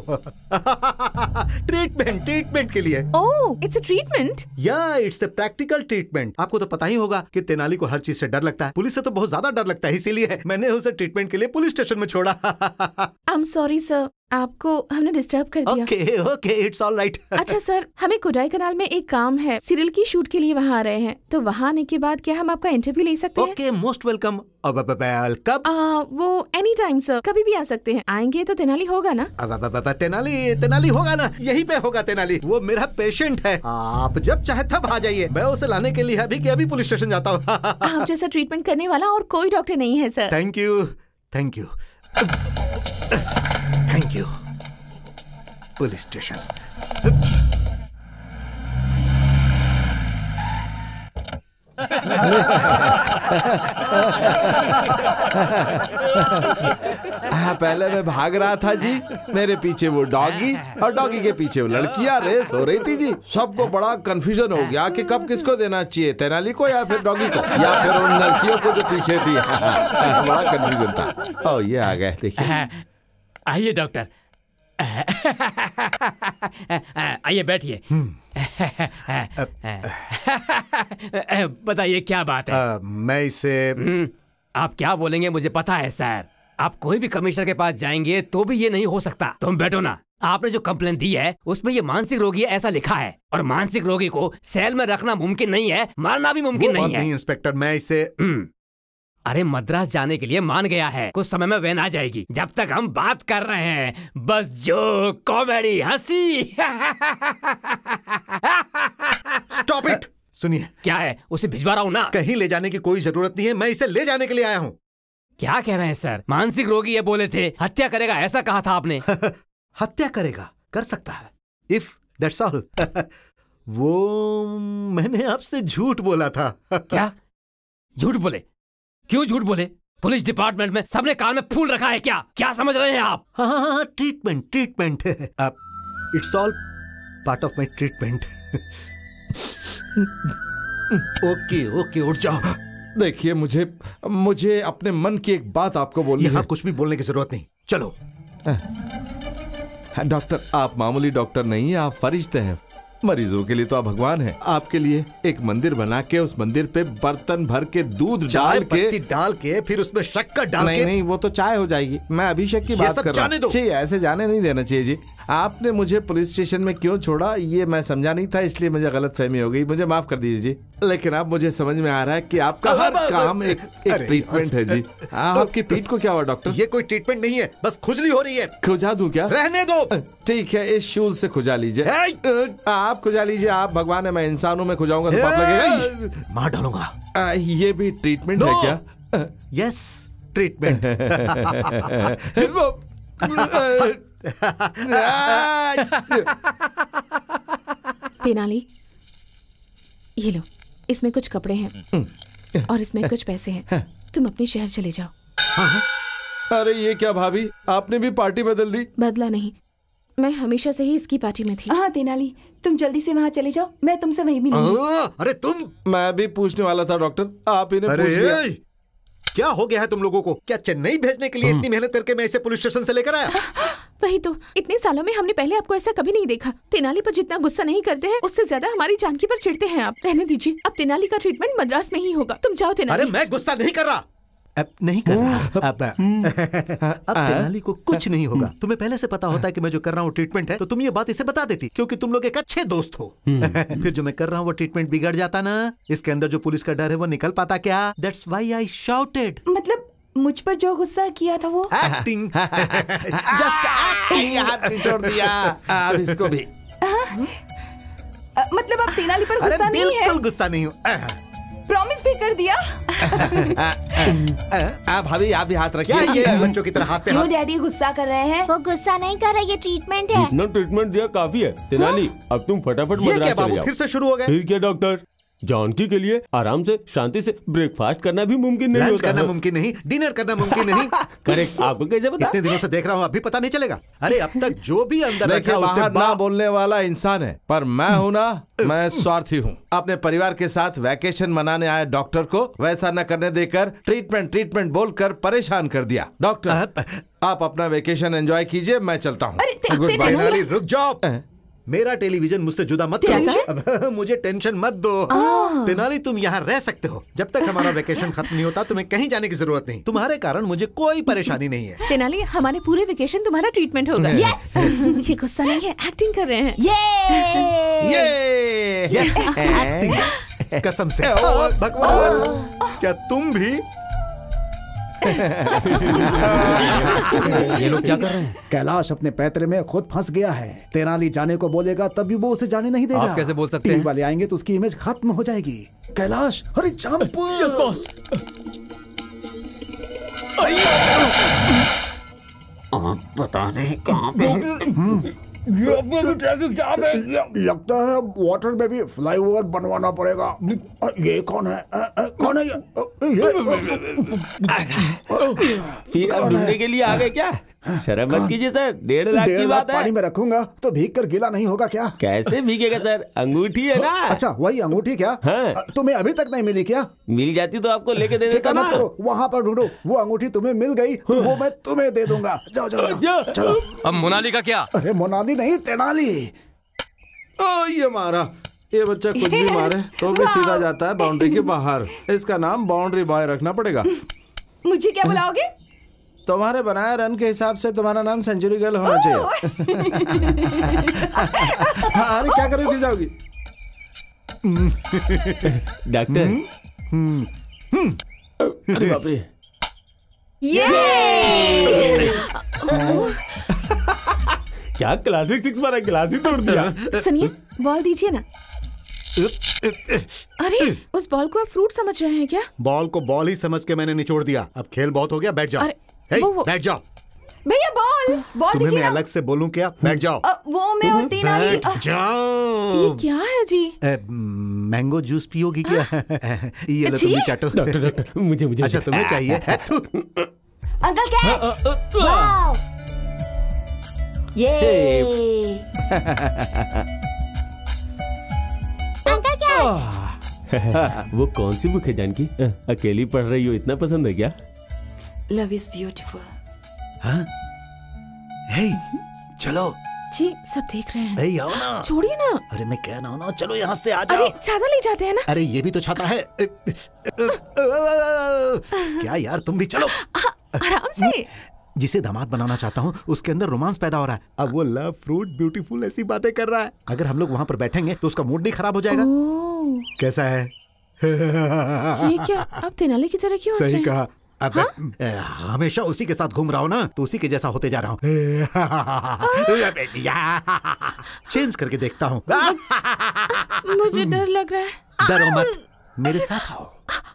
Speaker 7: ट्रीटमेंट के लिए।
Speaker 8: Oh, it's a treatment?
Speaker 7: या इट्स अ प्रैक्टिकल ट्रीटमेंट। आपको तो पता ही होगा कि तेनाली को हर चीज से डर लगता है, पुलिस से तो बहुत ज्यादा डर लगता है, इसीलिए मैंने उसे ट्रीटमेंट के लिए पुलिस स्टेशन में छोड़ा।
Speaker 8: आई एम सॉरी सर, आपको हमने डिस्टर्ब कर दिया।
Speaker 7: Okay, it's all right.
Speaker 8: अच्छा सर, हमें कोडाईकनाल में एक काम है, सीरियल की शूट के लिए वहाँ आ रहे हैं, तो वहाँ आने के बाद क्या हम आपका इंटरव्यू ले सकते हैं?
Speaker 7: Okay, most welcome. कब?
Speaker 8: वो एनी टाइम सर, कभी भी आ सकते हैं। आएंगे तो तेनाली होगा ना?
Speaker 7: तेनाली होगा ना, यहीं पे होगा तेनाली। वो मेरा पेशेंट है, आप जब चाहे तब आ जाइए। मैं उसे लाने के लिए अभी के अभी पुलिस स्टेशन जाता हूँ।
Speaker 8: आप जैसा ट्रीटमेंट करने वाला और कोई डॉक्टर नहीं है sir.
Speaker 7: Thank you, thank you, thank you. Police station.
Speaker 5: पहले मैं भाग रहा था जी, मेरे पीछे वो डॉगी और डॉगी के पीछे वो लड़कियां रेस हो रही थी जी। सबको बड़ा कंफ्यूजन हो गया कि कब किसको देना चाहिए, तेनाली को या फिर डॉगी को या फिर उन लड़कियों को जो पीछे थी। बड़ा कंफ्यूजन था। ओह, ये आ गए, देखिए।
Speaker 1: आइए डॉक्टर, आइए बैठिए। बताइए क्या बात है?
Speaker 7: मैं इसे
Speaker 1: आप क्या बोलेंगे मुझे पता है सर। आप कोई भी कमिश्नर के पास जाएंगे तो भी ये नहीं हो सकता। तुम बैठो ना। आपने जो कंप्लेंट दी है उसमें ये मानसिक रोगी है ऐसा लिखा है, और मानसिक रोगी को सेल में रखना मुमकिन नहीं है, मारना भी मुमकिन नहीं है।
Speaker 7: इंस्पेक्टर, मैं इसे
Speaker 1: अरे मद्रास जाने के लिए मान गया है, कुछ समय में वैन आ जाएगी। जब तक हम बात कर रहे हैं बस जो कॉमेडी हंसी।
Speaker 7: Stop it. सुनिए।
Speaker 1: क्या है? उसे भिजवा रहा हूँ ना।
Speaker 7: कहीं ले जाने की कोई जरूरत नहीं है, मैं इसे ले जाने के लिए आया हूँ।
Speaker 1: क्या कह रहे हैं सर? मानसिक रोगी ये बोले थे, हत्या करेगा ऐसा कहा था आपने।
Speaker 7: हत्या करेगा, कर सकता है, इफ दैट्स ऑल। वो मैंने आपसे झूठ बोला था।
Speaker 1: क्या झूठ बोले? क्यों झूठ बोले? पुलिस डिपार्टमेंट में सबने कान में फूल रखा है क्या? क्या समझ रहे हैं आप?
Speaker 7: हाँ, treatment. It's all part of my treatment. Okay, उठ जाओ।
Speaker 5: देखिए, मुझे अपने मन की एक बात आपको बोलनी है।
Speaker 7: यहाँ कुछ भी बोलने की जरूरत नहीं, चलो।
Speaker 5: डॉक्टर, आप मामूली डॉक्टर नहीं है, आप फरिश्ते हैं। मरीजों के लिए तो आप भगवान हैं। आपके लिए एक मंदिर बना के उस मंदिर पे बर्तन भर के दूध
Speaker 7: डाल के फिर उसमें शक्कर डाल के।
Speaker 5: नहीं, वो तो चाय हो जाएगी। मैं अभिषेक की बात कर रहा हूँ। ऐसे जाने नहीं देना चाहिए जी। आपने मुझे पुलिस स्टेशन में क्यों छोड़ा ये मैं समझा नहीं था, इसलिए मुझे गलतफहमी हो गई, मुझे माफ कर दीजिए जी। लेकिन अब मुझे समझ में आ रहा है कि आपका हर काम एक ट्रीटमेंट है जी। आपकी पीठ को क्या हुआ डॉक्टर?
Speaker 7: ये कोई ट्रीटमेंट नहीं है, बस खुजली हो रही है।
Speaker 5: खुजा दूं क्या?
Speaker 7: रहने दो।
Speaker 5: ठीक है, इस शूल से खुजा लीजिए। आप खुजा लीजिए। आप भगवान है, मैं इंसानों में खुजाऊंगा तो पाप लगेगा।
Speaker 7: मार डालूंगा।
Speaker 5: ये भी ट्रीटमेंट है क्या?
Speaker 7: Yes, treatment.
Speaker 8: तेनाली, ये लो, इसमें कुछ कपड़े हैं और इसमें कुछ पैसे हैं। तुम अपने शहर चले जाओ।
Speaker 5: अरे ये क्या भाभी, आपने भी पार्टी बदल दी?
Speaker 8: बदला नहीं, मैं हमेशा से ही इसकी पार्टी में थी।
Speaker 4: हाँ तेनाली, तुम जल्दी से वहाँ चले जाओ, मैं तुमसे वहीं मिलूंगी।
Speaker 7: अरे तुम,
Speaker 5: मैं भी पूछने वाला था डॉक्टर, आप इन्हें पूछ लिया।
Speaker 7: क्या हो गया है तुम लोगों को? क्या चेन्नई भेजने के लिए इतनी मेहनत करके मैं इसे पुलिस स्टेशन से लेकर आया?
Speaker 8: वही तो, इतने सालों में हमने पहले आपको ऐसा कभी नहीं देखा। तेनाली पर जितना गुस्सा नहीं करते हैं, उससे ज्यादा हमारी जानकी पर चिढ़ते हैं आप। रहने दीजिए, अब तेनाली का ट्रीटमेंट मद्रास में ही होगा। तुम जाओ तेनाली।
Speaker 7: अरे मैं गुस्सा नहीं कर रहा, अब नहीं कर रहा। अब तेनाली को कुछ नहीं होगा। तुम्हें पहले से पता होता है कि मैं जो कर रहा हूँ ट्रीटमेंट है, तो तुम ये बात इसे बता देती, क्योंकि तुम लोग एक अच्छे दोस्त हो। फिर जो मैं कर रहा हूँ वो ट्रीटमेंट बिगड़ जाता ना। इसके अंदर जो पुलिस का डर है वो निकल पाता क्या? That's why I shouted।
Speaker 4: मतलब मुझ पर जो गुस्सा किया था वो
Speaker 7: एक्टिंग।
Speaker 5: Just acting. हाथ निचोड़ दिया। अब इसको भी।
Speaker 4: मतलब अब तेनाली पर गुस्सा नहीं है?
Speaker 7: बिल्कुल गुस्सा नहीं हूँ।
Speaker 4: प्रॉमिस भी कर दिया।
Speaker 5: भाभी आप भी हाथ रखिए।
Speaker 7: ये बच्चों की तरह हाथ पे
Speaker 10: क्यों डैडी गुस्सा कर रहे हैं? वो गुस्सा नहीं कर रहे, ये ट्रीटमेंट है।
Speaker 11: जितना ट्रीटमेंट दिया काफी है। तेनाली, अब तुम फटाफट मद्रास चले जाओ।
Speaker 7: फिर से शुरू हो गए?
Speaker 11: फिर क्या डॉक्टर, जानकी के लिए आराम से शांति से ब्रेकफास्ट करना भी मुमकिन नहीं होता।
Speaker 7: करना मुमकिन नहीं, डिनर करना मुमकिन नहीं।
Speaker 11: करेक्ट, आपको कैसे पता?
Speaker 7: इतने दिनों से देख रहा हूँ, अभी पता नहीं चलेगा? अरे अब तक जो भी अंदर रखा
Speaker 5: बाहर ना बोलने वाला इंसान है, पर मैं हूँ ना, मैं स्वार्थी हूँ। अपने परिवार के साथ वैकेशन मनाने आए डॉक्टर को वैसा न करने देकर ट्रीटमेंट बोलकर परेशान कर दिया। डॉक्टर आप अपना वेकेशन एंजॉय कीजिए, मैं चलता हूँ। Good bye.
Speaker 7: रुक जाओ, मेरा टेलीविजन मुझसे जुदा मत करो। मुझे टेंशन मत दो। तेनाली, तुम यहाँ रह सकते हो जब तक हमारा वेकेशन खत्म नहीं होता। तुम्हें कहीं जाने की जरूरत नहीं। तुम्हारे कारण मुझे कोई परेशानी नहीं है।
Speaker 8: तेनाली, हमारे पूरे वेकेशन तुम्हारा ट्रीटमेंट होगा।
Speaker 4: यस।
Speaker 8: ये गुस्सा नहीं है, एक्टिंग कर रहे हैं।
Speaker 7: Yes, acting. कसम से भगवान, क्या तुम भी?
Speaker 1: ये लोग क्या कर रहे हैं?
Speaker 9: कैलाश अपने पैतरे में खुद फंस गया है। तेनाली जाने को बोलेगा तब भी वो उसे जाने नहीं देगा।
Speaker 1: आप कैसे बोल सकते
Speaker 9: टीम
Speaker 1: हैं?
Speaker 9: वाले आएंगे तो उसकी इमेज खत्म हो जाएगी। Kailash, hurry jump.
Speaker 1: Yes boss.
Speaker 11: आप बता रहे हैं कहाँ पे?
Speaker 9: ट्रैफिक जाम है। लगता है वाटर में भी फ्लाईओवर बनवाना पड़ेगा। ये कौन है? कौन है ये?
Speaker 11: फिर आप ढूंढने के लिए आ गए क्या? शर्म मत कीजिए सर, 1.5 लाख की बात है।
Speaker 9: पानी में रखूंगा तो भीग कर गीला नहीं होगा क्या?
Speaker 11: कैसे भीगेगा सर, अंगूठी है ना।
Speaker 9: अच्छा, वही अंगूठी क्या?
Speaker 11: हाँ।
Speaker 9: तुम्हें अभी तक नहीं मिली क्या?
Speaker 11: मिल जाती तो आपको लेके दे देता ना।
Speaker 9: वहाँ पर ढूंढो, वो अंगूठी तुम्हें मिल गई तो वो मैं तुम्हें दे दूंगा। जाओ जाओ जाओ, चलो।
Speaker 1: अब मोनाली का क्या?
Speaker 9: अरे मोनाली नहीं, तेनाली।
Speaker 5: ये मारा, ये बच्चा कुछ भी मारे तो भी सीधा जाता है बाउंड्री के बाहर। इसका नाम बाउंड्री बॉय रखना पड़ेगा।
Speaker 4: मुझे क्या बुलाओगे?
Speaker 5: तुम्हारे बनाए रन के हिसाब से तुम्हारा नाम सेंचुरी गर्ल होना चाहिए। अरे क्या करोगी, गिर जाओगी।
Speaker 11: डॉक्टर, अरे बाप रे, क्या क्लासिक 6 मारा, क्लासिक तोड़ दिया।
Speaker 8: सुनिए, बॉल दीजिए ना। अरे उस बॉल को आप फ्रूट समझ रहे हैं क्या?
Speaker 7: बॉल को बॉल ही समझ के मैंने निचोड़ दिया। अब खेल बहुत हो गया, बैठ जाओ। बैठ जाओ
Speaker 4: भैया। बॉल
Speaker 7: तुम्हें मैं अलग से बोलूं क्या? बैठ जाओ।
Speaker 4: वो मैं और तेनाली।
Speaker 7: बैठ जाओ।
Speaker 8: ये क्या है जी?
Speaker 7: मैंगो जूस पियोगी क्या? ये लो, तुम भी चाटो।
Speaker 11: डॉक्टर, मुझे
Speaker 7: अच्छा तुम्हें चाहिए?
Speaker 4: Uncle catch. वाओ, ये
Speaker 10: अंकल कैच।
Speaker 11: वो कौन सी बुक है जानकी? अकेली पढ़ रही हो, इतना पसंद है क्या?
Speaker 4: Love is beautiful.
Speaker 7: हाँ? हे, चलो
Speaker 8: जी, सब देख रहे हैं।
Speaker 7: हे, आओ ना।
Speaker 8: छोड़िए ना।
Speaker 7: अरे मैं कह रहा हूँ ना, चलो यहाँ से आ जाओ।
Speaker 8: अरे छाता ले जाते हैं ना।
Speaker 7: अरे ये भी तो छाता है। क्या यार, तुम भी चलो।
Speaker 8: आराम से।
Speaker 7: जिसे दामाद बनाना चाहता हूँ उसके अंदर रोमांस पैदा हो रहा है। अब वो लव फ्रूट ब्यूटीफुल ऐसी बातें कर रहा है। अगर हम लोग वहाँ पर बैठेंगे तो उसका मूड नहीं खराब हो जाएगा। कैसा है?
Speaker 8: ये क्या आप तेनाली की तरह क्यों?
Speaker 7: सही कहा। अब हमेशा उसी के साथ घूम रहा हूँ ना, तो उसी के जैसा होते जा रहा हूँ। चेंज करके देखता हूँ।
Speaker 8: मुझे डर लग रहा है।
Speaker 7: डरो मत, मेरे साथ आओ।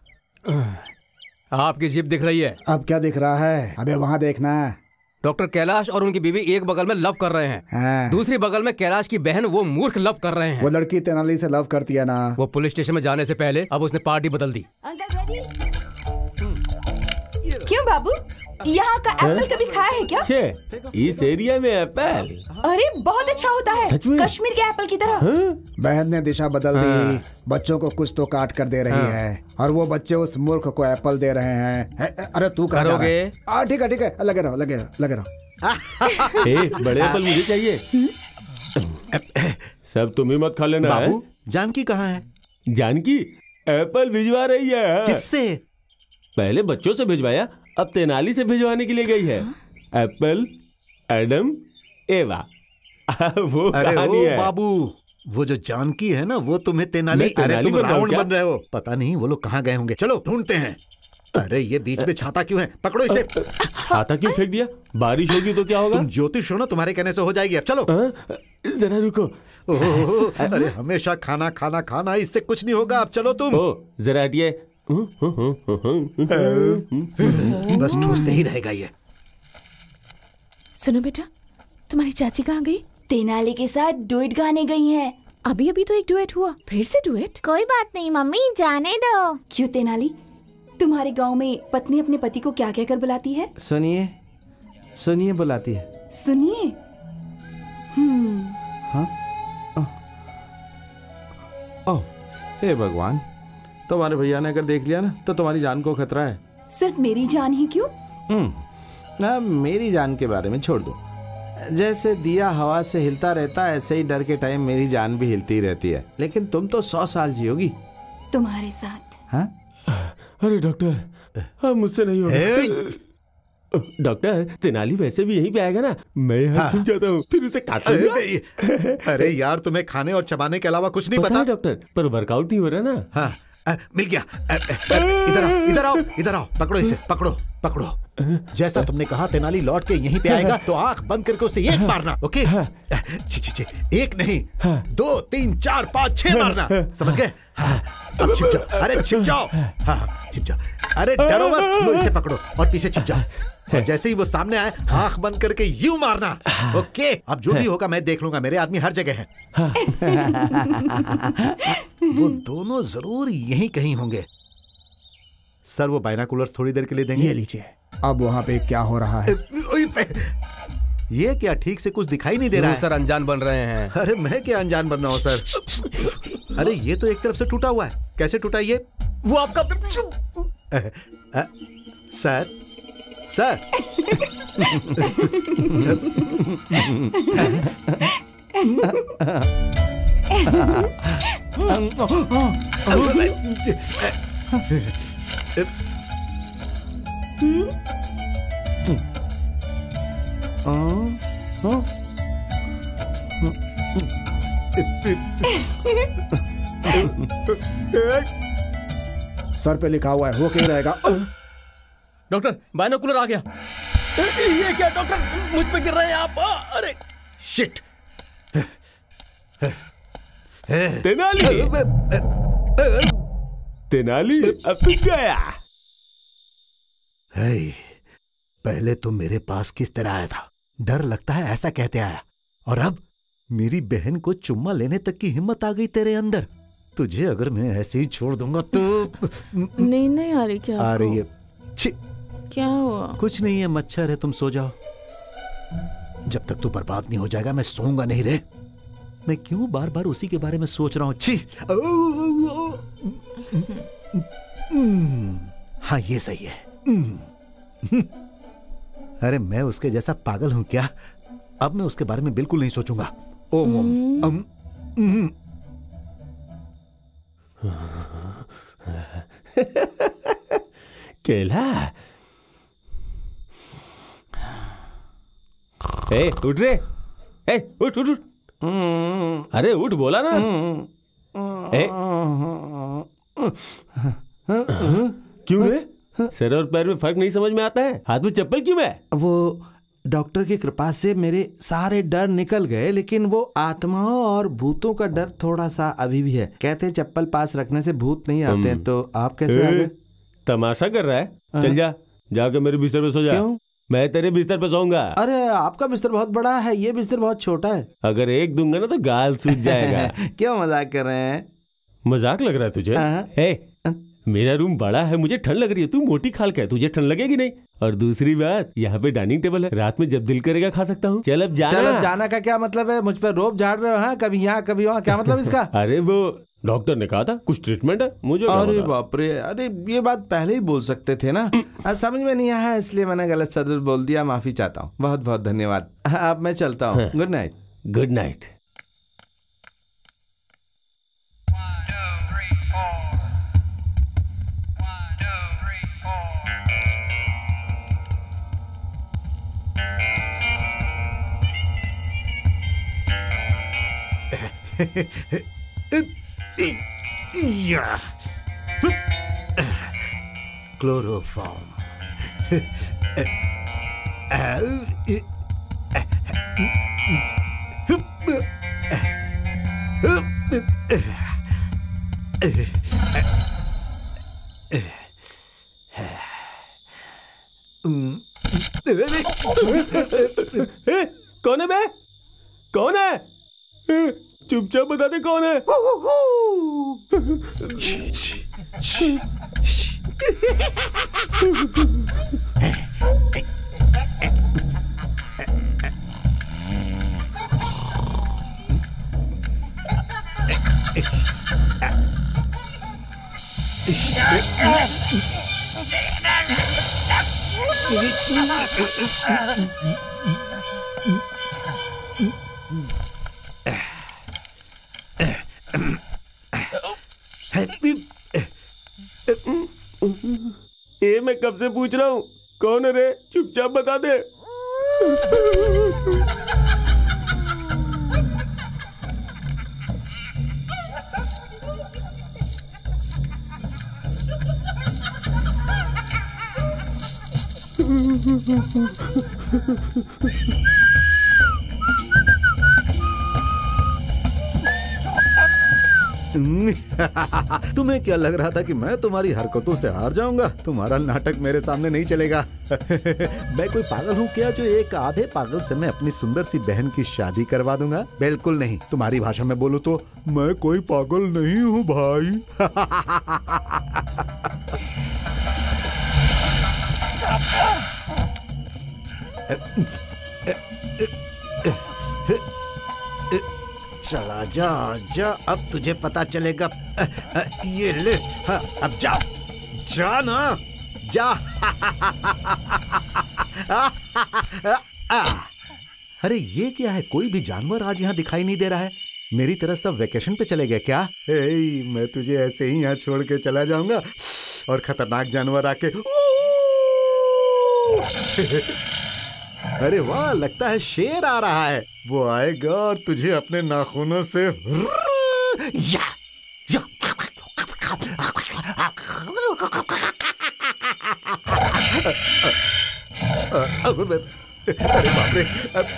Speaker 1: आपकी जिप दिख रही है।
Speaker 9: अब क्या दिख रहा है? अबे वहाँ देखना है।
Speaker 1: डॉक्टर कैलाश और उनकी बीवी एक बगल में लव कर रहे हैं, दूसरी बगल में कैलाश की बहन वो मूर्ख लव कर रहे हैं।
Speaker 9: वो लड़की तेनाली से लव करती है ना।
Speaker 1: वो पुलिस स्टेशन में जाने से पहले अब उसने पार्टी बदल दी।
Speaker 4: क्यों बाबू, यहाँ का एप्पल कभी खाया है क्या?
Speaker 11: इस एरिया में एप्पल?
Speaker 4: अरे बहुत अच्छा होता है, कश्मीर के एप्पल की तरह।
Speaker 9: बहन ने दिशा बदल दी, बच्चों को कुछ तो काट कर दे रही है और वो बच्चे उस मूर्ख को एप्पल दे रहे हैं। अरे तू करोगे? ठीक है ठीक है, लगे रहो लगे रहो लगे रहो।
Speaker 11: बड़े एप्पल मुझे चाहिए। सब तुम ही मत खा लेना।
Speaker 7: बाबू जानकी कहाँ है?
Speaker 11: जानकी एप्पल भिजवा रही है।
Speaker 7: किससे?
Speaker 11: पहले बच्चों से भिजवाया, अब तेनाली से भिजवाने के लिए गई है। एप्पल, एडम, एवा। वो कहानी है।
Speaker 7: बाबू वो जो जानकी है ना, वो तुम्हें तेनाली। अरे तुम रावण बन रहे हो। पता नहीं वो लोग कहाँ गए होंगे। चलो ढूंढते हैं। अरे ये बीच में छाता क्यों है? पकड़ो इसे।
Speaker 11: छाता क्यों फेंक दिया? बारिश होगी तो क्या होगा?
Speaker 7: तुम ज्योतिष हो ना, तुम्हारे कहने से हो जाएगी। अब चलो।
Speaker 11: जरा रुको।
Speaker 7: अरे हमेशा खाना खाना खाना, इससे कुछ नहीं होगा। अब चलो तुम।
Speaker 11: जरा हटिए।
Speaker 7: बस ठूसते ही रहेगा ये।
Speaker 8: सुनो बेटा, तुम्हारी चाची कहाँ गई?
Speaker 4: तेनाली के साथ डुएट गाने गई हैं।
Speaker 8: अभी अभी तो एक डुएट हुआ, फिर से डुएट?
Speaker 10: कोई बात नहीं मम्मी, जाने दो।
Speaker 4: क्यों तेनाली, तुम्हारे गांव में पत्नी अपने पति को क्या कहकर बुलाती है?
Speaker 5: सुनिए सुनिए बुलाती है।
Speaker 4: सुनिए।
Speaker 5: हाँ? ओह हे भगवान, तुम्हारे भैया ने अगर देख लिया ना तो तुम्हारी जान को खतरा है।
Speaker 4: सिर्फ मेरी जान ही क्यों?
Speaker 5: ना मेरी जान के बारे में छोड़ दो। जैसे दिया हवा से हिलता रहता है, ऐसे ही डर के टाइम मेरी जान भी हिलती रहती है। लेकिन तुम तो 100 साल जियोगी
Speaker 4: तुम्हारे साथ।
Speaker 5: हाँ?
Speaker 11: अरे डॉक्टर, मुझसे नहीं होगा। डॉक्टर, तेनाली वैसे भी यहीं पे आएगा ना, मैं यहाँ छुप जाता हूँ, फिर उसे काट लूंगा।
Speaker 7: अरे यार, तुम्हें खाने और चबाने के अलावा कुछ नहीं पता
Speaker 11: डॉक्टर, पर वर्कआउट नहीं हो रहा ना।
Speaker 7: हाँ मिल गया। इधर आओ इधर आओ इधर आओ, पकड़ो इसे, पकड़ो पकड़ो। जैसा तुमने कहा, तेनाली लौट के यहीं पे आएगा तो आंख बंद करके उसे एक मारना। ओके? एक नहीं, 2 3 4 5 6 मारना। समझ गए? अब छिप जाओ। अरे छिप जाओ। हाँ छिप जाओ। अरे डरो मत, लो इसे पकड़ो और पीछे छिप जाओ। और जैसे ही वो सामने आए, आंख बंद करके यूं मारना। ओके? अब जो भी होगा मैं देख लूंगा, मेरे आदमी हर जगह हैं। वो दोनों जरूर यहीं कहीं होंगे। सर वो बाइनाकुलर्स थोड़ी देर के लिए देंगे?
Speaker 9: ये लीजिए। अब वहाँ पे क्या हो रहा है?
Speaker 7: ये क्या ठीक से कुछ दिखाई नहीं दे रहा है?
Speaker 1: सर अनजान बन रहे हैं।
Speaker 7: अरे मैं क्या अनजान बन रहा हूँ सर? अरे ये तो एक तरफ से टूटा हुआ है। कैसे टूटा ये?
Speaker 1: वो आपका
Speaker 7: सर सर
Speaker 9: सर पे लिखा हुआ है, वो क्यों रहेगा?
Speaker 1: डॉक्टर, बाइनोकुलर आ गया। ये क्या डॉक्टर, मुझ पे गिर रहे हैं आप? अरे
Speaker 7: शिट।
Speaker 11: तेनाली, तेनाली अब तू गया।
Speaker 7: पहले तुम मेरे पास किस तरह आया था? डर लगता है ऐसा कहते आया, और अब मेरी बहन को चुम्मा लेने तक की हिम्मत आ गई तेरे अंदर। तुझे अगर मैं ऐसे ही छोड़ दूंगा तो
Speaker 8: नहीं आ रही क्या?
Speaker 7: आ रही है।
Speaker 8: क्या हुआ?
Speaker 7: कुछ नहीं है, मच्छर है, तुम सो जाओ। जब तक तू बर्बाद नहीं हो जाएगा मैं सोऊंगा नहीं रे। मैं क्यों बार बार उसी के बारे में सोच रहा हूँ? छी। हाँ ये सही है। अरे मैं उसके जैसा पागल हूं क्या? अब मैं उसके बारे में बिल्कुल नहीं सोचूंगा। ओम
Speaker 11: केला, ए उठ रे, ए उठ उठ उठ। अरे उठ बोला ना। ए क्यों रे? सर और पैर में फर्क नहीं समझ में आता है? हाथ में चप्पल क्यों है?
Speaker 5: वो डॉक्टर की कृपा से मेरे सारे डर निकल गए, लेकिन वो आत्माओं और भूतों का डर थोड़ा सा अभी भी है। कहते हैं चप्पल पास रखने से भूत नहीं आते हैं, तो आप कैसे आ गए?
Speaker 11: तमाशा कर रहा है? चल जा, जाके मेरे बिस्तर पे सो जा।
Speaker 5: क्यों?
Speaker 11: मैं तेरे बिस्तर पे सोऊंगा।
Speaker 5: अरे आपका बिस्तर बहुत बड़ा है, ये बिस्तर बहुत छोटा है।
Speaker 11: अगर एक दूंगा ना तो गाल सूज जाएगा।
Speaker 5: क्यों मजाक कर रहे हैं?
Speaker 11: मजाक लग रहा है तुझे? मेरा रूम बड़ा है, मुझे ठंड लग रही है, तू मोटी खाल का है, तुझे ठंड लगेगी नहीं। और दूसरी बात, यहाँ पे डाइनिंग टेबल है, रात में जब दिल करेगा खा सकता हूँ। चल अब जाना।
Speaker 5: चल अब जाना का क्या मतलब है? मुझ पर रोब झाड़ रहे हो? हाँ, कभी यहाँ कभी वहाँ, क्या मतलब इसका?
Speaker 11: अरे वो डॉक्टर ने कहा था कुछ ट्रीटमेंट है, मुझे।
Speaker 5: अरे बाप रे, अरे ये बात पहले ही बोल सकते थे ना। आज समझ में नहीं आया, इसलिए मैंने गलत शब्द बोल दिया, माफी चाहता हूँ। बहुत बहुत धन्यवाद। अब मैं चलता हूँ। Good night.
Speaker 11: Good night.
Speaker 7: Chloroform.
Speaker 11: कौन है बे? कौन है? चुपचाप बता दे कौन है। ये मैं कब से पूछ रहा हूँ, कौन है रे? चुपचाप बता दे।
Speaker 7: तुम्हें क्या लग रहा था कि मैं तुम्हारी हरकतों से हार जाऊंगा? तुम्हारा नाटक मेरे सामने नहीं चलेगा। मैं कोई पागल हूँ क्या जो एक आधे पागल से मैं अपनी सुंदर सी बहन की शादी करवा दूंगा? बिल्कुल नहीं। तुम्हारी भाषा में बोलूं तो मैं कोई पागल नहीं हूँ भाई। चला जा जा, अब तुझे पता चलेगा। ये ले, हाँ, अब जा जा ना, जा। अरे ये क्या है? कोई भी जानवर आज यहाँ दिखाई नहीं दे रहा है। मेरी तरह सब वेकेशन पे चले गए क्या? मैं तुझे ऐसे ही यहाँ छोड़ के चला जाऊंगा और खतरनाक जानवर आके अरे वाह, लगता है शेर आ रहा है। वो आएगा और तुझे अपने नाखूनों से या, या। अरे बाप रे,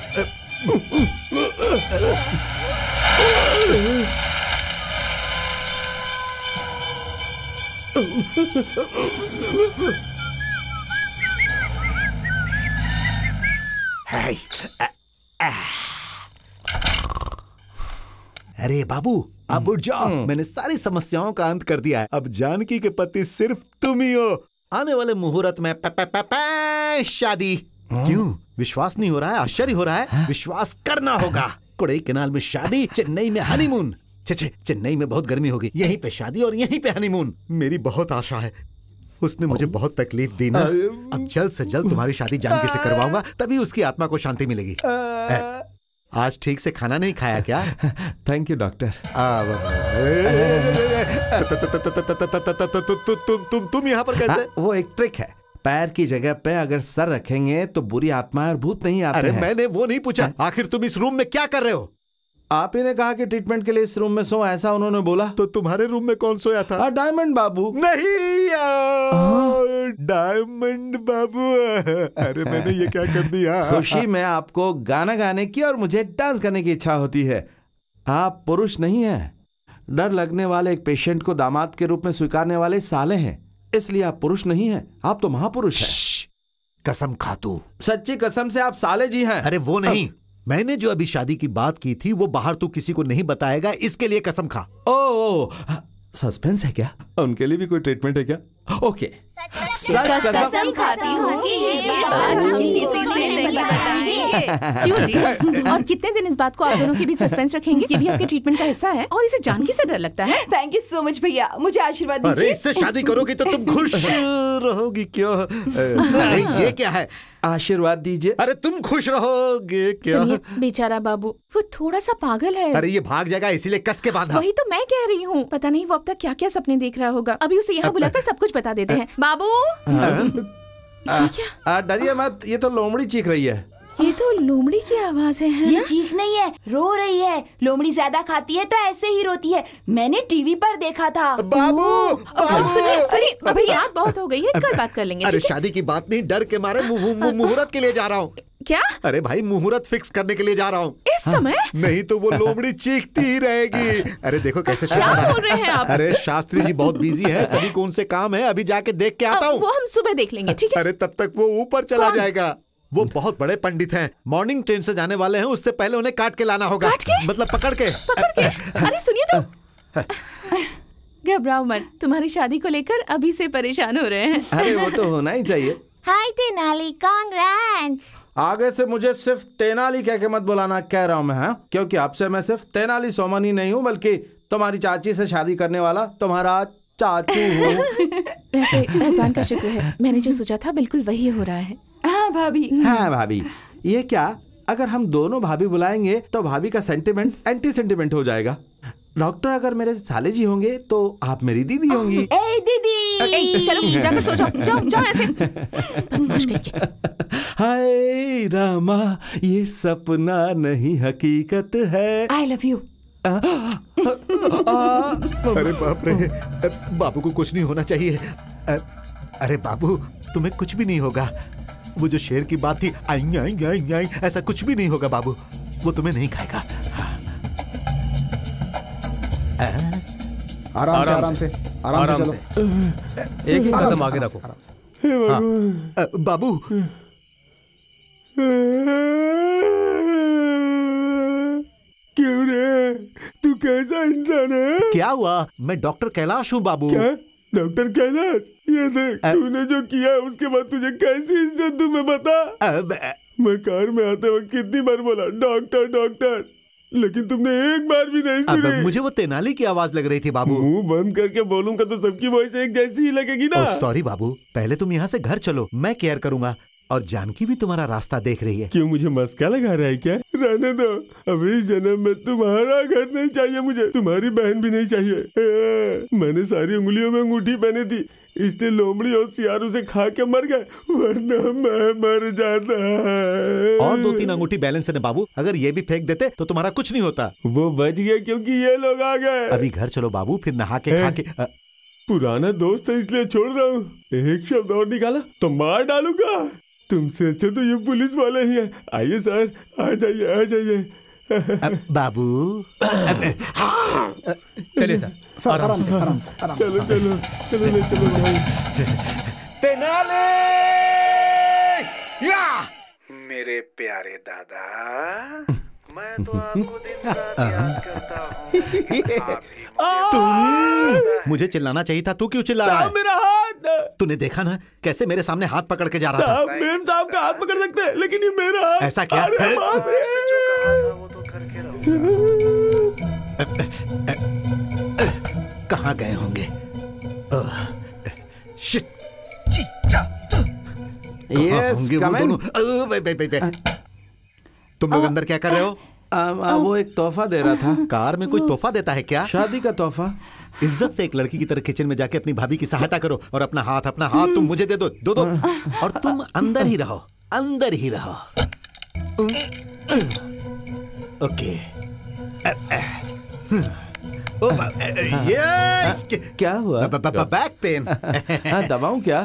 Speaker 7: अरे बाबू, अब उठ जाओ। मैंने सारी समस्याओं का अंत कर दिया है। अब जानकी के पति सिर्फ तुम ही हो। आने वाले मुहूर्त में शादी। क्यों विश्वास नहीं हो रहा है? आश्चर्य हो रहा है? विश्वास करना होगा। कोडाईकनाल में शादी, चेन्नई में हनीमून। चेन्नई में बहुत गर्मी होगी, यहीं पे शादी और यहीं पे हनीमून। मेरी बहुत आशा है। उसने मुझे बहुत तकलीफ दी ना। अब जल्द से जल्द तुम्हारी शादी जानकी से करवाऊंगा, तभी उसकी आत्मा को शांति मिलेगी। आज ठीक से खाना नहीं खाया क्या?
Speaker 5: Thank you doctor.
Speaker 7: तुम यहाँ पर कैसे?
Speaker 5: वो एक ट्रिक है। पैर की जगह पे अगर सर रखेंगे तो बुरी आत्माएं और भूत नहीं आते
Speaker 7: अरे
Speaker 5: हैं।
Speaker 7: मैंने वो नहीं पूछा, आखिर तुम इस रूम में क्या कर रहे हो?
Speaker 5: आप ही ने कहा कि ट्रीटमेंट के लिए इस रूम में सो, ऐसा उन्होंने बोला।
Speaker 7: तो तुम्हारे रूम में कौन सोया था?
Speaker 5: डायमंड बाबू।
Speaker 7: नहीं यार, डायमंड बाबू। अरे मैंने ये क्या कर दिया?
Speaker 5: खुशी में आपको गाना गाने की और मुझे डांस करने की इच्छा होती है। आप पुरुष नहीं हैं। डर लगने वाले एक पेशेंट को दामाद के रूप में स्वीकारने वाले साले हैं, इसलिए आप पुरुष नहीं हैं, आप तो महापुरुष हैं।
Speaker 7: कसम खा तू।
Speaker 5: सच्ची कसम से आप साले जी हैं।
Speaker 7: अरे वो नहीं, मैंने जो अभी शादी की बात की थी वो बाहर तू किसी को नहीं बताएगा, इसके लिए कसम खा।
Speaker 5: ओ सस्पेंस है क्या? उनके लिए भी कोई ट्रीटमेंट है क्या? ओके। सच कसम
Speaker 8: खाती हूँ कि ये बात किसी से नहीं बताएंगे। क्यों जी? और कितने दिन इस बात को आप दोनों के बीच सस्पेंस रखेंगे? ये भी आपके ट्रीटमेंट का हिस्सा है और इसे जानकी से डर लगता है।
Speaker 4: थैंक यू सो मच भैया, मुझे आशीर्वाद दीजिए।
Speaker 7: अरे इससे शादी करोगी तो तुम खुश रहोगी क्यों? अरे ये क्या है?
Speaker 5: आशीर्वाद दीजिए।
Speaker 7: अरे तुम खुश रहोगे क्या?
Speaker 8: सुनिए बेचारा बाबू, वो थोड़ा सा पागल है।
Speaker 7: अरे ये भाग जाएगा, इसीलिए कस के बांधा।
Speaker 8: वही तो मैं कह रही हूँ, पता नहीं वो अब तक क्या क्या सपने देख रहा होगा। अभी उसे यहाँ बुलाकर सब कुछ बता देते हैं। बाबू
Speaker 5: डरिए मत, ये तो लोमड़ी चीख रही है।
Speaker 8: ये तो लोमड़ी की आवाज है।
Speaker 4: ये चीख नहीं है, रो रही है। लोमड़ी ज्यादा खाती है तो ऐसे ही रोती है, मैंने टीवी पर देखा था।
Speaker 7: बाबू
Speaker 8: सुनिए भैया, बहुत हो गई है, कल बात कर लेंगे।
Speaker 7: अरे शादी की बात नहीं, डर के मारे मुहूर्त के लिए जा रहा हूँ।
Speaker 8: क्या?
Speaker 7: अरे भाई मुहूर्त फिक्स करने के लिए जा रहा हूँ।
Speaker 8: इस समय?
Speaker 7: नहीं तो वो लोमड़ी चीखती ही रहेगी। अरे देखो कैसे
Speaker 8: क्या बोल रहे हैं आप?
Speaker 7: अरे शास्त्री जी बहुत बिजी है, सभी को उनसे काम है, अभी जाके देख के आता हूँ।
Speaker 8: वो हम सुबह देख लेंगे, ठीक है?
Speaker 7: अरे तब तक वो ऊपर चला जाएगा। वो बहुत बड़े पंडित हैं, मॉर्निंग ट्रेन से जाने वाले हैं, उससे पहले उन्हें काट के लाना होगा।
Speaker 8: काट के?
Speaker 7: मतलब पकड़ के।
Speaker 8: अरे सुनिए तो, घबराओ मत, तुम्हारी शादी को लेकर अभी से परेशान हो रहे हैं।
Speaker 5: अरे वो तो होना ही चाहिए।
Speaker 10: हाय तेनाली, कांग्रेट्स।
Speaker 5: आगे से मुझे सिर्फ तेनाली कह के मत बुलाना, कह रहा हूँ मैं, हाँ? क्योंकि आपसे मैं सिर्फ तेनाली सोमन ही नहीं हूँ, बल्कि तुम्हारी चाची से शादी करने वाला तुम्हारा चाचू हूँ।
Speaker 8: वैसे भगवान का शुक्र है, मैंने जो सोचा था बिल्कुल वही हो रहा है।
Speaker 4: हाँ भाभी।
Speaker 5: हाँ भाभी, ये क्या, अगर हम दोनों भाभी बुलाएंगे तो भाभी का सेंटिमेंट एंटी सेंटिमेंट हो जाएगा। डॉक्टर अगर मेरे साले जी होंगे तो आप मेरी दीदी होंगी।
Speaker 4: ए दीदी,
Speaker 8: चलो जाकर सो जाओ, जाओ जाओ ऐसे। बदमाश कहीं के।
Speaker 5: हाय रामा, ये सपना नहीं हकीकत है।
Speaker 4: I love you.
Speaker 7: अरे बाप रे, बाबू को कुछ नहीं होना चाहिए। अरे बाबू तुम्हें कुछ भी नहीं होगा। वो जो शेर की बात थी, आई आई आई आई, ऐसा कुछ भी नहीं होगा बाबू, वो तुम्हें नहीं खाएगा।
Speaker 9: आराम से आराम से आराम से चलो।
Speaker 1: एक ही कदम आगे रखो।
Speaker 7: बाबू
Speaker 11: क्यों रे, तू कैसा इंसान है?
Speaker 7: क्या हुआ? मैं डॉक्टर कैलाश हूँ बाबू।
Speaker 11: क्या? डॉक्टर कैलाश? ये देख, तूने जो किया है उसके बाद तुझे कैसी इज्जत दूं मैं बता। मैं कार में आते वक्त कितनी बार बोला डॉक्टर डॉक्टर, लेकिन तुमने एक बार भी नहीं सुनी।
Speaker 7: मुझे वो तेनाली की आवाज लग रही थी बाबू।
Speaker 11: मुंह बंद करके बोलूंगा तो सबकी वॉइस एक जैसी ही लगेगी ना।
Speaker 7: सॉरी बाबू, पहले तुम यहाँ से घर चलो, मैं केयर करूंगा। और जानकी भी तुम्हारा रास्ता देख रही है।
Speaker 11: क्यों, मुझे मस्का लगा रहा है क्या? रहने दो, अभी इस जन्म में तुम्हारा घर नहीं चाहिए मुझे, तुम्हारी बहन भी नहीं चाहिए। मैंने सारी उंगलियों में अंगूठी पहनी थी, इसलिए लोमड़ी और सियार उसे खा के मर गए, वरना मैं मर जाता।
Speaker 7: और 2-3 अंगूठी बैलेंस है बाबू, अगर ये भी फेंक देते तो तुम्हारा कुछ नहीं होता।
Speaker 11: वो बच गया क्योंकि ये लोग आ गए।
Speaker 7: अभी घर चलो बाबू, फिर नहा के खा के।
Speaker 11: पुराना दोस्त है इसलिए छोड़ रहा हूँ, एक शब्द और निकाला तो मार डालूंगा। तुमसे अच्छे तो ये पुलिस वाले ही हैं। आइए सर, आ जाइए आ जाइए।
Speaker 7: बाबू
Speaker 1: चलिए सर,
Speaker 9: आराम से आराम से आराम से।
Speaker 11: चलो चलो चलो ले चलो भाई।
Speaker 7: तेनाली, या मेरे प्यारे दादा, मैं तो आपको दिन रात याद करता हूँ। मुझे चिल्लाना चाहिए था, तू क्यों चिल्ला रहा है?
Speaker 11: मेरा हाथ।
Speaker 7: तूने देखा ना कैसे मेरे सामने हाथ पकड़ के जा रहा था?
Speaker 11: मेम साहब का हाथ पकड़ सकते हैं, लेकिन ये मेरा हाथ।
Speaker 7: ऐसा क्या?
Speaker 11: अरे बाप रे।
Speaker 7: जो कहा था वो तो करके रहूंगा। कहाँ गए होंगे? शिट।
Speaker 5: यस,
Speaker 7: तुम लोग अंदर क्या कर रहे हो?
Speaker 5: वो एक तोहफा दे रहा था।
Speaker 7: कार में कोई तोहफा देता है क्या?
Speaker 5: शादी का तोहफा।
Speaker 7: इज्जत से एक लड़की की तरह किचन में जाके अपनी भाभी की सहायता करो और अपना हाथ तुम मुझे दे दो दो और तुम अंदर ही रहो, अंदर ही रहो। ओके। ये
Speaker 5: क्या हुआ?
Speaker 7: Back pain.
Speaker 5: दबाऊं क्या?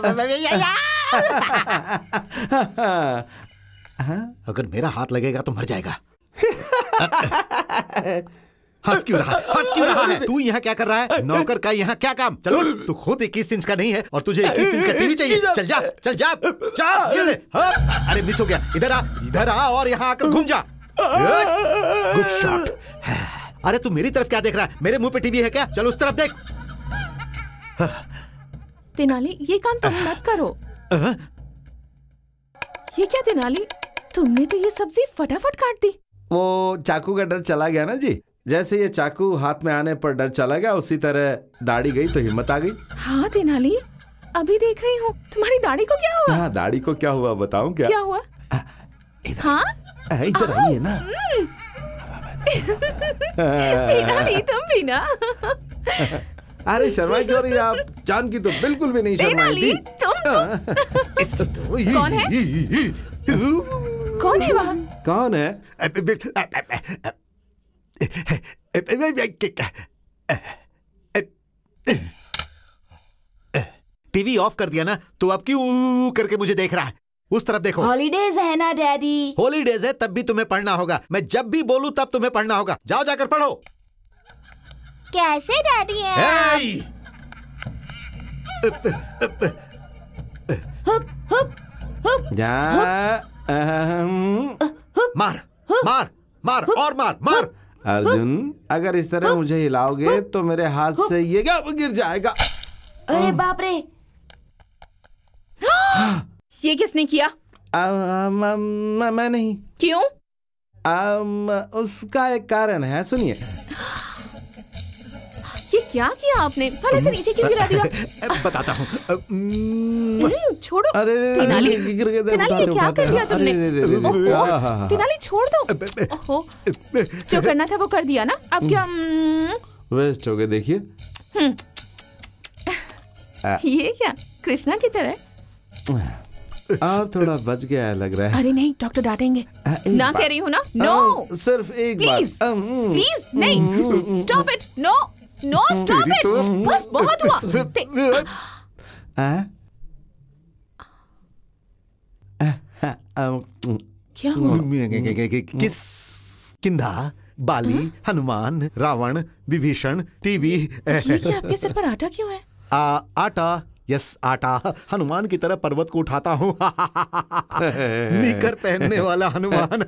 Speaker 7: अगर मेरा हाथ लगेगा तो मर जाएगा। हंस क्यों रहा है? तू यहाँ क्या कर रहा है? नौकर का यहाँ क्या काम? चलो, तू खुद 21 इंच का नहीं है और तुझे 21 इंच का टीवी चाहिए। चल जा ये ले। अरे मिस हो गया। इधर आ और यहाँ आकर घूम जा। Good shot. अरे तू मेरी तरफ क्या देख रहा है? मेरे मुंह पे टीवी है क्या? चल उस तरफ देख।
Speaker 8: तेनाली, ये काम तुम मत करो। ये क्या तेनाली, तुमने तो ये सब्जी फटाफट काट दी।
Speaker 5: वो चाकू का डर चला गया ना जी। जैसे ये चाकू हाथ में आने पर डर चला गया, उसी तरह दाढ़ी गई तो हिम्मत आ गई।
Speaker 8: हाँ तेनाली, अभी देख रही हूँ। तुम्हारी दाढ़ी को क्या हुआ?
Speaker 5: हाँ, दाढ़ी को क्या हुआ बताऊं क्या?
Speaker 8: क्या हुआ? हाँ,
Speaker 5: इधर आइए ना।
Speaker 8: तेनाली, तुम भी ना।
Speaker 5: अरे शर्माई क्यों रही आप? जान की तो बिल्कुल भी नहीं शर्माई थी।
Speaker 8: कौन है? कौन है वहाँ?
Speaker 5: कौन है?
Speaker 7: टीवी ऑफ कर दिया ना, तो अब क्यों करके मुझे देख रहा है? उस तरफ देखो।
Speaker 4: हॉलीडेज है ना डैडी।
Speaker 7: हॉलीडेज है तब भी तुम्हें पढ़ना होगा। मैं जब भी बोलूं तब तुम्हें पढ़ना होगा। जाओ जाकर पढ़ो।
Speaker 10: कैसे डैडी है?
Speaker 7: मार और मार।
Speaker 5: अर्जुन, अगर इस तरह मुझे हिलाओगे तो मेरे हाथ से ये क्या गिर जाएगा।
Speaker 4: अरे बाप रे।
Speaker 8: ये किसने किया?
Speaker 5: मैं नहीं।
Speaker 8: क्यों?
Speaker 5: उसका एक कारण है, सुनिए।
Speaker 8: ये क्या किया आपने? भले से नीचे क्यों गिरा दिया?
Speaker 7: बताता हूँ।
Speaker 8: छोड़ो।
Speaker 5: अरे
Speaker 8: तेनाली, ये क्या कर दिया तुमने? तेनाली छोड़ दो। ओहो, जो करना था वो कर दिया ना, अब क्या?
Speaker 5: वेस्ट हो गए। देखिए
Speaker 8: ये क्या कृष्णा की तरह?
Speaker 5: और थोड़ा बच गया लग रहा है।
Speaker 8: अरे नहीं, डॉक्टर डांटेंगे। ना कह रही हूँ ना। नो,
Speaker 5: सिर्फ एक बार।
Speaker 8: प्लीज नहीं, stop it. No, stop it. बस बहुत हुआ। क्या हुआ?
Speaker 7: Kishkindha, Bali, Hanuman, Ravan, Vibhishan, TV.
Speaker 8: ये क्या आपके सिर पर आटा क्यों है?
Speaker 7: आटा, यस आटा। हनुमान की तरह पर्वत को उठाता हूँ। निकर पहनने वाला हनुमान।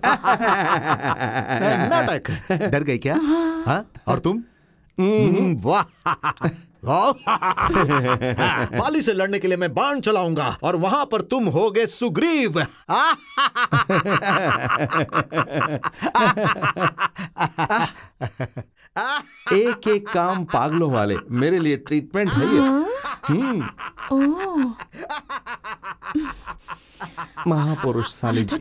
Speaker 7: नाटक। डर गई क्या? हाँ? और तुम? वाह। बाली से लड़ने के लिए मैं बाण चलाऊंगा और वहां पर तुम होगे सुग्रीव।
Speaker 5: एक एक काम पागलों वाले। मेरे लिए ट्रीटमेंट है ये। महापुरुष साली जी।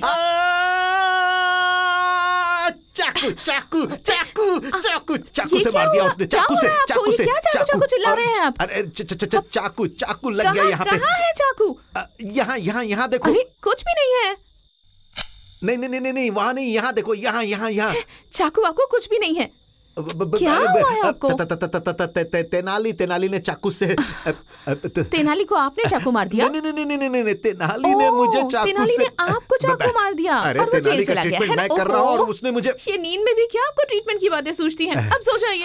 Speaker 7: चाकू से मार दिया उसने। चाकू से
Speaker 8: चाकू चिल्ला रहे हैं आप?
Speaker 7: अरे चाकू लग गया यहाँ पे।
Speaker 8: कहाँ है चाकू?
Speaker 7: यहाँ देखो।
Speaker 8: अरे कुछ भी नहीं है।
Speaker 7: नहीं वहाँ नहीं, यहाँ देखो। यहाँ
Speaker 8: चाकू वाकू कुछ भी नहीं है। क्या हुआ है आपको?
Speaker 7: तेनाली ने चाकू से।
Speaker 8: तेनाली को आपने चाकू मार दिया?
Speaker 7: नहीं, तेनाली ने मुझे चाकू से।
Speaker 8: आपको चाकू मार दिया?
Speaker 7: अरे तेनाली का ट्रीटमेंट मैं कर रहा हूँ और उसने मुझे।
Speaker 8: ये नींद में भी क्या आपको ट्रीटमेंट की बातें सूझती हैं? अब सो जाइए।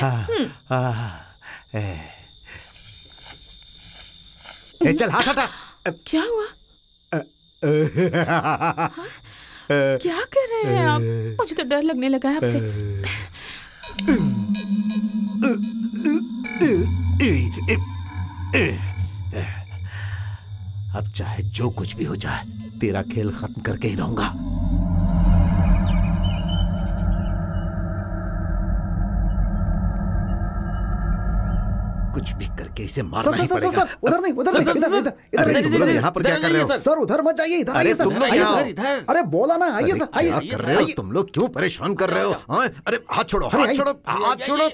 Speaker 7: चल हाथ हटा।
Speaker 8: क्या हुआ? क्या कर रहे हैं आप? मुझे तो डर लगने लगा है आपसे।
Speaker 7: अब चाहे जो कुछ भी हो जाए, तेरा खेल खत्म करके ही रहूंगा। कुछ भी करके करके इसे मारना ही पड़ेगा।
Speaker 9: सर उधर नहीं, उधर नहीं,
Speaker 7: इधर यहाँ पर क्या कर रहे हो?
Speaker 9: सर उधर मत जाइए, इधर आइए सर।
Speaker 7: इधर।
Speaker 9: अरे बोला ना, आइए सर, आइए।
Speaker 7: क्या कर रहे हो तुम लोग? क्यों परेशान कर रहे हो? अरे हाथ छोड़ो, हाथ छोड़ो, हाथ छोड़ो।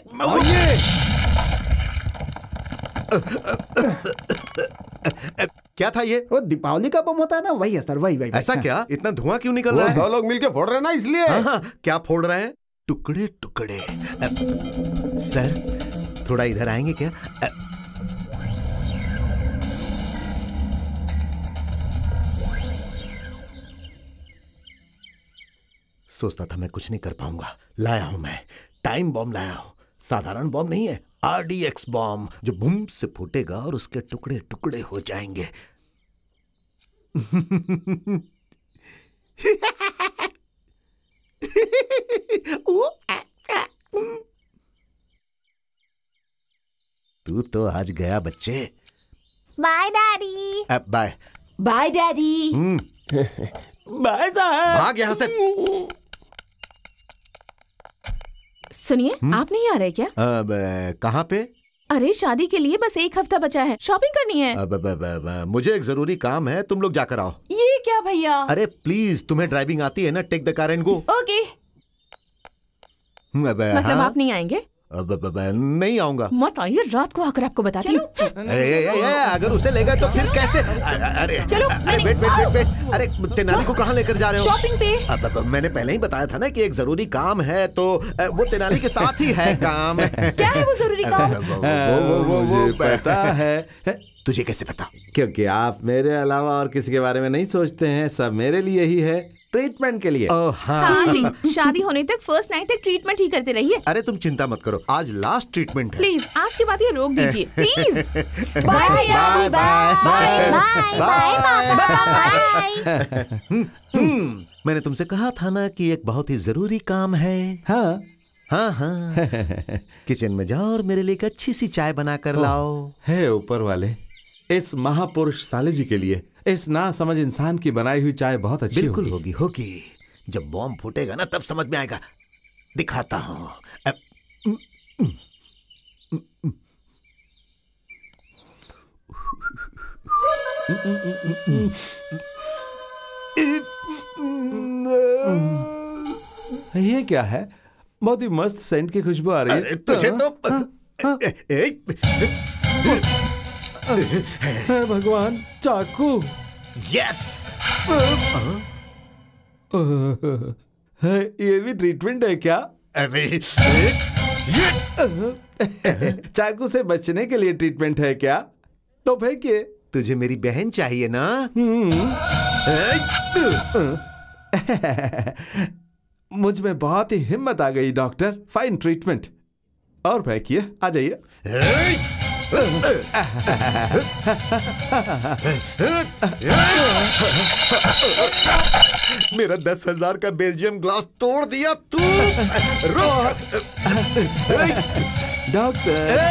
Speaker 7: क्या था ये?
Speaker 9: वो दीपावली का बम होता है ना, वही है सर, वही।
Speaker 7: ऐसा क्या? इतना धुआं क्यों निकल रहा है?
Speaker 11: 100 लोग मिलके फोड़ रहे हैं ना, इसलिए।
Speaker 7: क्या फोड़ रहे हैं? टुकड़े टुकड़े। सर थोड़ा इधर आएंगे क्या? सोचता था मैं कुछ नहीं कर पाऊंगा। लाया हूं मैं, टाइम बॉम्ब लाया हूं। साधारण बॉम्ब नहीं है, RDX बॉम्ब, जो बूम से फूटेगा और उसके टुकड़े टुकड़े हो जाएंगे। तू तो आज गया बच्चे।
Speaker 10: Bye daddy.
Speaker 7: Bye
Speaker 4: bye daddy.
Speaker 11: Bye साहब।
Speaker 7: भाग यहाँ से।
Speaker 8: सुनिए, आप नहीं आ रहे क्या?
Speaker 7: कहाँ पे?
Speaker 8: अरे शादी के लिए बस 1 हफ्ता बचा है, शॉपिंग करनी है।
Speaker 7: मुझे एक जरूरी काम है, तुम लोग जाकर आओ।
Speaker 4: ये क्या भैया?
Speaker 7: अरे प्लीज, तुम्हें ड्राइविंग आती है ना? Take the car and go.
Speaker 4: Okay.
Speaker 8: मतलब आप नहीं आएंगे?
Speaker 7: नहीं आऊंगा।
Speaker 8: मत आइए, रात को आकर आपको बताती हूँ।
Speaker 7: अगर उसे ले गए तो फिर कैसे? अरे
Speaker 4: चलो,
Speaker 7: वेट। अरे तेनाली को कहाँ लेकर जा रहे हो?
Speaker 4: शॉपिंग पे।
Speaker 7: मैंने पहले ही बताया था ना कि एक जरूरी काम है, तो वो तेनाली के साथ ही है काम।
Speaker 4: क्या है वो जरूरी काम?
Speaker 5: वो पता है।
Speaker 7: तुझे कैसे पता?
Speaker 5: क्योंकि आप मेरे अलावा और किसी के बारे में नहीं सोचते हैं। सब मेरे लिए ही है, ट्रीटमेंट के लिए।
Speaker 8: हाँ जी, शादी होने तक फर्स्ट नाइट तक ट्रीटमेंट ही करते रहिए।
Speaker 7: अरे तुम चिंता मत करो, आज लास्ट ट्रीटमेंट है।
Speaker 8: प्लीज आज के बाद ये रोक दीजिए, please.
Speaker 10: Bye bye bye bye.
Speaker 7: मैंने तुमसे कहा था ना कि एक बहुत ही जरूरी काम है।
Speaker 5: हाँ।
Speaker 7: किचन में जाओ और मेरे लिए एक अच्छी सी चाय बना कर लाओ।
Speaker 5: है ऊपर वाले, इस महापुरुष साले जी के लिए इस ना समझ इंसान की बनाई हुई चाय बहुत अच्छी
Speaker 7: बिल्कुल होगी। जब बॉम्ब फूटेगा ना तब समझ में आएगा। दिखाता हूं।
Speaker 5: ये क्या है? बहुत ही मस्त सेंट की खुशबू आ रही है।
Speaker 7: तुझे तो
Speaker 5: भगवान, चाकू।
Speaker 7: यस।
Speaker 5: ये भी ट्रीटमेंट है क्या? चाकू से बचने के लिए ट्रीटमेंट है क्या? तो फेंकिए।
Speaker 7: तुझे मेरी बहन चाहिए ना?
Speaker 5: मुझ में बहुत ही हिम्मत आ गई डॉक्टर। Fine treatment. और फेंकिए, आ जाइए।
Speaker 7: मेरा 10,000 का बेल्जियम ग्लास तोड़ दिया तू।
Speaker 5: डॉक्टर,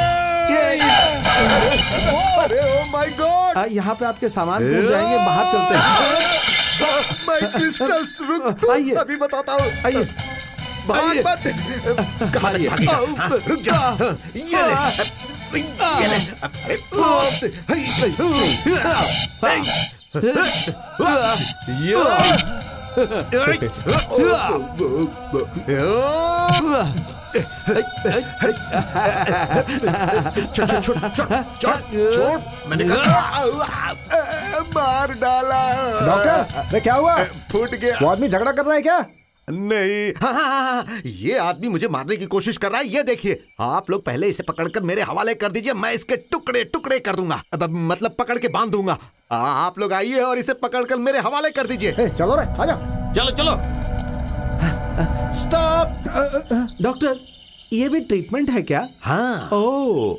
Speaker 7: अरे ओ माय गॉड,
Speaker 5: यहाँ पे आपके सामान टूट जाएंगे, बाहर चलते हैं।
Speaker 7: माय क्रिस्टल्स, रुक,
Speaker 5: आइए,
Speaker 7: अभी बताता हूँ।
Speaker 5: आइए,
Speaker 7: भाग मत। कहाँ भागेगा? रुक जा। ये ले। मैंने मार डाला।
Speaker 9: डॉक्टर, क्या हुआ?
Speaker 7: फूट गया।
Speaker 9: वो आदमी झगड़ा कर रहा है क्या?
Speaker 7: नहीं। हाँ, ये आदमी मुझे मारने की कोशिश कर रहा है। ये देखिए, आप लोग पहले इसे पकड़कर मेरे हवाले कर दीजिए, मैं इसके टुकड़े टुकड़े कर दूंगा। मतलब पकड़ के बांध दूंगा। आप लोग आइए और इसे पकड़कर मेरे हवाले कर दीजिए।
Speaker 9: चलो रे, आजा।
Speaker 11: चलो।
Speaker 5: स्टॉप। डॉक्टर, ये भी ट्रीटमेंट है क्या?
Speaker 7: हाँ।
Speaker 5: ओह,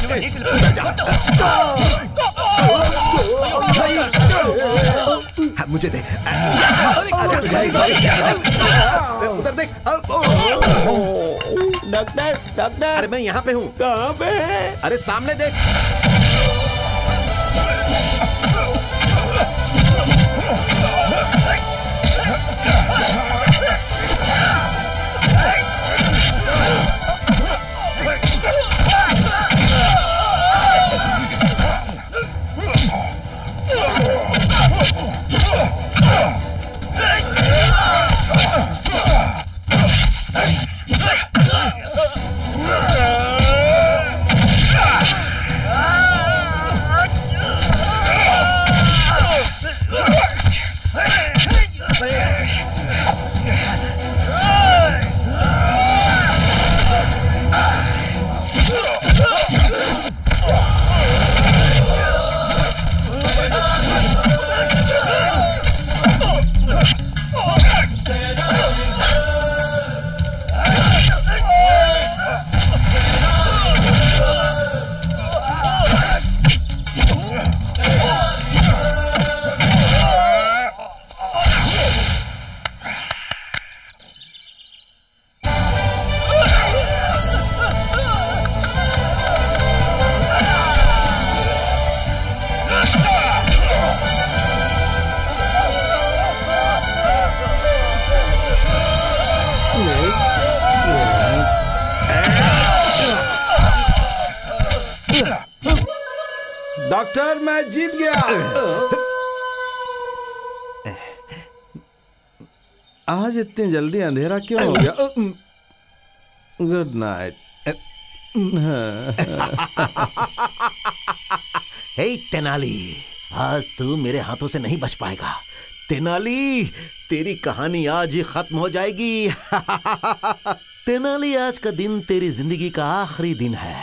Speaker 7: मुझे दे। उधर देख।
Speaker 11: डॉक्टर डॉक्टर,
Speaker 7: अरे मैं यहाँ पे हूँ।
Speaker 11: कहाँ पे है?
Speaker 7: अरे सामने देख।
Speaker 5: डॉक्टर मैं जीत गया। आज इतनी जल्दी अंधेरा क्यों हो गया? Good night.
Speaker 7: हे तेनाली, आज तू मेरे हाथों से नहीं बच पाएगा। तेनाली, तेरी कहानी आज ही खत्म हो जाएगी। तेनाली, आज का दिन तेरी जिंदगी का आखिरी दिन है।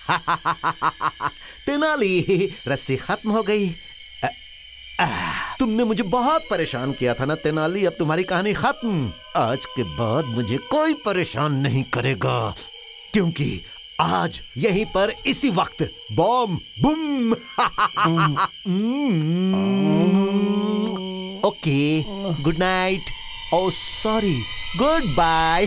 Speaker 7: तेनाली, रस्सी खत्म हो गई। तुमने मुझे बहुत परेशान किया था ना तेनाली, अब तुम्हारी कहानी खत्म। आज के बाद मुझे कोई परेशान नहीं करेगा, क्योंकि आज यहीं पर इसी वक्त bomb boom. Okay, good night. Oh sorry, good bye.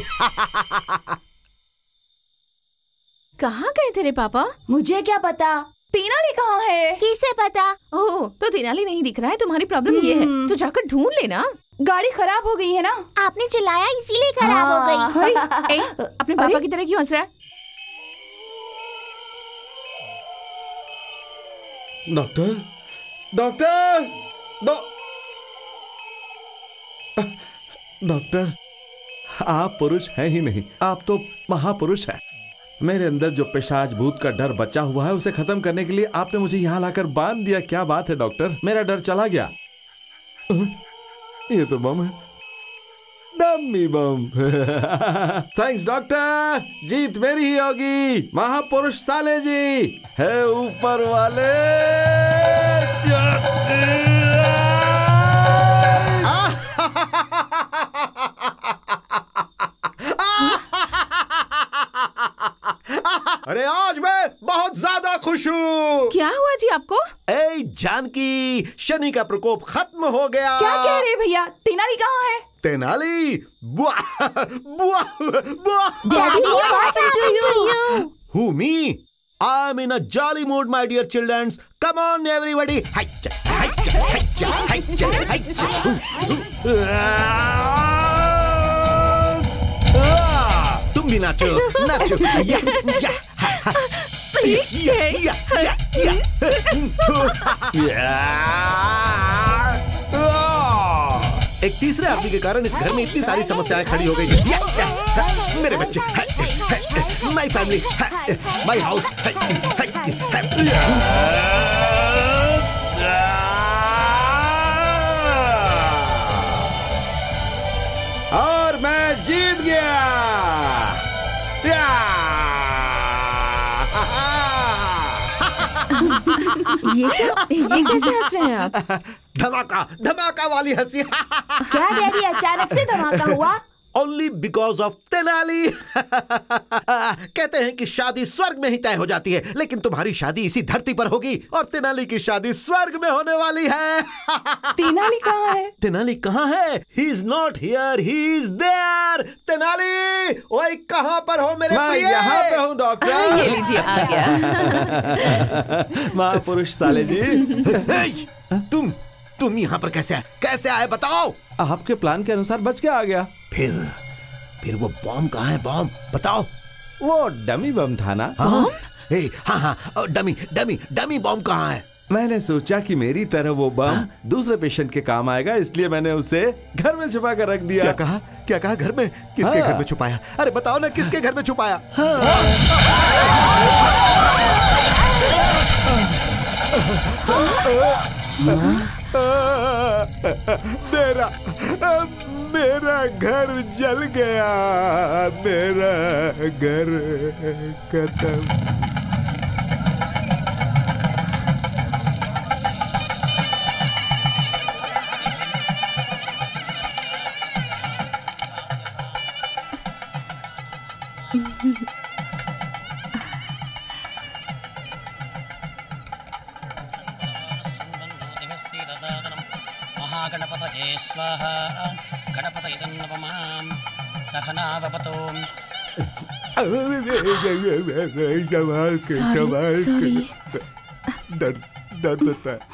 Speaker 8: कहाँ गए तेरे पापा?
Speaker 4: मुझे क्या पता, तेनाली कहाँ है?
Speaker 10: किसे पता?
Speaker 8: ओह, तो तेनाली नहीं दिख रहा है। तुम्हारी प्रॉब्लम ये है, तो जाकर ढूंढ लेना।
Speaker 4: गाड़ी खराब हो गई है ना?
Speaker 10: आपने चलाया इसीलिए खराब हो गई।
Speaker 8: अपने पापा की तरह क्यों हंस रहा है?
Speaker 5: डॉक्टर, डॉक्टर, डॉक्टर, आप पुरुष हैं ही नहीं, आप तो महापुरुष हैं। मेरे अंदर जो पिशाच भूत का डर बचा हुआ है उसे खत्म करने के लिए आपने मुझे यहाँ लाकर बांध दिया। क्या बात है डॉक्टर, मेरा डर चला गया। ये तो बम है, डम्मी बम। थैंक्स डॉक्टर, जीत मेरी ही होगी। महापुरुष साले जी है ऊपर वाले।
Speaker 7: अरे आज मैं बहुत ज्यादा खुश हूँ।
Speaker 8: क्या हुआ जी आपको?
Speaker 7: ए जानकी, शनि का प्रकोप खत्म हो गया।
Speaker 4: क्या कह रहे भैया? तेनाली कहाँ है?
Speaker 7: तेनाली, बुआ बुआ बुआ।
Speaker 10: Daddy, what happened to you?
Speaker 7: Who, me? I'm in a jolly mood, my dear children. Come on, everybody. Hicha, hicha, hicha, hicha, hicha. तुम भी नाचो, नाचो। या, या, एक तीसरे आदमी के कारण इस घर में इतनी सारी समस्याएं खड़ी हो गई। मेरे बच्चे, माय फैमिली, माय हाउस।
Speaker 5: और मैं जीत गया।
Speaker 8: ये कैसे हंस रहे हैं आप?
Speaker 7: धमाका, धमाका वाली हंसी।
Speaker 4: क्या डैडी, अचानक से धमाका हुआ?
Speaker 5: Only because of Tenali. कहते हैं कि शादी स्वर्ग में ही तय हो जाती है, लेकिन तुम्हारी शादी इसी धरती पर होगी और तेनाली की शादी स्वर्ग में होने वाली है।
Speaker 4: तेनाली कहाँ है?
Speaker 5: तेनाली कहाँ है? He is not here, he is there. Tenali, ओए कहाँ पर हो मेरे प्रिय?
Speaker 11: मैं यहाँ पे हूँ डॉक्टर।
Speaker 8: ये लीजिए, आ गया।
Speaker 11: महापुरुष साले जी।
Speaker 5: तुम यहाँ पर कैसे आए बताओ?
Speaker 11: आपके प्लान के अनुसार बच के आ गया।
Speaker 5: फिर वो बॉम्ब कहाँ है? बॉम्ब बताओ।
Speaker 11: वो डमी बम था ना?
Speaker 5: हाँ, डमी बॉम्ब कहाँ है?
Speaker 11: मैंने सोचा कि मेरी तरह वो बम दूसरे पेशेंट के काम आएगा, इसलिए मैंने उसे घर में छुपा कर रख दिया।
Speaker 5: क्या कहा घर में? किसके घर में छुपाया? अरे बताओ ना, किसके घर में छुपाया? मेरा घर जल गया, मेरा घर खत्म।
Speaker 12: महागणपतये स्वाहा गणपतये नमः सहनाववतु।
Speaker 5: दर्द होता है।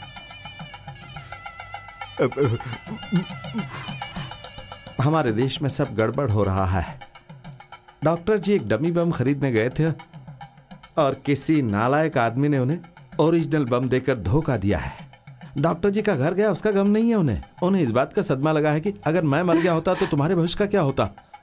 Speaker 11: हमारे देश में सब गड़बड़ हो रहा है। डॉक्टर जी एक डमी बम खरीदने गए थे और किसी नालायक आदमी ने उन्हें ओरिजिनल बम देकर धोखा दिया है। डॉक्टर जी का घर गया, उसका गम नहीं है उन्हें इस बात का सदमा लगा है कि अगर मैं मर गया होता तो तुम्हारे भविष्य का क्या होता।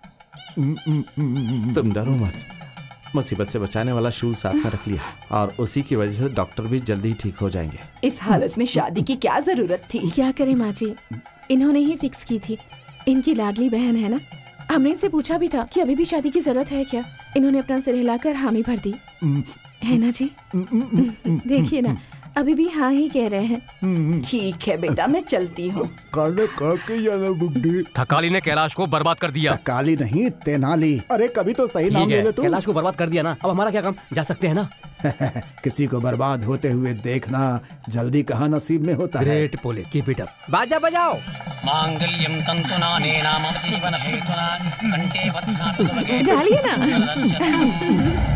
Speaker 11: तुम डरो मत, मुसीबत से बचाने वाला शूल साथ में रख लिया और उसी की वजह से डॉक्टर भी जल्दी ही ठीक हो जाएंगे।
Speaker 4: इस हालत में शादी की क्या जरूरत थी?
Speaker 8: क्या करें माँ जी, इन्होंने ही फिक्स की थी। इनकी लाडली बहन है ना, हमने इनसे पूछा भी था कि अभी भी शादी की जरूरत है क्या। इन्होंने अपना सिर हिलाकर हामी भर दी है ना जी। देखिए ना, अभी भी हाँ ही कह रहे हैं।
Speaker 4: ठीक है बेटा, मैं चलती हूँ।
Speaker 2: खाना खा के जाना बुड्ढी।
Speaker 3: थकाली ने कैलाश को बर्बाद कर दिया।
Speaker 9: थकाली नहीं, तेनाली। अरे कभी तो सही नाम ले ले तू।
Speaker 1: कैलाश को बर्बाद कर दिया ना, अब हमारा क्या काम? जा सकते हैं ना।
Speaker 9: किसी को बर्बाद होते हुए देखना जल्दी कहाँ नसीब में होता है।
Speaker 1: ग्रेट पोले, कीप इट अप। बाजा बजाओ।
Speaker 12: मांगल्यम तंतुना नेना मम जीवन हेतुना कंठे बध्नातु सुभगे।
Speaker 8: डालिए ना।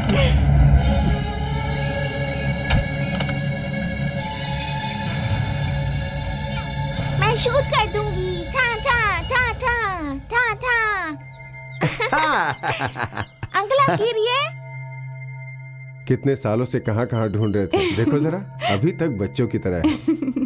Speaker 10: मैं शूट कर दूंगी। टा टा टा टा टा टा। अंकल आप गिरिए।
Speaker 13: कितने सालों से कहां ढूंढ रहे थे, देखो जरा, अभी तक बच्चों की तरह है।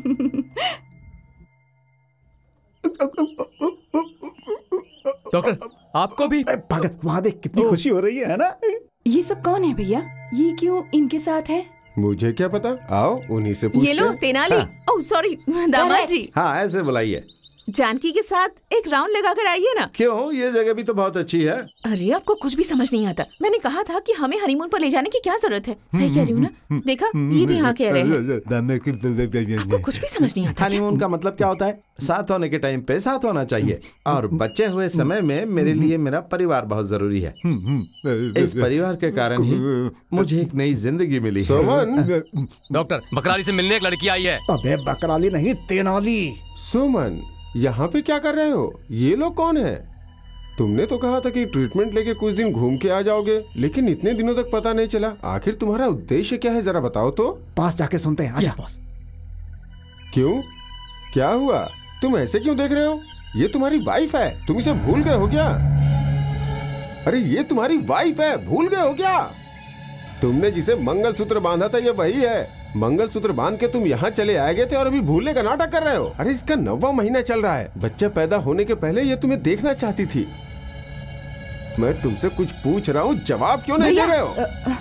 Speaker 1: डॉक्टर आपको भी
Speaker 9: पागल, वहां देख कितनी खुशी हो रही है ना।
Speaker 4: ये सब कौन है भैया? ये क्यों इनके साथ है?
Speaker 13: मुझे क्या पता, आओ उन्हीं से पूछते हैं।
Speaker 8: ये लो तेनाली। ओह सॉरी दामाद जी।
Speaker 11: हाँ ऐसे बुलाइए।
Speaker 8: जानकी के साथ एक राउंड लगा कर आइए ना।
Speaker 11: क्यों, ये जगह भी तो बहुत अच्छी है।
Speaker 8: अरे आपको कुछ भी समझ नहीं आता। मैंने कहा था कि हमें हनीमून पर ले जाने की क्या जरूरत है। सही कह रही हूँ ना? देखा, ये भी हाँ कह रहे हैं। आपको कुछ भी समझ नहीं आता।
Speaker 11: हनीमून का मतलब क्या होता है? साथ होने के टाइम पे साथ होना चाहिए, और बचे हुए समय में मेरे लिए मेरा परिवार बहुत जरूरी है। इस परिवार के कारण ही मुझे एक नई जिंदगी मिली है।
Speaker 3: डॉक्टर, बकराली से मिलने एक लड़की आई है।
Speaker 9: अबे बकराली नहीं, तेनाली।
Speaker 13: सुमन, यहाँ पे क्या कर रहे हो? ये लोग कौन है? तुमने तो कहा था कि ट्रीटमेंट लेके कुछ दिन घूम के आ जाओगे, लेकिन इतने दिनों तक पता नहीं चला। आखिर तुम्हारा उद्देश्य क्या है, जरा बताओ तो।
Speaker 9: पास जाके सुनते हैं, आजा।
Speaker 13: क्यों, क्या हुआ? तुम ऐसे क्यों देख रहे हो? ये तुम्हारी वाइफ है, तुम इसे भूल गए हो क्या? अरे ये तुम्हारी वाइफ है, भूल गए हो क्या? तुमने जिसे मंगलसूत्र बांधा था ये वही है। मंगलसूत्र बांध के तुम यहाँ चले आए गए थे और अभी भूलने का नाटक कर रहे हो। अरे इसका 9वां महीना चल रहा है। बच्चा पैदा होने के पहले ये तुम्हें देखना चाहती थी। मैं तुमसे कुछ पूछ रहा हूँ, जवाब क्यों नहीं दे रहे हो?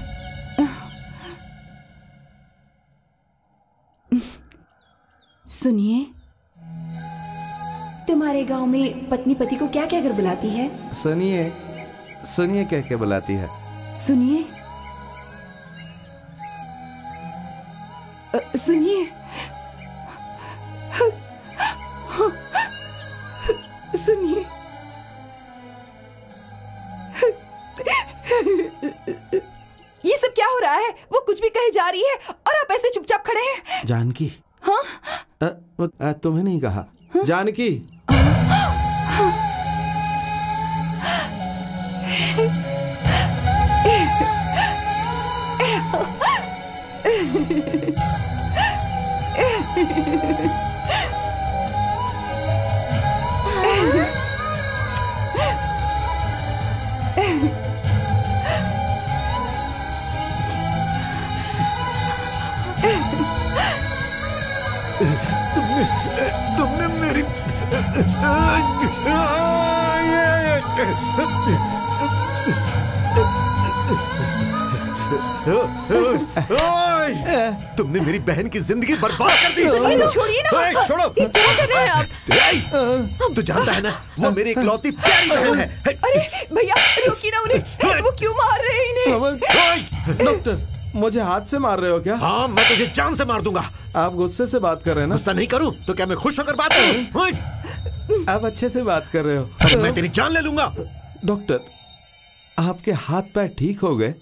Speaker 4: सुनिए, तुम्हारे गांव में पत्नी पति को क्या कहकर बुलाती है?
Speaker 11: सुनिए, सुनिए कह के बुलाती है।
Speaker 4: सुनिए, सुनिए, सुनिए। आ रही है और आप ऐसे चुपचाप खड़े हैं।
Speaker 5: जानकी?
Speaker 4: हाँ?
Speaker 5: तुम्हें नहीं कहा। जानकी?
Speaker 7: तुमने मेरी तुमने मेरी बहन की जिंदगी बर्बाद कर दी।
Speaker 4: छोड़िए ना।
Speaker 7: छोड़ो।
Speaker 4: क्या कर रहे हैं आप?
Speaker 7: तू जानता है ना, वो मेरी इकलौती प्यारी बहन है।
Speaker 4: अरे भैया रोकिए ना उन्हें, वो क्यों मार रहे हैं इन्हें?
Speaker 5: डॉक्टर, मुझे हाथ से मार रहे हो क्या?
Speaker 7: हाँ, मैं तुझे जान से मार दूंगा।
Speaker 5: आप गुस्से से बात कर रहे हैं ना?
Speaker 7: गुस्सा नहीं करूं तो क्या मैं खुश होकर बात करूं?
Speaker 5: आप अच्छे से बात कर रहे हो।
Speaker 7: अरे मैं तेरी जान ले लूंगा।
Speaker 5: डॉक्टर, आपके हाथ पैर ठीक हो गए?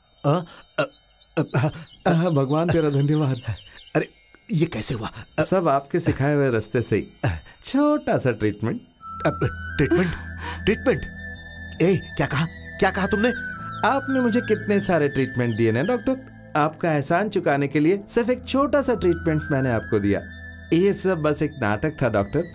Speaker 5: भगवान तेरा धन्यवाद।
Speaker 7: अरे ये कैसे हुआ?
Speaker 5: सब आपके सिखाए हुए रास्ते से ही। छोटा सा ट्रीटमेंट।
Speaker 7: ट्रीटमेंट? ट्रीटमेंट? क्या कहा तुमने?
Speaker 5: आपने मुझे कितने सारे ट्रीटमेंट दिए ना डॉक्टर। आपका एहसान चुकाने के लिए सिर्फ एक छोटा सा ट्रीटमेंट मैंने आपको दिया। ये सब बस एक नाटक था डॉक्टर।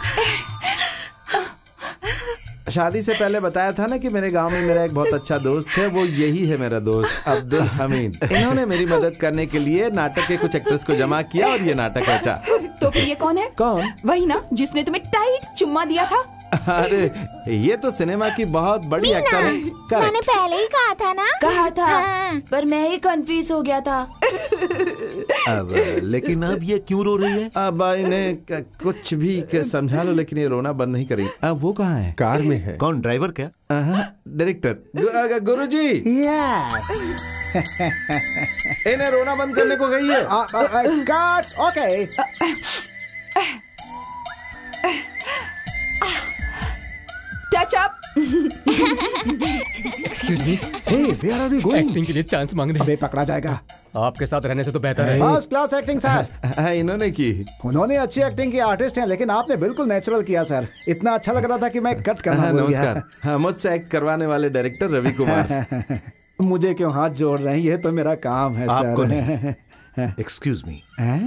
Speaker 5: शादी से पहले बताया था ना कि मेरे गांव में मेरा एक बहुत अच्छा दोस्त है, वो यही है मेरा दोस्त अब्दुल हमीद। इन्होंने मेरी मदद करने के लिए नाटक के कुछ एक्टर्स को जमा किया और ये नाटक रचा।
Speaker 4: तो फिर ये कौन है?
Speaker 5: कौन?
Speaker 4: वही ना जिसने तुम्हें टाइट चुम्मा दिया था।
Speaker 5: अरे ये तो सिनेमा की बहुत बड़ी एक्टर है।
Speaker 10: मैंने पहले ही कहा था ना।
Speaker 4: कहा था।
Speaker 10: हाँ।
Speaker 4: पर मैं ही कंफ्यूज हो गया था।
Speaker 7: अब लेकिन अब ये क्यों रो रही है?
Speaker 5: अब इन्हें कुछ भी समझा लो, लेकिन ये रोना बंद नहीं करी। अब वो कहाँ है?
Speaker 13: कार में है।
Speaker 7: कौन, ड्राइवर क्या?
Speaker 5: डायरेक्टर। गुरुजी।
Speaker 9: यस।
Speaker 5: इन्हें रोना बंद करने को गई है।
Speaker 9: Cut. Okay.
Speaker 4: Touch up.
Speaker 1: Excuse me.
Speaker 9: Hey, where are you going?
Speaker 1: Acting के लिए चांस मांग दे।
Speaker 9: अबे पकड़ा जाएगा।
Speaker 1: आपके साथ रहने से तो बेहतर है।
Speaker 9: First class acting sir.
Speaker 5: इन्होंने की।
Speaker 9: उन्होंने अच्छी एक्टिंग की, आर्टिस्ट हैं, लेकिन आपने बिल्कुल नेचुरल किया सर। इतना अच्छा लग रहा था कि मैं कट करना भूल गया।
Speaker 5: नमस्कार। मुझसे एक्ट करवाने वाले डायरेक्टर रविकुमार।
Speaker 9: मुझे क्यों हाथ जोड़ रहे हैं? ये तो मेरा काम है sir.
Speaker 7: Excuse me.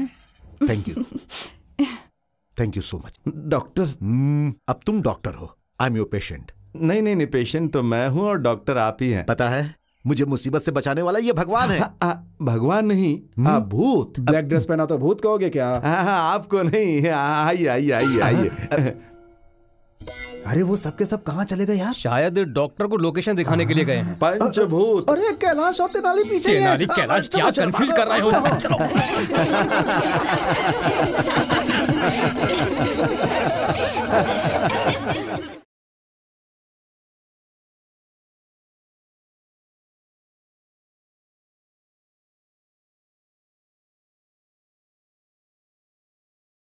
Speaker 7: Thank you so much.
Speaker 5: Doctor,
Speaker 7: अब तुम डॉक्टर हो। I am your patient.
Speaker 5: नहीं, पेशेंट तो मैं हूँ और डॉक्टर आप ही हैं।
Speaker 7: पता है, मुझे मुसीबत से बचाने वाला ये भगवान है।
Speaker 5: भगवान नहीं, भूत।
Speaker 9: ब्लैक ड्रेस पहना तो भूत कहोगे क्या?
Speaker 5: आपको नहीं। आइए।
Speaker 9: अरे वो सबके सब कहाँ चले गए यार?
Speaker 1: शायद डॉक्टर को लोकेशन दिखाने के लिए गए हैं।
Speaker 5: पंचभूत।
Speaker 9: अरे कैलाश और तेनाली पीछे हैं।
Speaker 1: तेनाली कैलाश क्या कंफ्यूज कर रहे हो? चलो।